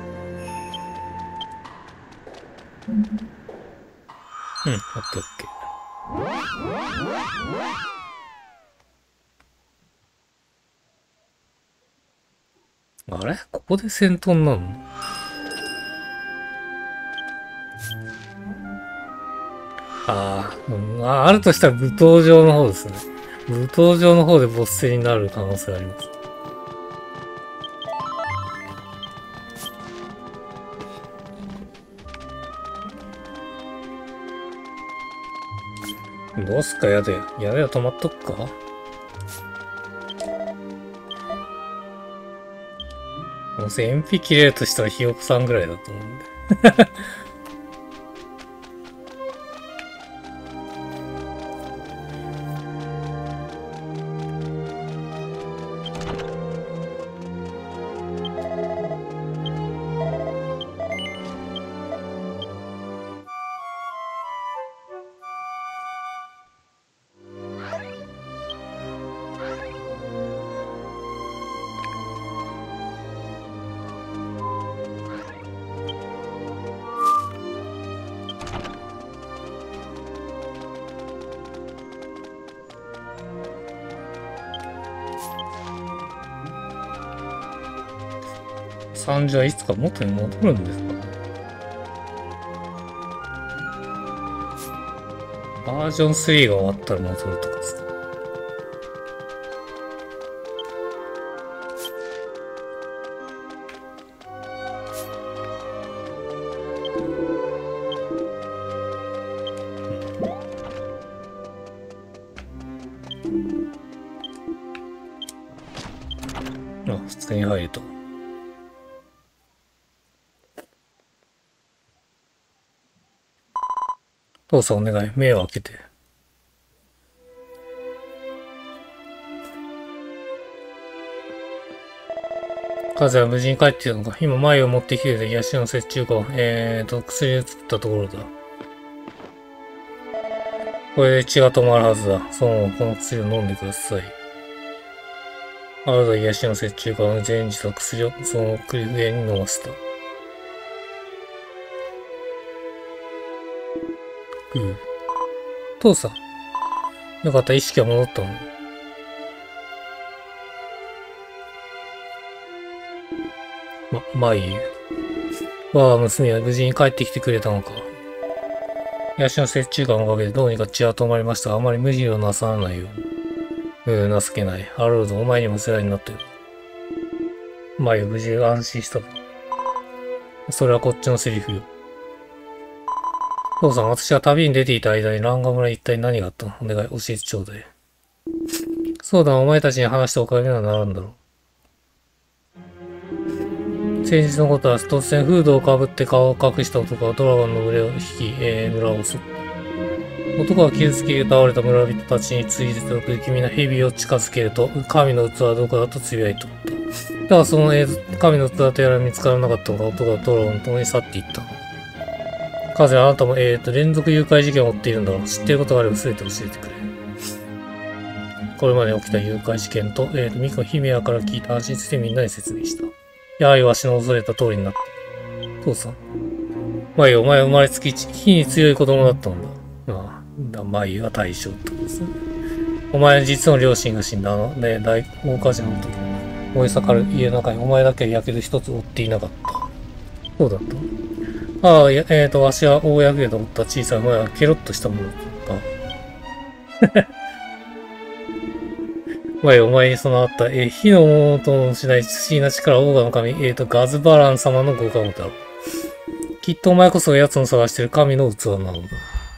うん、オッケーオッケー。あれここで戦闘になるの？あー、うん、あ、あるとしたら舞踏場の方ですね。舞踏場の方でボス戦になる可能性あります。どうすっか、やで。やでは止まっとくか？どうせ延費切れるとしたらひよこさんぐらいだと思うんで。さんじはいつか元に戻るんですか？バージョンスリーが終わったら戻るとかですか？あ、普通に入ると。父さんお願い、目を開けて。風は無事に帰ってきたのか。今、前を持ってきていた癒しの折衷か。えーと、薬を作ったところだ。これで血が止まるはずだ。その、この薬を飲んでください。あなたは癒しの折衷かの前日の薬をその栗上に飲ませた。うん。父さん。よかった、意識が戻ったの。ま、まあいいよ。我が娘は無事に帰ってきてくれたのか。癒しの折衷感のおかげでどうにか血は止まりましたが、あまり無理をなさらないように。うん、情けない。ハロルド、お前にも世話になったよ。まあいいよ、無事安心したぞ。それはこっちのセリフよ。父さん、私が旅に出ていた間にランガ村に一体何があったの？お願い、教えてちょうだい。そうだ、お前たちに話したおかげにはならんだろう。先日のことは、突然フードをかぶって顔を隠した男がドラゴンの群れを引き、えー、村を襲った。男は傷つき倒れた村人たちについてと不気味な蛇を近づけると、神の器はどこだとつぶやいておった。だがその、えー、神の器とやら見つからなかったのか、男はドラゴンと共に去っていった。風、あなたも、えーと、連続誘拐事件を追っているんだろう。知っていることがあれば全て教えてくれ。これまで起きた誘拐事件と、えーと、ミコ姫やから聞いた話についてみんなに説明した。やはりわしの恐れた通りになった。父さん。まあいいよ、お前は生まれつき火に強い子供だったんだ。ああ、だまあいいは大将ってことですね。お前の実の両親が死んだあの、ね、大大火事の時、燃え盛る家の中にお前だけは焼ける一つ負っていなかった。そうだった。ああ、えっ、ー、と、わしは大役でおった小さい前はケロッとしたものだった。まあ、お前にそのあった、えー、火のものともしない不思議な力、オーガの神、えっ、ー、と、ガズバラン様のご加護だろう。きっとお前こそが奴の探している神の器なのだ。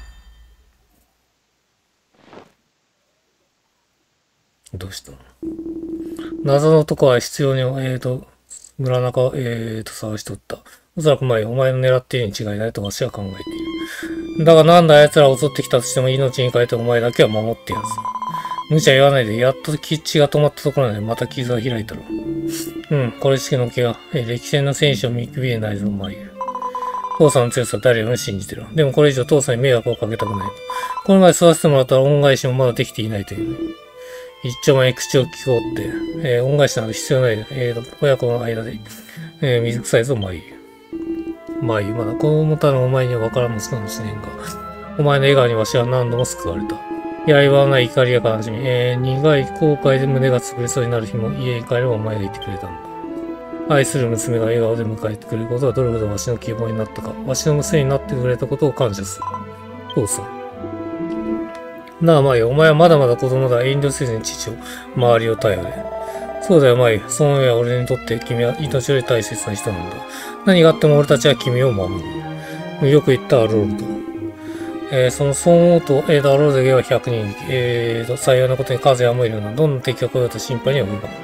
どうしたの？謎の男は必要に、えっ、ー、と、村中を、えーと、探しておった。おそらく前、お前の狙っているに違いないとわしは考えている。だがなんだ奴らを襲ってきたとしても命に変えてお前だけは守ってやるぞ。 無茶言わないで、やっと血が止まったところでまた傷が開いたろ。うん、これしきの怪我。え、歴戦の戦士を見くびれないぞ、マイユ。父さんの強さは誰よりも信じてる。でもこれ以上父さんに迷惑をかけたくない。この前吸わせてもらったら恩返しもまだできていないという。一丁前に口を聞こうって。えー、恩返しなど必要ない。えーと、親子の間で、えー、水臭いぞ、マイユ。マイユ、まだ子供たのお前には分からんのかもしれんが。お前の笑顔にわしは何度も救われた。刃はない怒りや悲しみ、えー、苦い後悔で胸が潰れそうになる日も家に帰ればお前がいてくれたんだ。愛する娘が笑顔で迎えてくれることはどれほどわしの希望になったか、わしの娘になってくれたことを感謝する。父さん。なあ、マイ、お前はまだまだ子供だ。遠慮せずに父を、周りを頼れ。そうだよ、マイ。その上は俺にとって君は命より大切な人なんだ。何があっても俺たちは君を守る。よく言った、ロールド。えー、その、そう思うと、えー、だろうぜはひゃくにん、えーと、幸いなことに風やもいるような、どんな敵が来ようと心配には及ばない。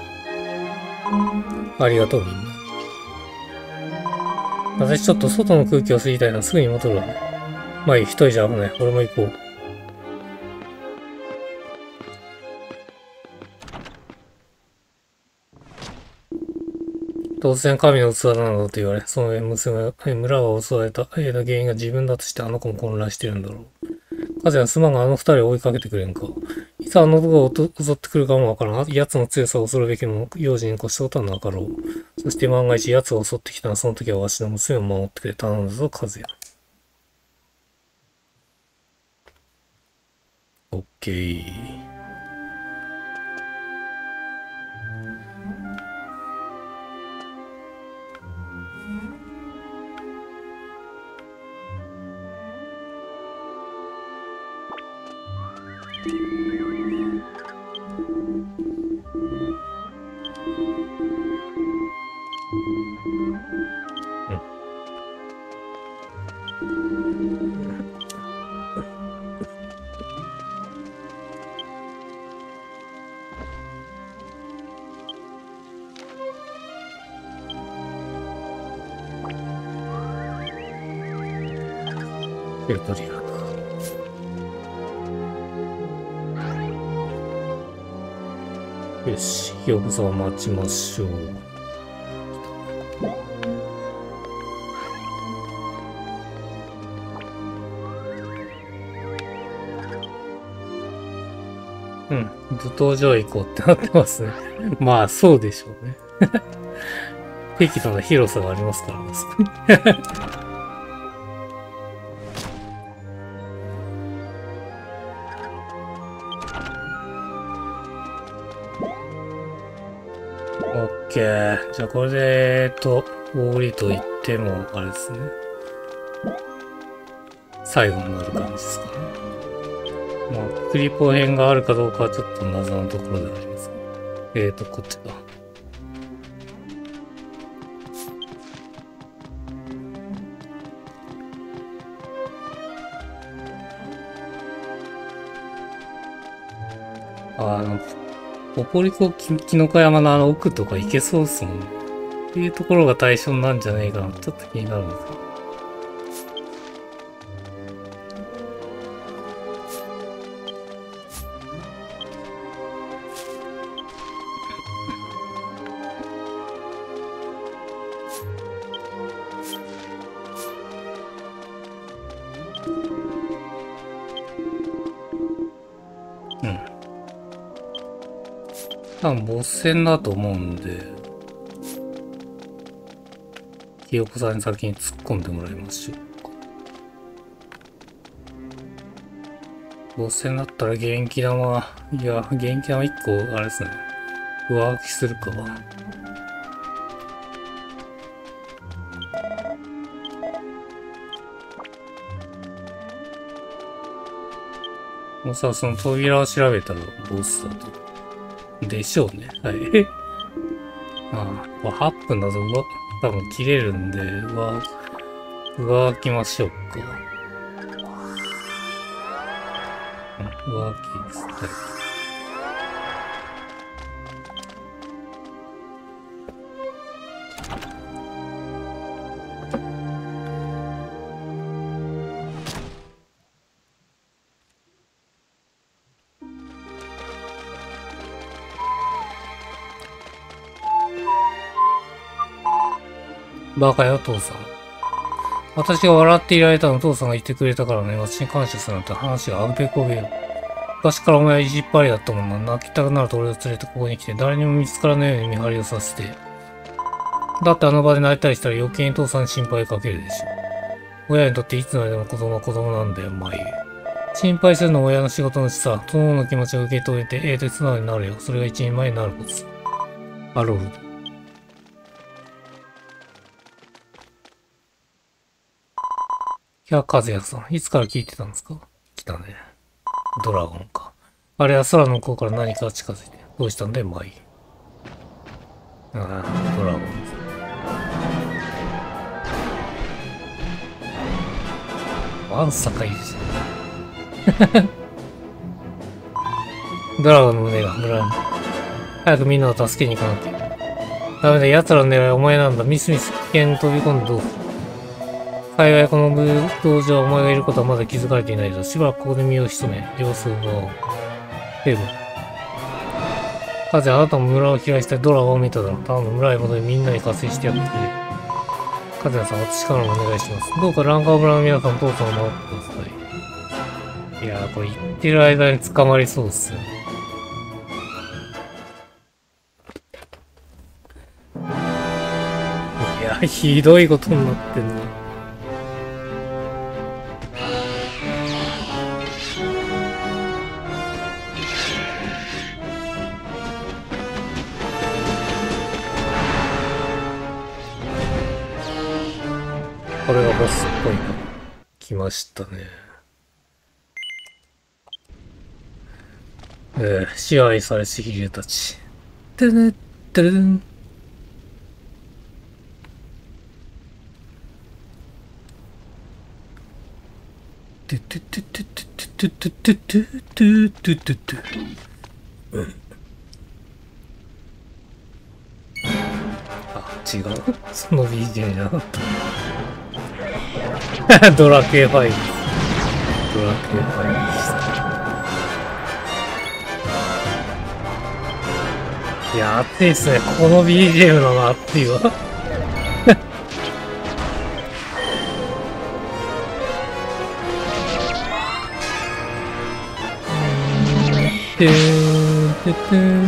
ありがとう、みんな。私ちょっと外の空気を吸いたいな、すぐに戻るわね。まあいい、一人じゃ危ない。俺も行こう。突然神の器なのと言われ、その娘が、村が襲われた、えー、原因が自分だとしてあの子も混乱してるんだろう。カズヤすまんがあの二人を追いかけてくれんか。いつあの男が襲ってくるかもわからん。奴の強さを恐るべきも用心に越したことはなかろう。そして万が一奴が襲ってきたらその時はわしの娘を守ってくれ。頼んだぞ、カズヤ。オッケー。テルトリア。よし、よくさは待ちましょう。うん、舞踏場行こうってなってますね。まあ、そうでしょうね。適度な広さがありますからね。オッケー。じゃあこれで、えっと、大リと言っても、あれですね。最後になる感じですかね。まあ、クリポ編があるかどうかはちょっと謎のところではあります。えーと、こっちか。あの、ポポリコキノコ山のあの奥とか行けそうっすもんね。っていうところが対象なんじゃないかな。ちょっと気になるんですけど。うん。多分、ボス戦だと思うんで、ひよこさんに先に突っ込んでもらいましょうか。ボス戦だったら元気玉、いや、元気玉いっこ、あれですね。上書きするか。もうさ、その扉を調べたらボスだと。でしょうね。はい。ああ、はっぷんだと、多分切れるんで、上、上書きましょうか。上書きです。はい。 バカよ、父さん。私が笑っていられたの父さんが言ってくれたからね、私に感謝するなんて話があぐべこべよ。昔からお前は意地っ張りだったもんな。泣きたくなると俺を連れてここに来て、誰にも見つからないように見張りをさせて。だってあの場で泣いたりしたら余計に父さんに心配かけるでしょ。親にとっていつまでも子供は子供なんだよ、まあ言う。心配するのは親の仕事のしさ、友の気持ちを受け止めて、ええと素直になるよ。それが一人前になることさ。アロール。いや、和也さん、いつから聞いてたんですか？来たね。ドラゴンか。あれは空の向こうから何かが近づいて。どうしたんだよ、まあいい。ああ、ドラゴンです。ワンサかいいですね。ドラゴンの胸が村に。早くみんなを助けに行かなきゃ。ダメだ、奴らの狙いはお前なんだ。ミスミス危険に飛び込んでどうする。幸いこの武道場はお前がいることはまだ気づかれていないぞ。しばらくここで身を潜め、様子を伺おう。セブン。カズ、あなたも村を開したいドラゴンを見ただろう。頼む、村へ戻りみんなに加勢してやってくれ。カズヤさん、私からもお願いします。どうかランカー村の皆さん、父さんを守ってください。いやー、これ言ってる間に捕まりそうっすよ。いや、ひどいことになってんな。これがボスっぽいな。来ましたね。えー、支配されしヒレたち。てねってるん。ててててててててててててて。うん。あ、違う。その ビージーエム じゃなかった。ドラクエファイブ。ドラクエファイブでした。いや、熱いっすね。この ビージーエム なの熱いわ。てーててー。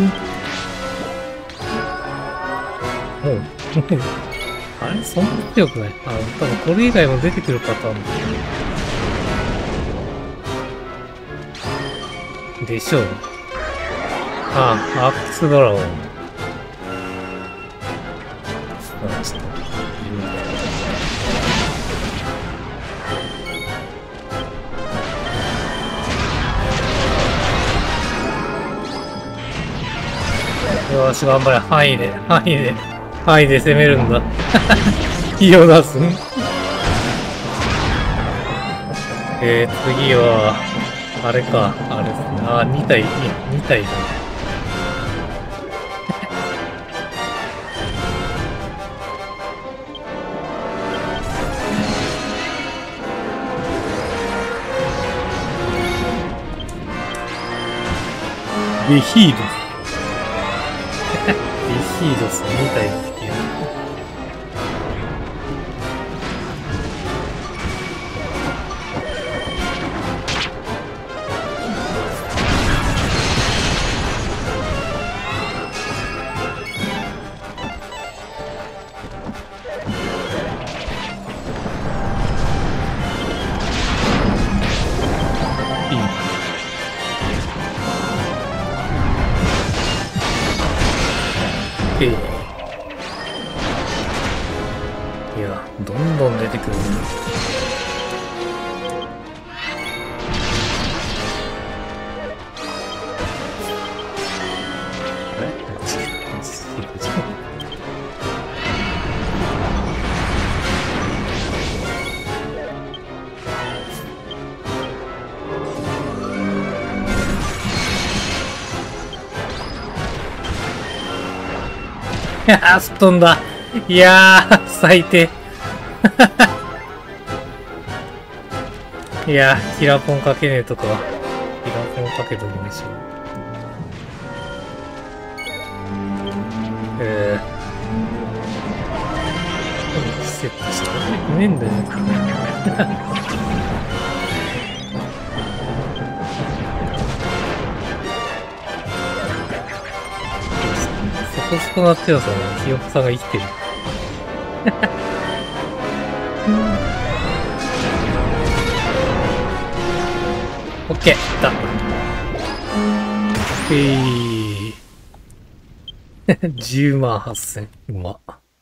もう、あれそんな強くない？あの、多分これ以外も出てくるパターンでしょう。ああ、アックスドラゴン。あ、ちょっと。よし、頑張れ。範囲で、範囲で、範囲で攻めるんだ。火を出すん。えー、次は、あれか、あれですね。あ、に体、に体だ。ベヒードス。ベヒードスに体好きや。いい。いや、どんどん出てくるね。あれ？いやー、すっ飛んだ。いやー、最低。いやー、キラポンかけねえとか。キラポンかけときましょう。えー。 セットしてねえんだよ。そこそこな強さのひよこさんが生きてる。オッケー、いった。えー。じゅうまんはっせん。うま。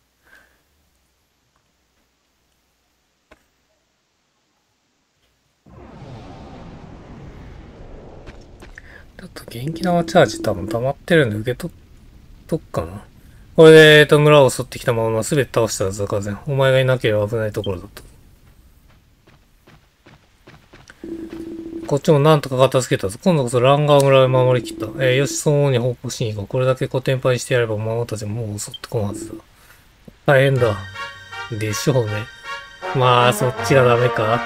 ちょっと元気玉チャージ多分溜まってるんで受け取っとっかな。これで、えっと、村を襲ってきたまますべて倒したはずだ、風。お前がいなければ危ないところだった。こっちもなんとか片付けたぞ。今度こそランガー村を守りきった。えー、よし、孫に報告しに行こう。これだけコテンパンしてやれば魔王たちももう襲ってこんはずだ。大変だ。でしょうね。まあ、そっちがダメか。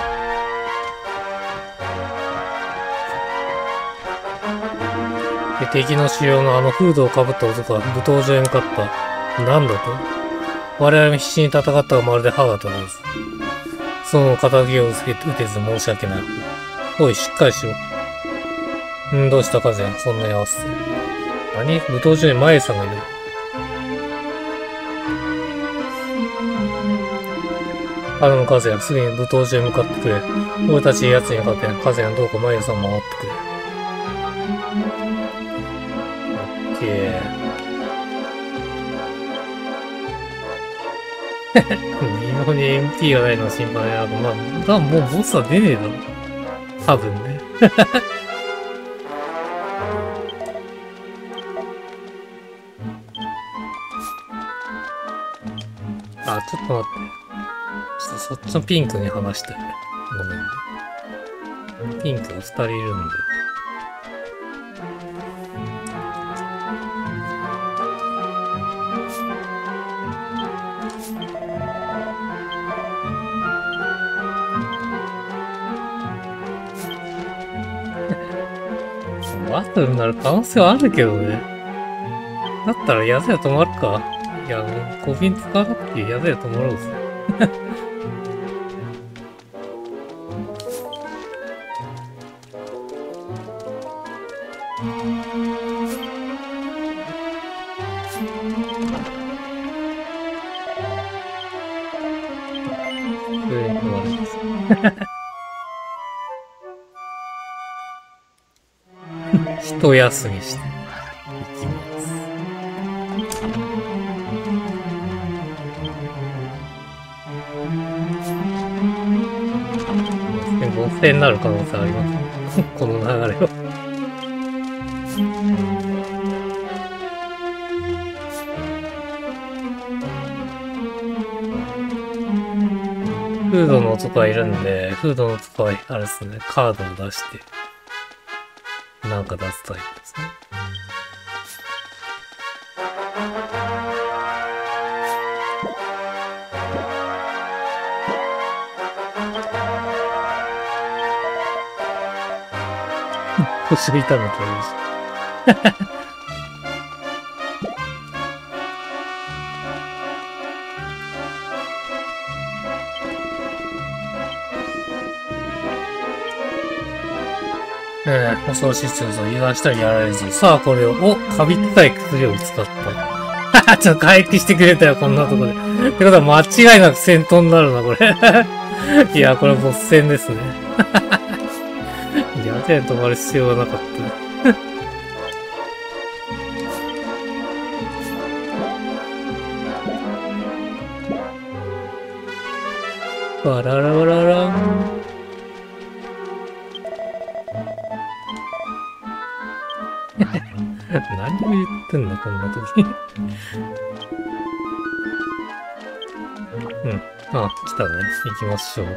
で、敵の主要のあのフードをかぶった男は武闘場へ向かった。なんだと？我々も必死に戦ったがまるで歯が立たず。その仇を打てず申し訳ない。おい、しっかりしろ。ん、どうしたかぜん、そんなに合わせて。何？武闘場にマユさんがいる。頼む、カゼン、すぐに武闘場へ向かってくれ。俺たち奴に勝てん。カゼン、どうかマユさん守ってくれ。オッケー。微妙に エムピー がないのは心配だけど、まあ、多分もうボスは出ねえだろ。多分ね。あ、ちょっと待って。ちょっとそっちのピンクに話して。ごめんね。ピンクがふたりいるんで。バトルになる可能性はあるけどね。だったら宿屋泊まるか。いや、もう小瓶使わなくて宿屋泊まろうぜ。上に泊まるんです。一休みしていきます。でも、ボス戦になる可能性あります。この流れを。フードの男がいるんで、フードの男はあれですね、カードを出して、なんか出すタイプですね。腰を痛めてるし。ええー、恐ろしい強さを油断したらやられず。さあ、これを、お、カビ臭い薬を見つかった。ちょっと回復してくれたよ、こんなとこで。ってことは間違いなく戦闘になるな、これ。いや、これボス戦ですね。やで止まる必要はなかった。バララバララン。何を言ってんだ、こんな時。うん。あ、来たね。行きましょう。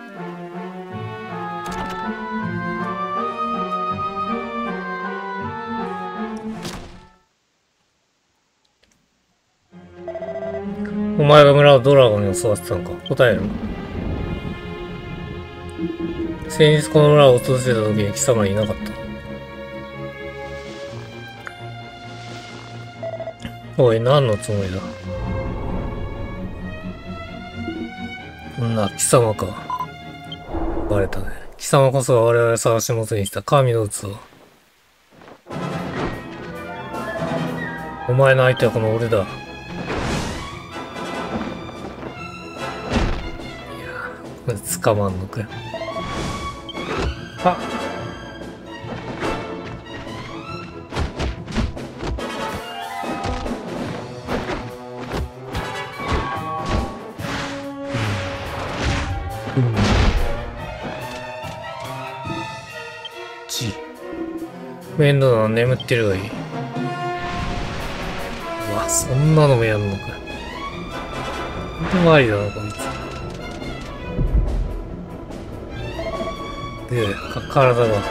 お前が村をドラゴンに襲わせたのか。答えろ。先日この村を訪れた時に貴様はいなかった。おい、何のつもりだ。 んな、貴様か。バレたね。貴様こそが我々探し求めに来た神の器。お前の相手はこの俺だ。いやー、これ捕まんのかよ。あっ。うん。ち。面倒なの眠ってるがいい。うわ、そんなのもやんのか。ほんと周りだな、こいつ。で、か、体が。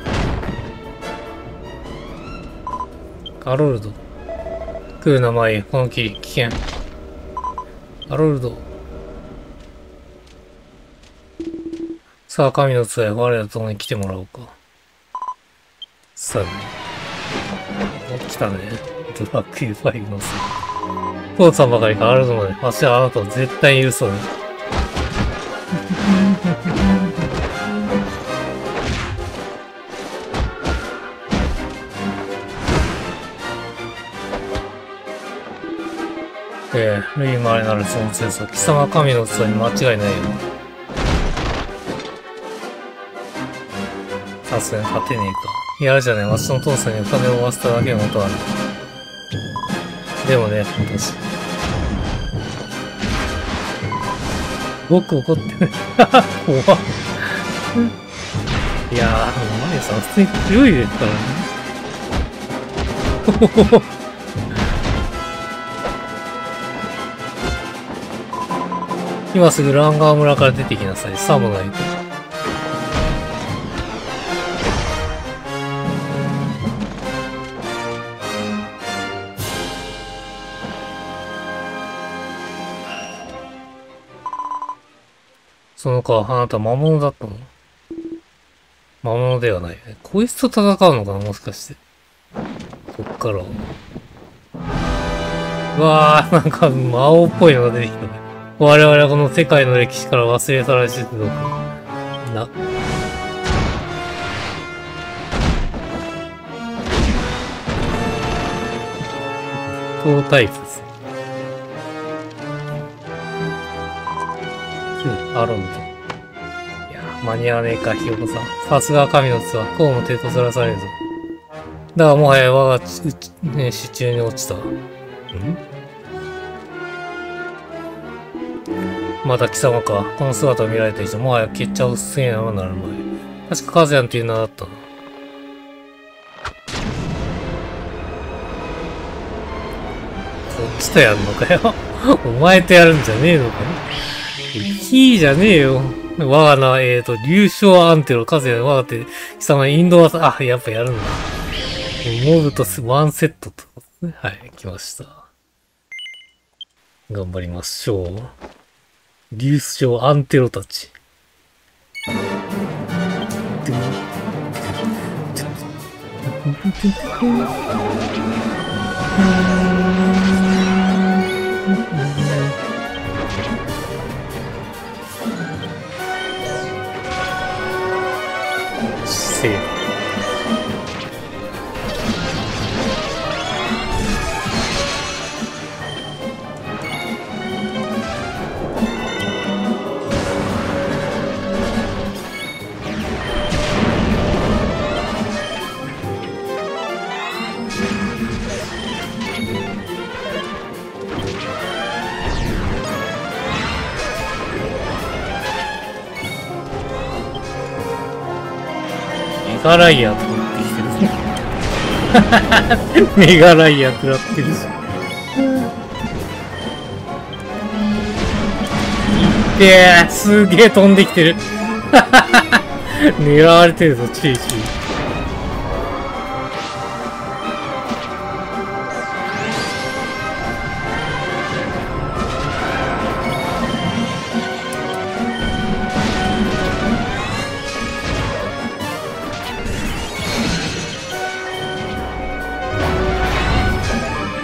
アロルド。来る名前、この霧、危険。アロルド。さあ、神の杖、我らと共に来てもらおうか。さあね。お、来たね。ドラッグファイブのせい。父さんばかりか、アロルドまで。わしはあなたを絶対に許そうね。ええ、類もあれなるその強さ。貴様は神の器に間違いないよ。さすがに勝てねえか。いや、あれじゃねえ。わしの父さんにお金を負わせただけのことある。でもね、私。僕怒ってる。怖っ。いやー、お前さん普通に強いですからね。今すぐランガー村から出てきなさい。さもないと。その顔、あなた魔物だったの？魔物ではない。こいつと戦うのかな、もしかして。こっから。うわー、なんか魔王っぽいのが出てきたね。我々はこの世界の歴史から忘れ去られてるのか。な。トータイプです。うん、アロンド。いや、間に合わねえか、ひよこさん。さすが神の器、こうも手こずらされるぞ。だがもはや我がち、うち、ね、支柱に落ちた。ん？また貴様か。この姿を見られた以上、もはや決着を進めながらなるまい。確かカズヤンという名だったな。こっちとやんのかよ。お前とやるんじゃねえのかよ。キーじゃねえよ。我が名、えーと、竜将アンテロ、カズヤン、我が手、貴様インドア、あ、やっぱやるんだ。モブとワンセットと、ね。はい、来ました。頑張りましょう。竜将アンテロたち。せーメガライヤーとかってきてる。メガライヤー食らってるし。いってー、すげえ飛んできてる。狙われてるぞ、チーチー。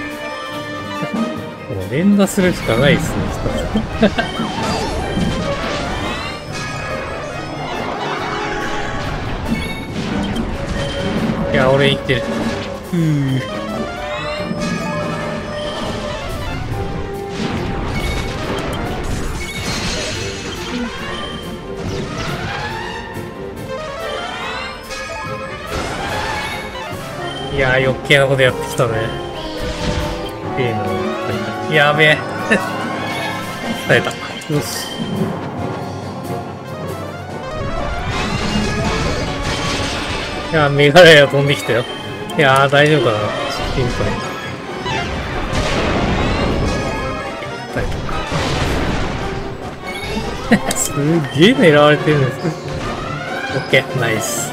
連打するしかないっすね、 いや、俺生きてる。ふぅ。いやー、余計なことやってきたね。いいな。やべえ。耐えた。よし。いやー、メガレア飛んできたよ。いやー、大丈夫かな。心配。耐えた。すげえ狙われてるんです。オッケー、ナイス。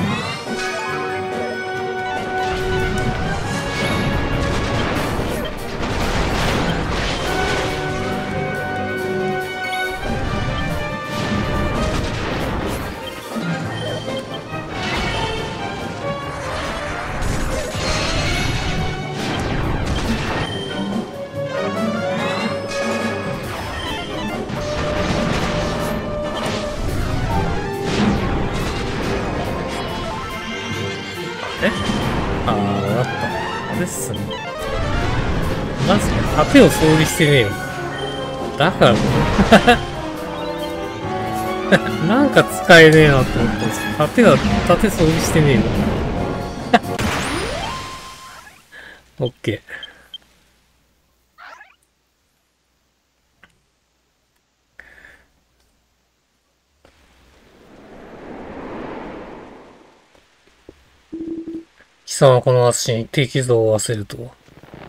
盾を装備してねえよ。だからなんか使えねえなと思ったんですけど、盾が、盾装備してねえよ。オッケー。貴様この足に敵像を合わせるとは。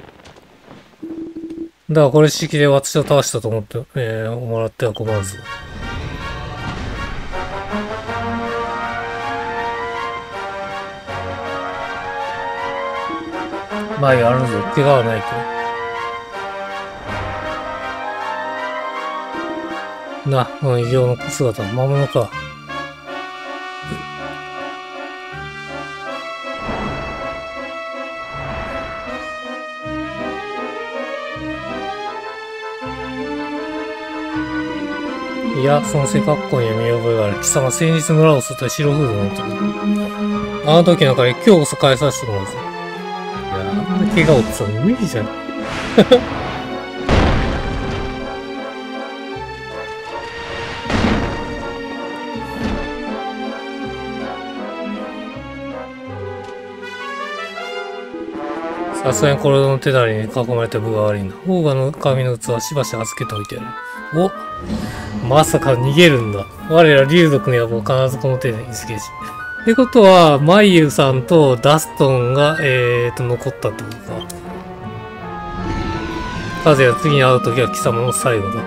だからこれ式で私を倒したと思って、えー、もらっては困るぞ。前あるぞ。怪我はないと。な、この異形の姿、魔物か。いや、その背格好には見覚えがある。貴様、先日村を襲った白フードの男。あの時の彼、今日こそ返させてもらうぞ。いや、あんな怪我を負ってたの無理じゃん。さすがにこれの手だりに囲まれた部が悪いな。オーガの紙の器はしばし預けておいてやる。お、まさか逃げるんだ。我ら竜族の野望を必ずこの手で見つけし。ってことは、マイユさんとダストンが、えーと、残ったってことか。風が次に会うときは貴様の最後だ。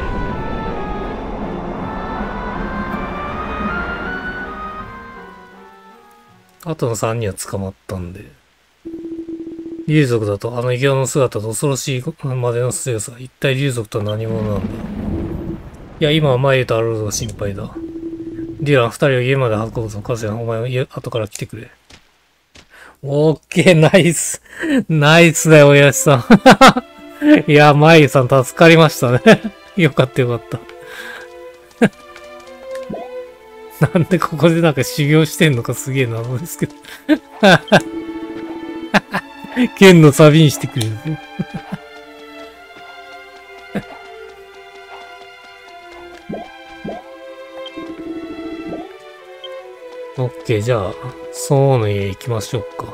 あとのさんにんは捕まったんで。竜族だと、あの異形の姿と恐ろしいまでの強さ。一体竜族とは何者なんだ。いや、今はマイユとアルロードが心配だ。デュラン、二人を家まで運ぶぞ。カズヤン、お前は家、後から来てくれ。オッケー、ナイス。ナイスだよ、おやしさん。いや、マイユさん助かりましたね。よかったよかった。なんでここでなんか修行してんのかすげえ謎ですけど。剣のサビにしてくれるぞ。オッケー、じゃあ、ソーの家行きましょうか。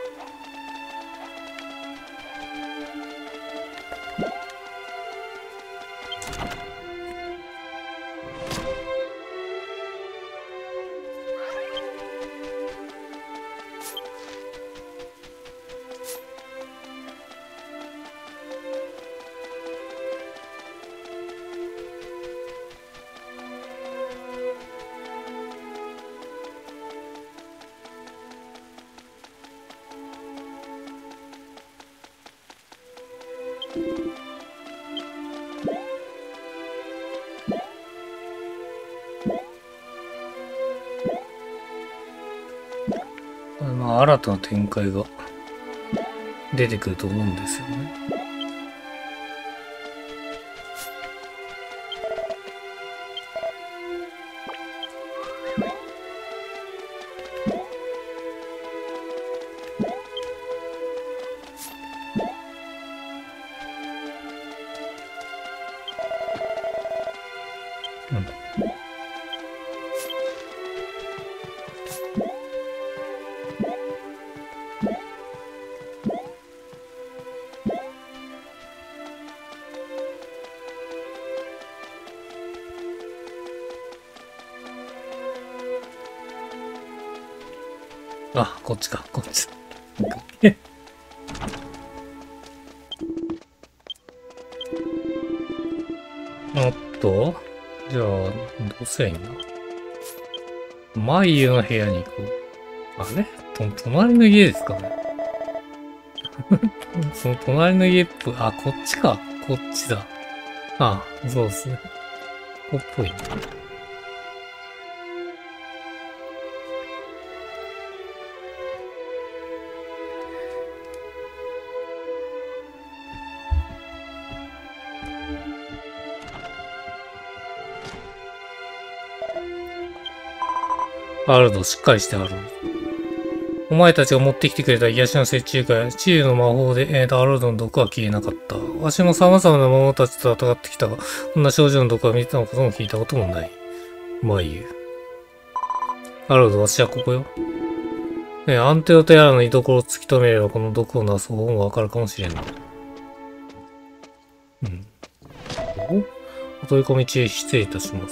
まあ、新たな展開が出てくると思うんですよね。 あ、こっちか、こっち。おっと、じゃあ、どうすりゃいいんだ。眉の部屋に行こう。あれと、隣の家ですかね。その隣の家っぽい。あ、こっちか。こっちだ。ああ、そうですね。ここっぽい。アルド、しっかりしてある。お前たちが持ってきてくれた癒しの雪中華や治癒の魔法で、えーと、アルドの毒は消えなかった。わしも様々な者たちと戦ってきたが、こんな症状の毒は見たことも聞いたこともない。まあいいよ。アルド、わしはここよ。ねえ、アンテロテアラの居所を突き止めれば、この毒をなす方法もわかるかもしれんない。うん。お取り込み中、失礼いたします。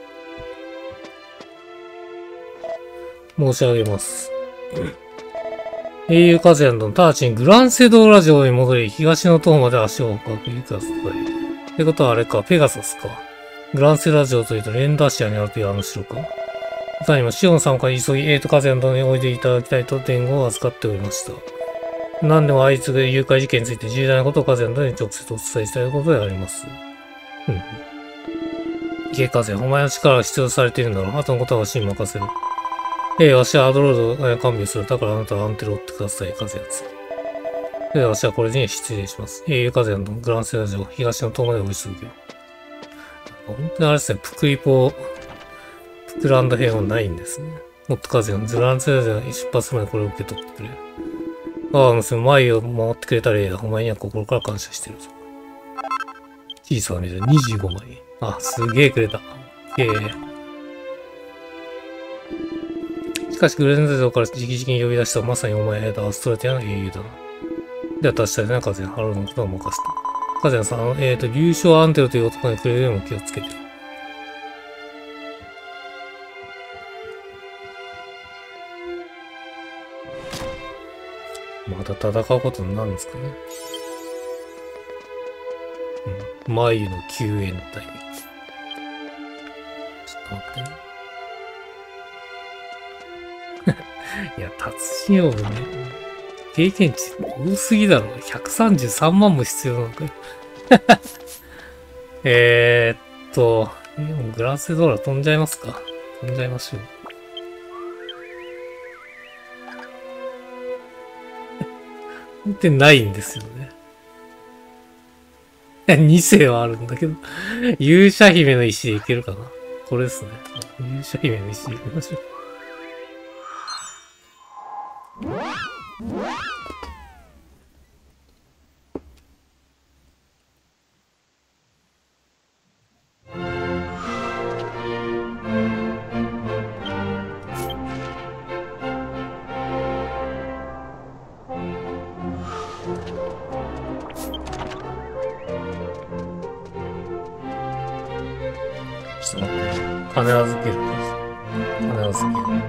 申し上げます。英雄カズヤンの直ちにグランセドーラ城に戻り、東の塔まで足を運びください。ってことはあれか、ペガサスか。グランセドーラ城というとレンダーシアにあるというあの城か。他にもシオン様から急ぎエイトカズヤン殿においでいただきたいと伝言を預かっておりました。何でも相次ぐ誘拐事件について重大なことをカズヤン殿に直接お伝えしたいことであります。うん。ゲイカズヤン、お前の力が必要とされているんだろう。後のことはわしに任せる。ええ、わしはアドロードを完備する。だからあなたはアンテロを追ってください、カズヤツ。で、わしはこれに失礼します。ええ、カズヤのグランセラ城、東の塔まで追い続けよう。本当にあれですね、プクリポ、プクランド編はないんですね。もっとカズヤのグランセラ城に出発するまでこれを受け取ってくれ。ああ、娘、前を守ってくれた例だ。お前には心から感謝してるぞ。小さなメダルにじゅうごまい。あ、すげえくれた。ええ。しかし、グレンゼ城から直々に呼び出したまさにお前だ。アストラティアの英雄だな。では、達したいな、カズヤン。ハローのことを任せた。カズヤンさん、えっと、優勝アンテロという男にくれるようも気をつけて。また戦うことになるんですかね。うん。眉の救援タイミング。ちょっと待ってね。いや、達人王ね。経験値多すぎだろ。ひゃくさんじゅうさんまんも必要なのかよ。えーっと、グランセドーラ飛んじゃいますか。飛んじゃいましょう。本当にないんですよね。に世はあるんだけど、勇者姫の石でいけるかな。これですね。勇者姫の石でいきましょう。ちょっと待って。金預ける。金預ける。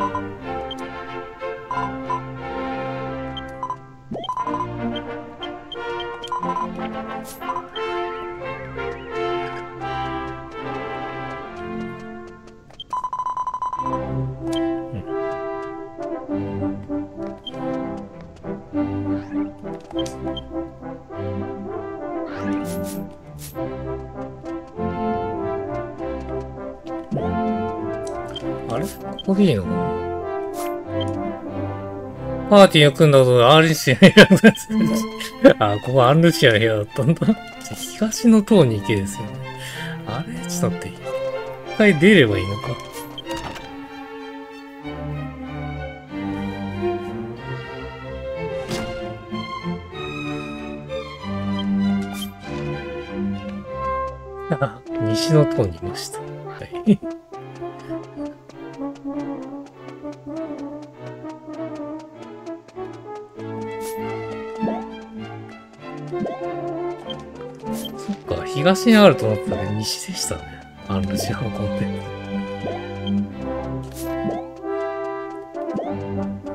あれここでいいのかな。パーティーを組んだことでアンルシアの部屋だった。あ、ここアンルシアの部屋だったんだ。東の塔に行けですよね。あれちょっと待って。一回出ればいいのか。西の塔にいました。はい。そっか、東にあると思ったら西でしたね。アンルシアのコンテンツ。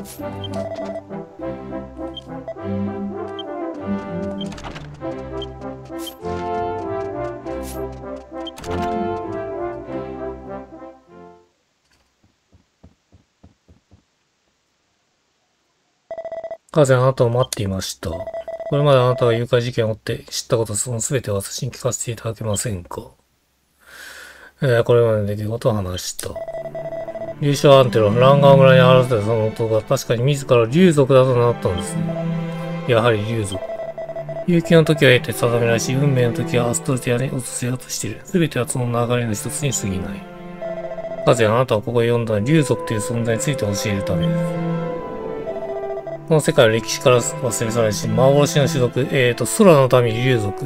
風あなたを待っていました。これまであなたが誘拐事件を追って知ったこと、その全てを私に聞かせていただけませんか？えー、これまでの出来事を話した。優勝アンテロ、ランガー村に現れたその男が確かに自ら竜族だとなったんですね。やはり竜族。勇気の時は得て定めらし、運命の時はアストルティアに訪れようとしている。全てはその流れの一つに過ぎない。風あなたはここで読んだ竜族という存在について教えるためです。この世界は歴史から忘れ去られし、幻の種族、えーと、空の民、竜族。うん。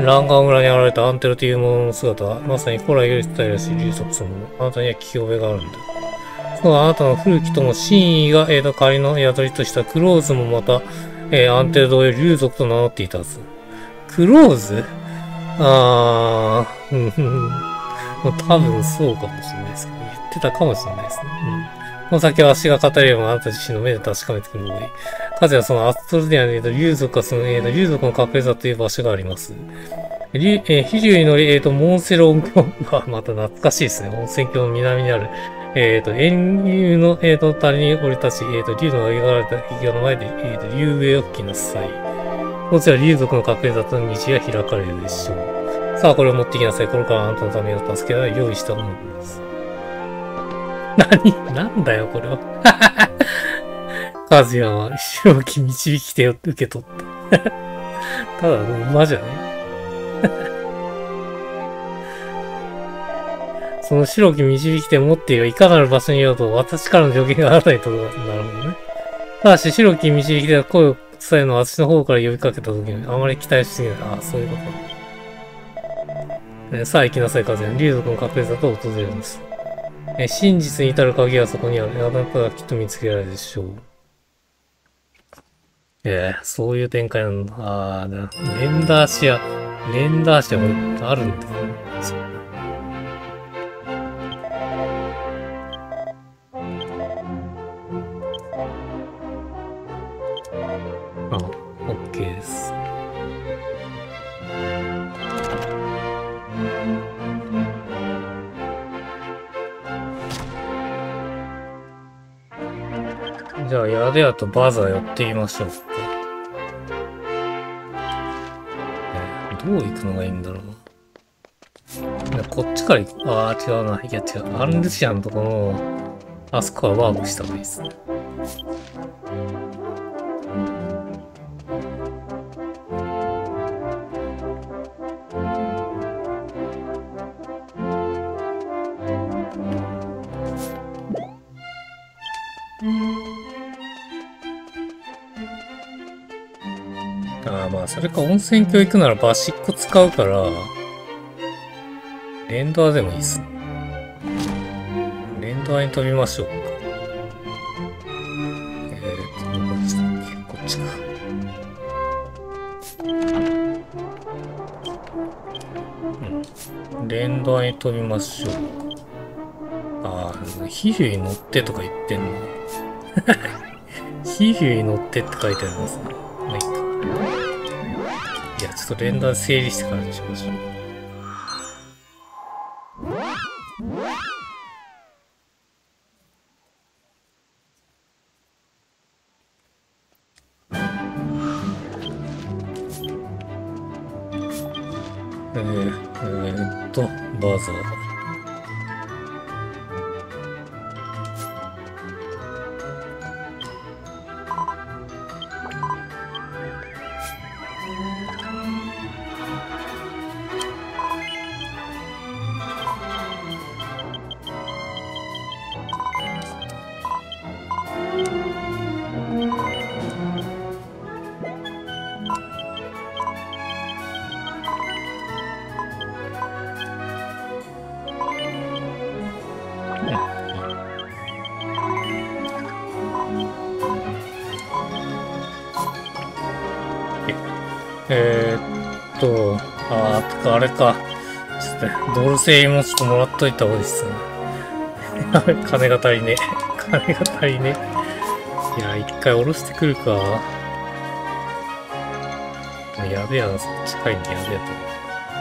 ランガー村に現れたアンテロというものの姿は、まさに古来より伝えらしい竜族そのもの。あなたには聞き覚えがあるんだ。そのあなたの古きとも真意が、えーと、仮の宿りとしたクローズもまた、えー、アンテロ同様竜族と名乗っていたはず。クローズ？あー、うん、うん。多分そうかもしれないですけど、言ってたかもしれないですね。うんこの先は足が語ればあなた自身の目で確かめてくるので、風はそのアストルティアにいる竜族がその、えー、竜族の隠れ座という場所があります。竜、えー、飛竜に乗り、えーと、モンセロン峡がまた懐かしいですね。温泉峡の南にある、えーと、遠竜の、えーと、谷に降り立ち、えーと、竜の描かれた壁画の前で、えーと、竜上を吹きなさい。こちら竜族の隠れ座との道が開かれるでしょう。さあ、これを持ってきなさい。これからあなたのためを助けられ用意したものです。何なんだよ、これは。カズヤは白き導き手を受け取った。ただの馬じゃねその白き導き手を持っているいかなる場所にいようと、私からの助言があなたに届く。なるほどね。ただし、白き導き手が声を伝えるのは私の方から呼びかけた時にあまり期待しすぎない。ああ、そういうこと。ね、さあ行きなさい、カズヤ。竜族の隠れ座と訪れるんです。え真実に至る鍵はそこにある。あなたがきっと見つけられるでしょう。えー、そういう展開なんだ。あー、レンダーシア、レンダーシアもあるんだよね。あ、OK です。じゃあ、やでやとバザーやってみましょうか。えー、どう行くのがいいんだろうな。こっちから行く。ああ、違うな。いや違う。アンルシアンのとこの、あそこはワープした方がいいですね。ああ、まあ、それか温泉郷行くならバシッコ使うから、レンドアでもいいっすね。レンドアに飛びましょうか。えーと、どこでしたっけ？こっちか。うん。レンドアに飛びましょうか。ああ、飛竜に乗ってとか言ってんの。飛竜に乗ってって書いてありますね。まあいいか。いや、ちょっと連打整理してからにしましょう。えー、えー、っと、バザー。えー、っと、あー、あれか。ちょっとね、ドルセイもちょっともらっといた方がいいっすね。金が足りねえ。 金が足りね。いや、一回下ろしてくるか。やべえな、近いんでやべえと。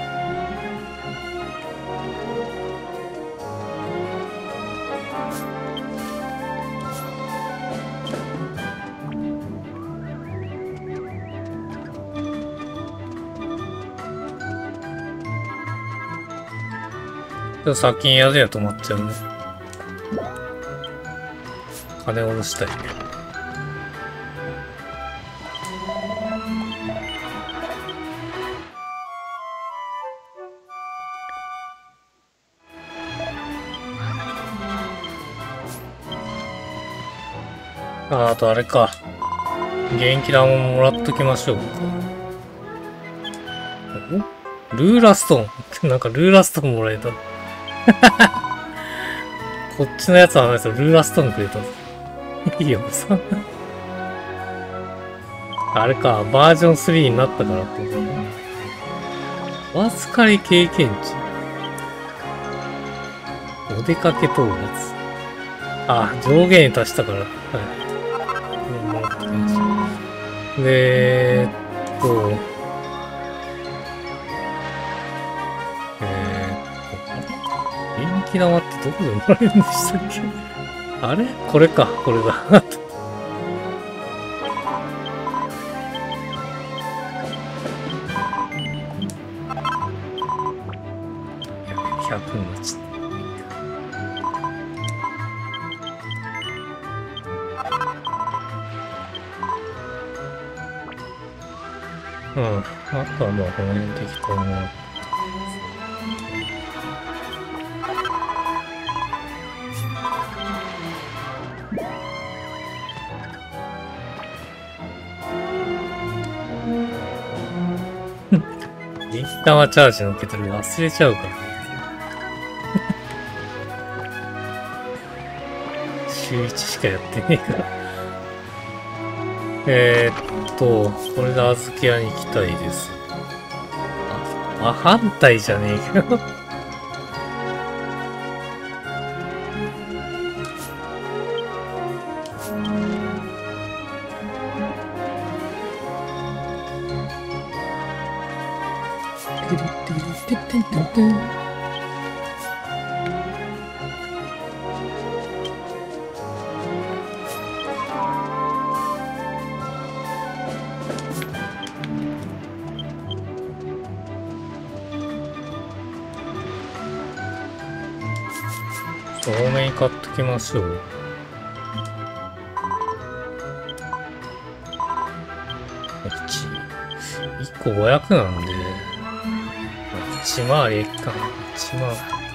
でも先に宿屋止まっちゃうね。金下ろしたい。あ、あとあれか。元気玉ももらっときましょうか。おルーラストン。なんかルーラストンもらえた。こっちのやつはないですよ。ルーラストンくれた。いいよ、さ。あれか、バージョンスリーになったからって。お預かり経験値。お出かけ討伐。あ、上限に達したから。はい。もらってきました。で、えーっと、元気玉ってどこでもらえるんでしたっけ？あれこれか、これだ。ひゃくになっちゃった。うん。あとはまあ、この辺適当な。元気玉チャージの受け取り忘れちゃうからね。週いちしかやってねえから。えーっと、これであずき屋に行きたいです。あ、あ反対じゃねえけど。多めに買っときましょう。いっこごひゃくなんで、いち回りいっかな。いち回り。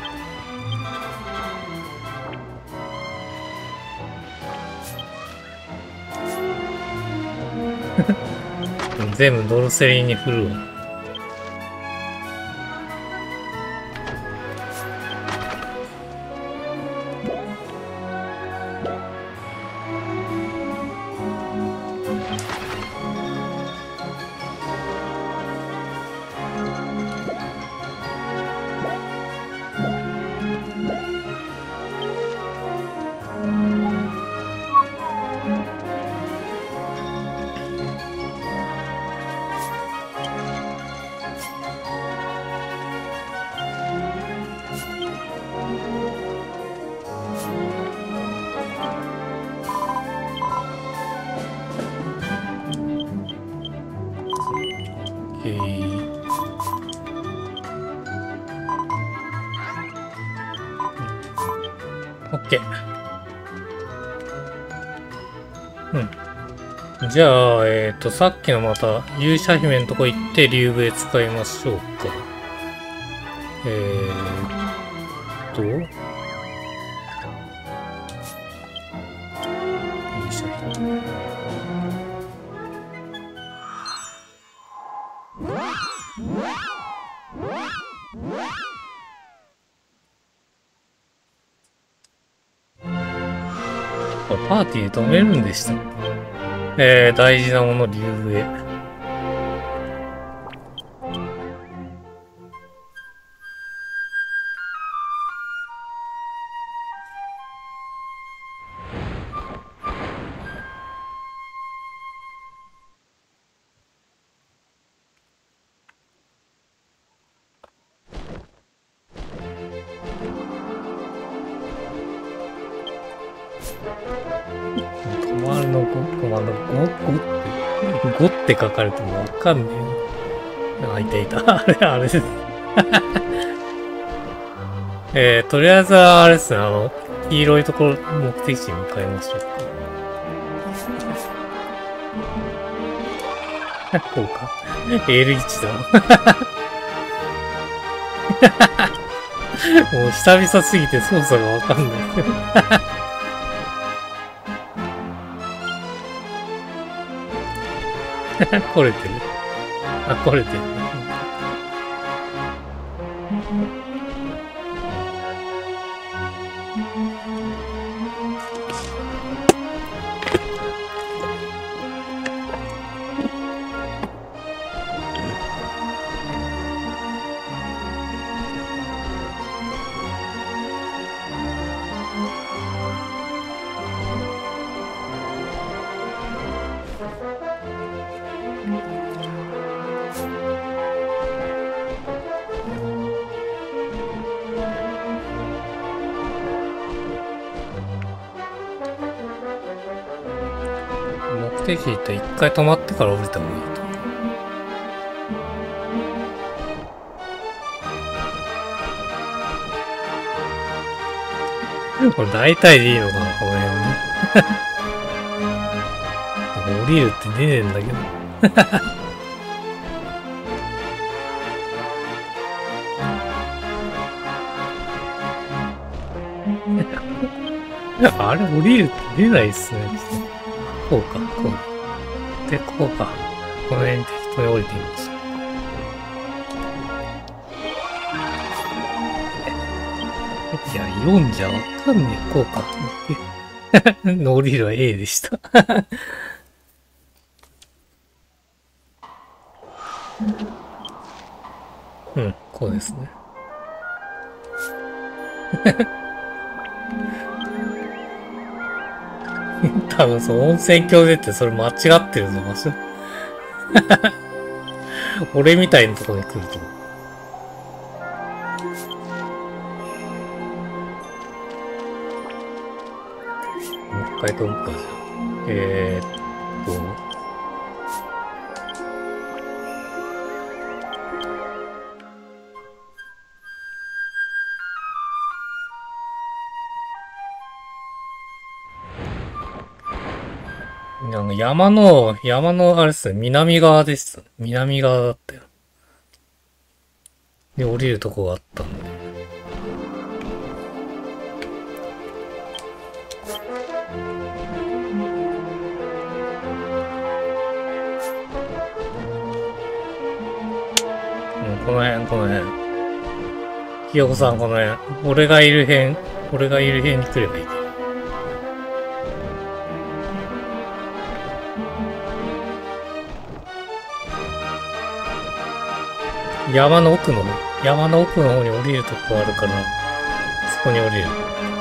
全部ドルセリンに振るわ。OK。うん。じゃあ、えっと、さっきのまた勇者姫のとこ行って竜笛使いましょうか。えーっと、勇者姫。パーティーで止めるんでした。えー、大事なもの、竜笛。 止まるのご、止まるのご、ごって、ごって書かれてもわかんねえ。あ、いたいた。あれ、あれです。えー、とりあえずはあれですね、あの、黄色いところ、目的地に向かいましょう。こうか。エールワン だ。もう久々すぎて操作がわかんない。来れてる。あ、来れてる。目的地行ったら一回止まってから降りた方がいいと。これ大体でいいのかな、この辺ね。降りるって出ねえんだけど。あれ降りるって出ないっすね。こうか、こう。で、こうか。この辺適当に降りてみます。いや、よんじゃわかんねえ。こうか。降りるは A でした。うん、こうですね。多分そう、温泉郷出てそれ間違ってるぞ、場所。俺みたいなとこに来ると思う。もう一回飛ぶか、じゃあ。えーっと。なんか山の、山の、あれっすね、南側でした。南側だったよ。で、降りるとこがあったんで。うん、この辺、この辺。ひよこさん、この辺。俺がいる辺、俺がいる辺に来ればいい。山の奥の方、山の奥の方に降りるとこあるから、そこに降りる。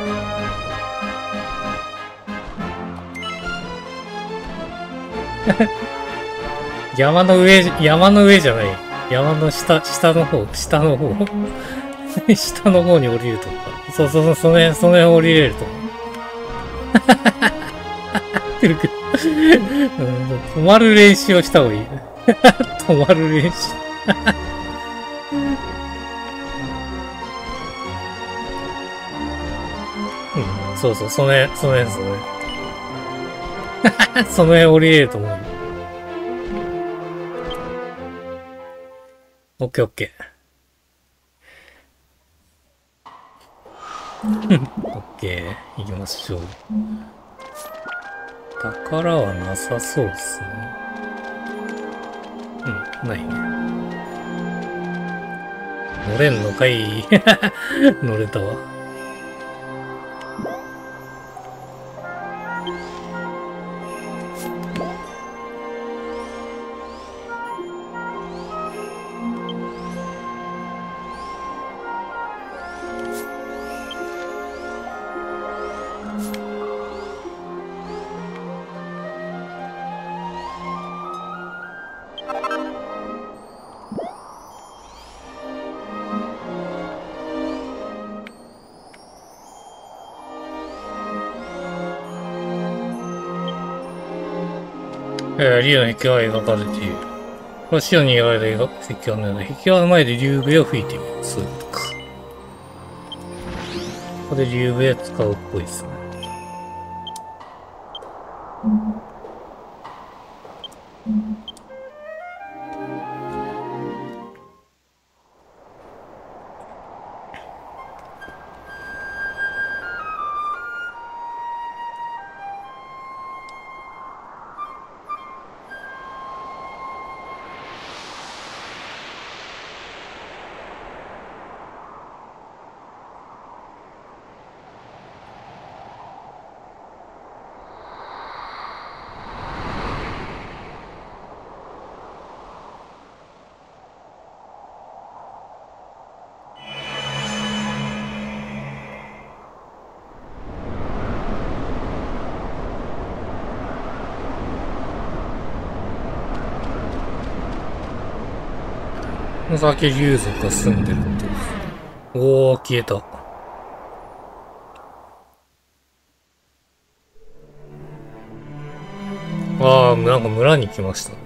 山の上、山の上じゃない。山の下、下の方、下の方。下の方に降りるとか。そうそうそう、その辺、その辺降りれると思う。くるくる。止まる練習をした方がいい。止まる練習。うん、そうそう、その辺、その辺、その辺。その辺降りれると思うよ。オッケーオッケー。オッケー。行きましょう。宝はなさそうっすね。うん、ないね。乗れんのかい。乗れたわ。 えー、竜の壁画が描かれている。これは潮に描いた壁画のような。壁画の前で竜笛を吹いてみる。そういうことか。ここで竜笛使うっぽいですね。この先竜族が住んでるって。おー、消えた。ああ、なんか村に来ました。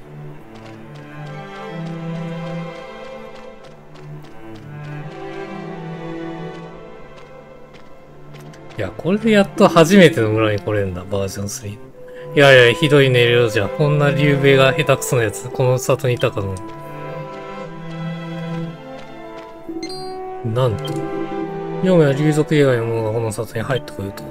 いや、これでやっと初めての村に来れるんだ、バージョンスリー。いやいや、ひどいね、りょうじゃ。こんな竜兵が下手くそなやつ、この里にいたかの。なんと。よもや竜族以外の者がこの里に入ってくると。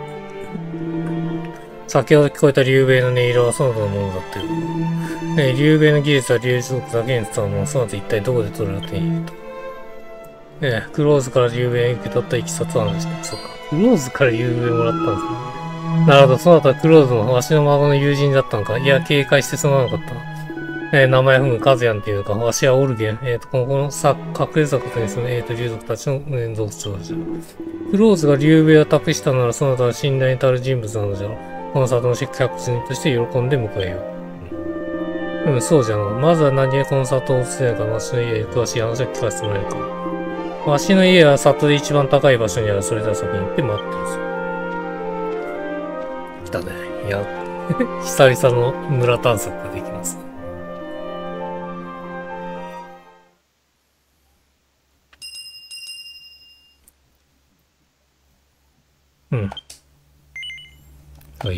先ほど聞こえた竜兵の音色はその他のものだったよ。えー、竜兵の技術は竜族だけに伝わるもの、その後一体どこで取られていると。えー、クローズから竜兵に受け取ったいきさつは話した。そうか。クローズから竜兵もらったんですね。なるほど、その後はクローズのわしの孫の友人だったのか。いや、警戒してすまなかった。えー、名前ふむカズヤンっていうのか。わしはオルゲン。えっ、ー、と、このさ、隠れ坂に住む、えっ、ー、と、竜族たちの連続長者。クローズが竜兵を託したなら、その他は信頼に足る人物なのじゃろ。この里の客人として喜んで迎えよう。うん、うん、そうじゃな。まずは何でこの里を捨てないか、わしの家へ詳しい話を聞かせてもらえるか。わしの家は里で一番高い場所にある。それでは先に行って待ってるぞ。来たね。いや、久々の村探索ができますね。うん。はい。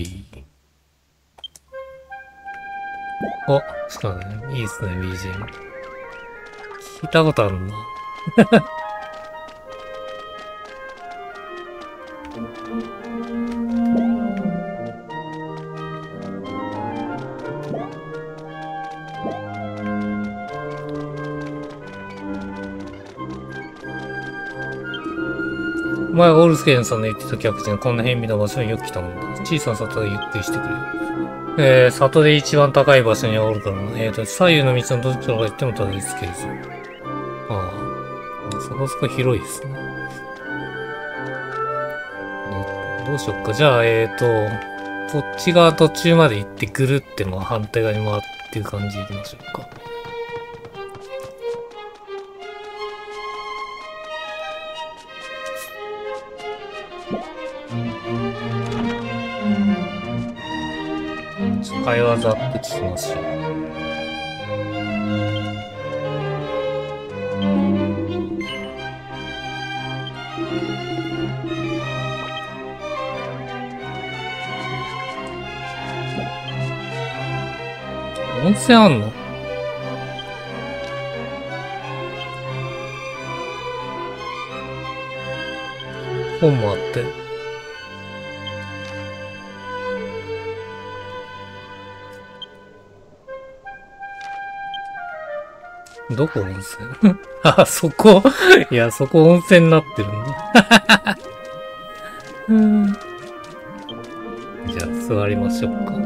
お、しかもね、いいっすね、ビージーエム。聞いたことあるな。前、オールスケンさんの言ってた客人、こんな変微な場所によく来たもんだ。小さな里でゆっくりしてくれ。えー、里で一番高い場所におるからな。えーと、左右の道のどちらから行ってもたどり着けるぞ。ああ。そこそこ広いですね。どうしよっか。じゃあ、えーと、こっち側途中まで行ってぐるってまあ反対側に回っていう感じで行きましょうか。会話ざっと聞きますし。温泉あんの？本もあって。どこ温泉？あ、そこいや、そこ温泉になってるんだ。うん。じゃあ、座りましょうか。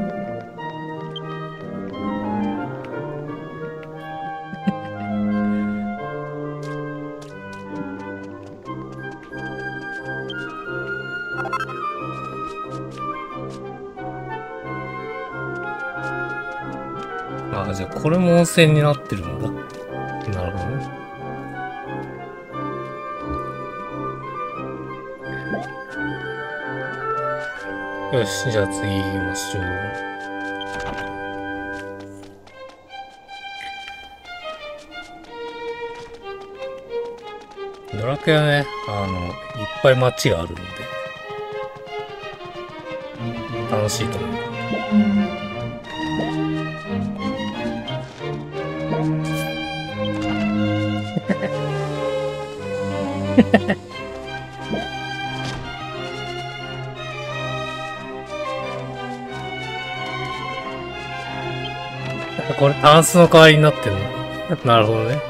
あ、じゃあ、これも温泉になってるんだ。なるほどね。よし、じゃあ次行きましょう。 ドラクエはね、あの、いっぱい街があるんで、楽しいと思う。これタンスの代わりになってるの。なるほどね。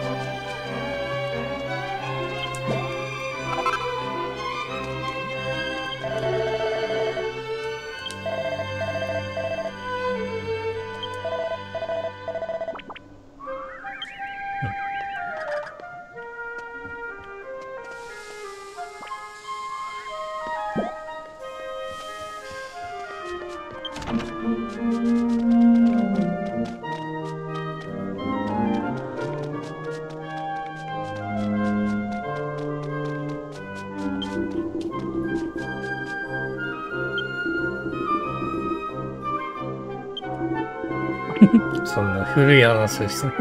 そんな古い話をしてね。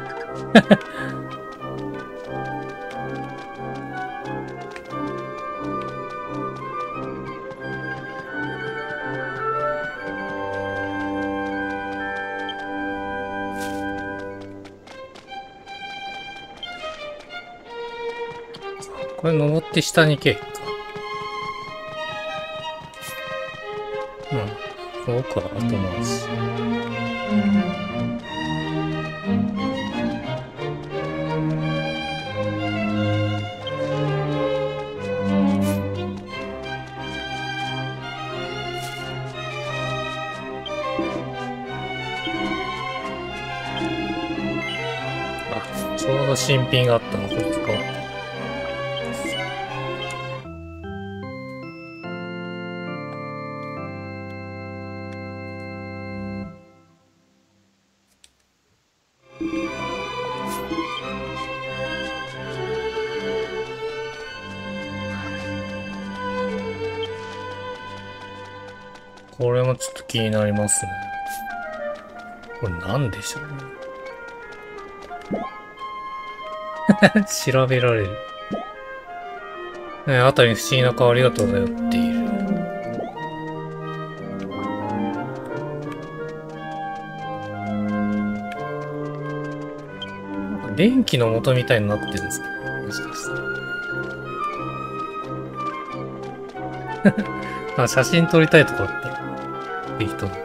これ登って下に行け。うん。そうか、後回し。あ、ちょうど新品があったの、これ使おう。これもちょっと気になりますね。これなんでしょうね。調べられる。ね、あたりに不思議な香りが漂っている。電気の元みたいになってるんですか？もしかしたら。あ、写真撮りたいとかあったら。ぜひとも。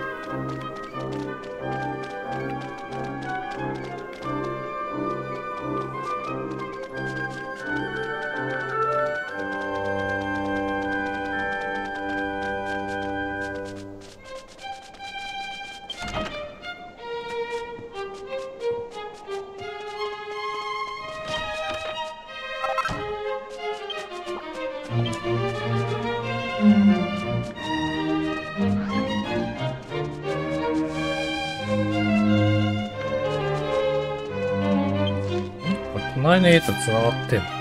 前の家と繋がってんの？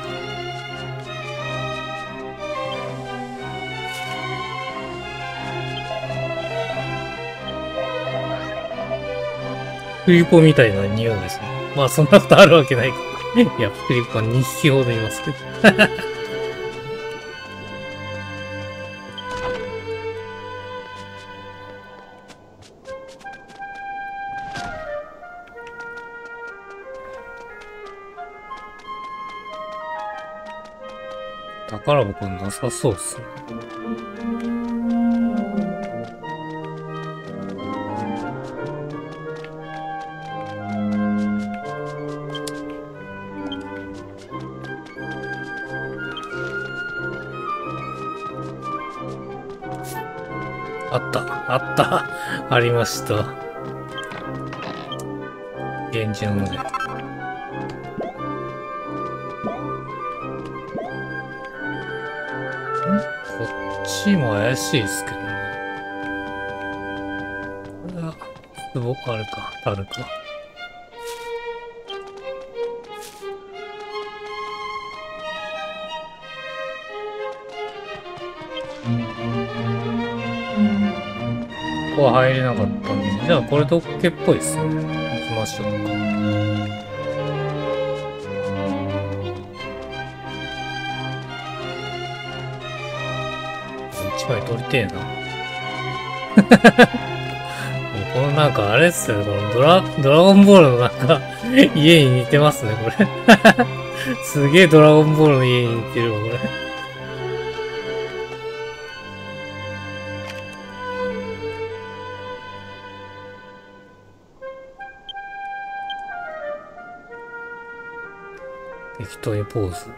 フリポみたいな匂いですね。まあそんなことあるわけないか。いや、フリポはにひきほどいますけど。宝箱なさそうっすね。あった、あった、ありました。現地のね。こっちも怪しいですけどね。これは、すごくあるか、あるか。ここは入れなかったんで、じゃあこれドッケっぽいですね。行きましょうか。 一枚取りてえな。もうこのなんかあれっすよね、このドラ、ドラゴンボールのなんか、家に似てますね、これ。すげえドラゴンボールの家に似てるわ、これ。適当にポーズ。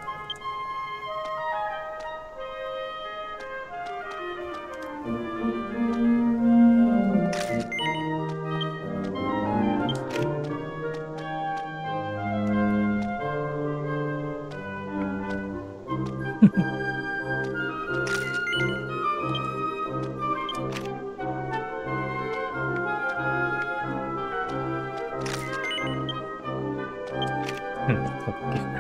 うん、オッケー。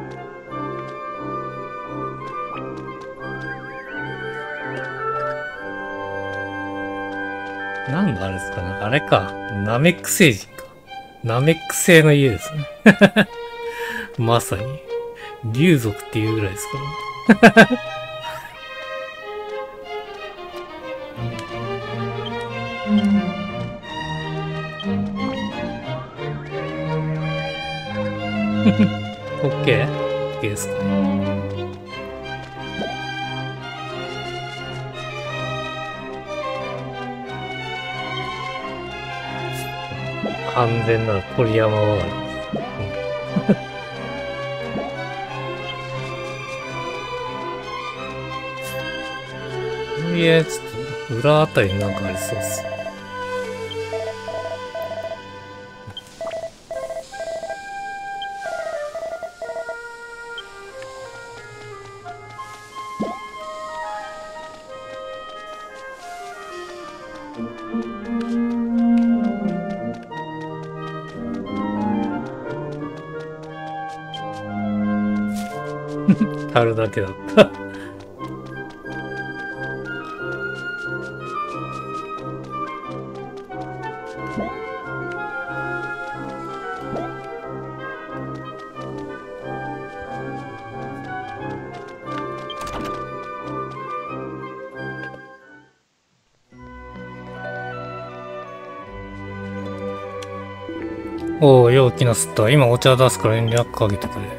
なんだあれですかね。あれか。ナメック星人か。ナメック星の家ですね。まさに。竜族っていうぐらいですからね。オッケー？ オッケーですかね。完全なる鳥山ワールド。いや、ちょっと裏あたりになんかありそうっす。樽だけだった。おう、陽気なスッター。今お茶出すから遠慮かけてくれ。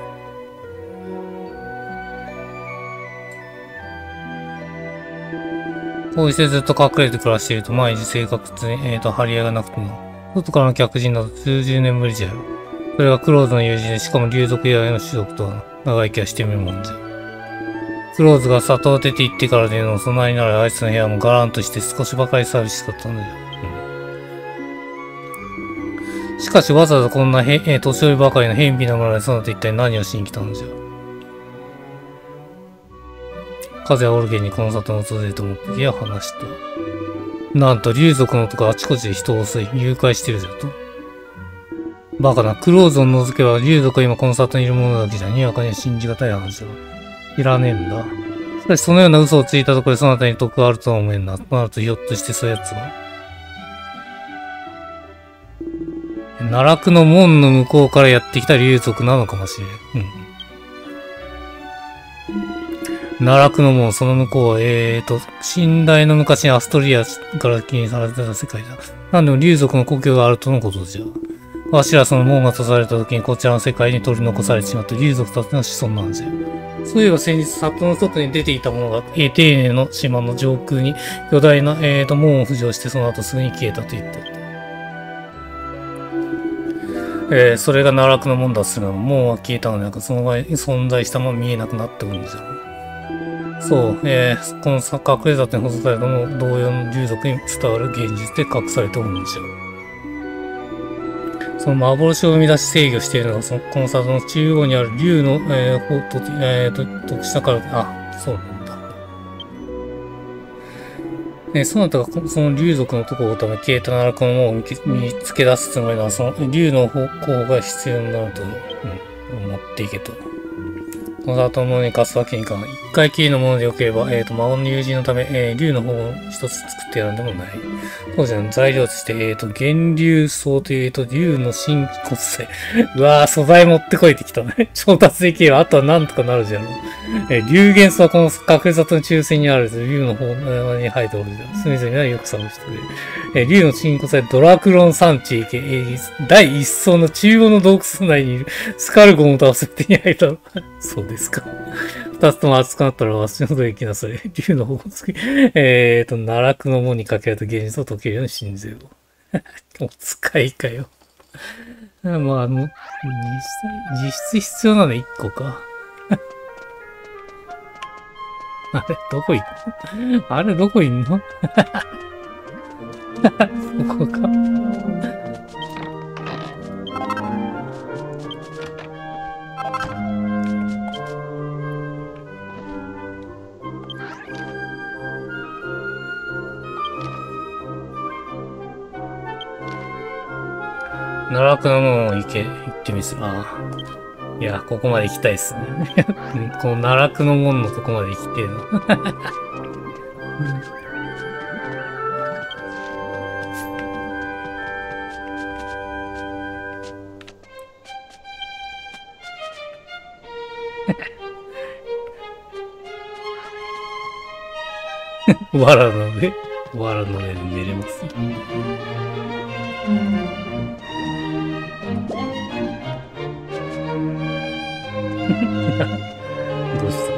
こうしてずっと隠れて暮らしていると、毎日生活に、えーと、張り合いがなくても、外からの客人など数十年ぶりじゃよ。それがクローズの友人で、しかも竜族以外の種族とは、長生きはしてみるもんじゃ。クローズが里を出て行ってからでの備えになるあいつの部屋もガランとして少しばかり寂しかったんだよ。うん、しかしわざわざこんなへ、えー、年寄りばかりの偏僻な村でその後一体何をしに来たんじゃ。風はオルゲンにこの里の訪れと思っていや話した。なんと竜族の男があちこちで人を襲い、誘拐してるじゃと。バカな、クローズを除けば竜族は今この里にいるものだけじゃにわかには信じがたい話だ。いらねえんだ。しかしそのような嘘をついたところでそのあたりに得があるとは思えんな。となるとひょっとしてそういうやつは。奈落の門の向こうからやってきた竜族なのかもしれん。うん。奈落の門、その向こうは、えーと、寝台の昔にアストリアから記念されてた世界だ。なんでも竜族の故郷があるとのことじゃ。わしらその門が閉ざされた時にこちらの世界に取り残されてしまった竜族たちの子孫なんじゃ。そういえば先日、里の外に出ていたものが、エテーネの島の上空に巨大な、えーと、門を浮上してその後すぐに消えたと言っていた。えー、それが奈落の門だとするのも、門は消えたのでなく、その場合存在したまま見えなくなってくるんじゃ。そう、えー、この隠れ里に保存されたもの同様の竜族に伝わる現実で隠されておるんでしょう。その幻を生み出し制御しているのが、そのこの里の中央にある竜の、えー、と、えー、と、特殊だから、あ、そうなんだ。ね、その他がその竜族のところをため消えた奈落の門を見つけ出すつもりなら、その竜の方向が必要になると、うん、思っていけと。この里のものに貸すわけにいかない。 回きりのものでよければ、えっ、ー、と、魔王の友人のため、えー、竜の方を一つ作ってやるんでもない。そうじゃん、材料として、えっ、ー、と、源流層という、えっ、ー、と、竜の新骨材。うわぁ、素材持ってこいってきたね。調達できれば、あとはなんとかなるじゃん。えー、竜元素はこの隠里の中心にある、竜の方に生えておるじゃん。隅々はよく探してくれる。えー、竜の新骨材、ドラクロン産地、えー、第一層の中央の洞窟内にいる、スカルゴンを倒せて手に入ったの。そうですか。二つとも熱くなったらわしのことできなさい。竜の方をつけ、えーと、奈落の門にかけられた現実を解けるように信じよう。お使いかよ。まあ、あの、実際、実質必要なのいっこか。あれ、どこ行くあれ、どこいんのそこか。奈落の門行け、行ってみす。ああ。いや、ここまで行きたいっすね。この奈落の門のとこまで行きてえな。わらの上わらの上で寝れます。どうした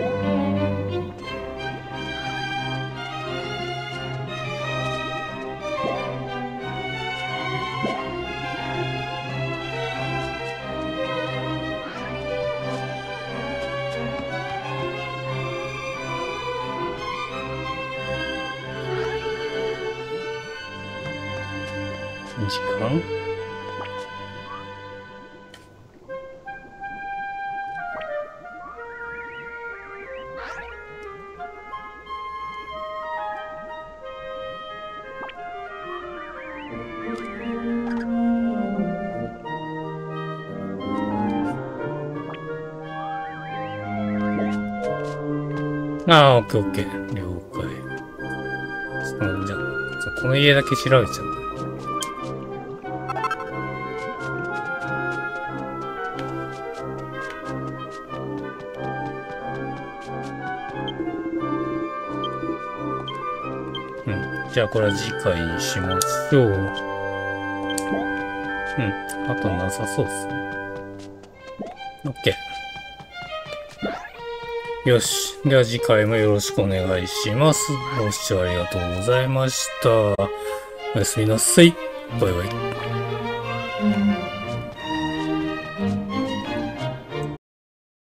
時間ああ、オッケーオッケー。了解。うん、じゃあ、この家だけ調べちゃう。うん。じゃあ、これは次回にしましょう。うん。あとなさそうっすね。オッケー。よし。では次回もよろしくお願いします。ご視聴ありがとうございました。おやすみなさい。バイバイ。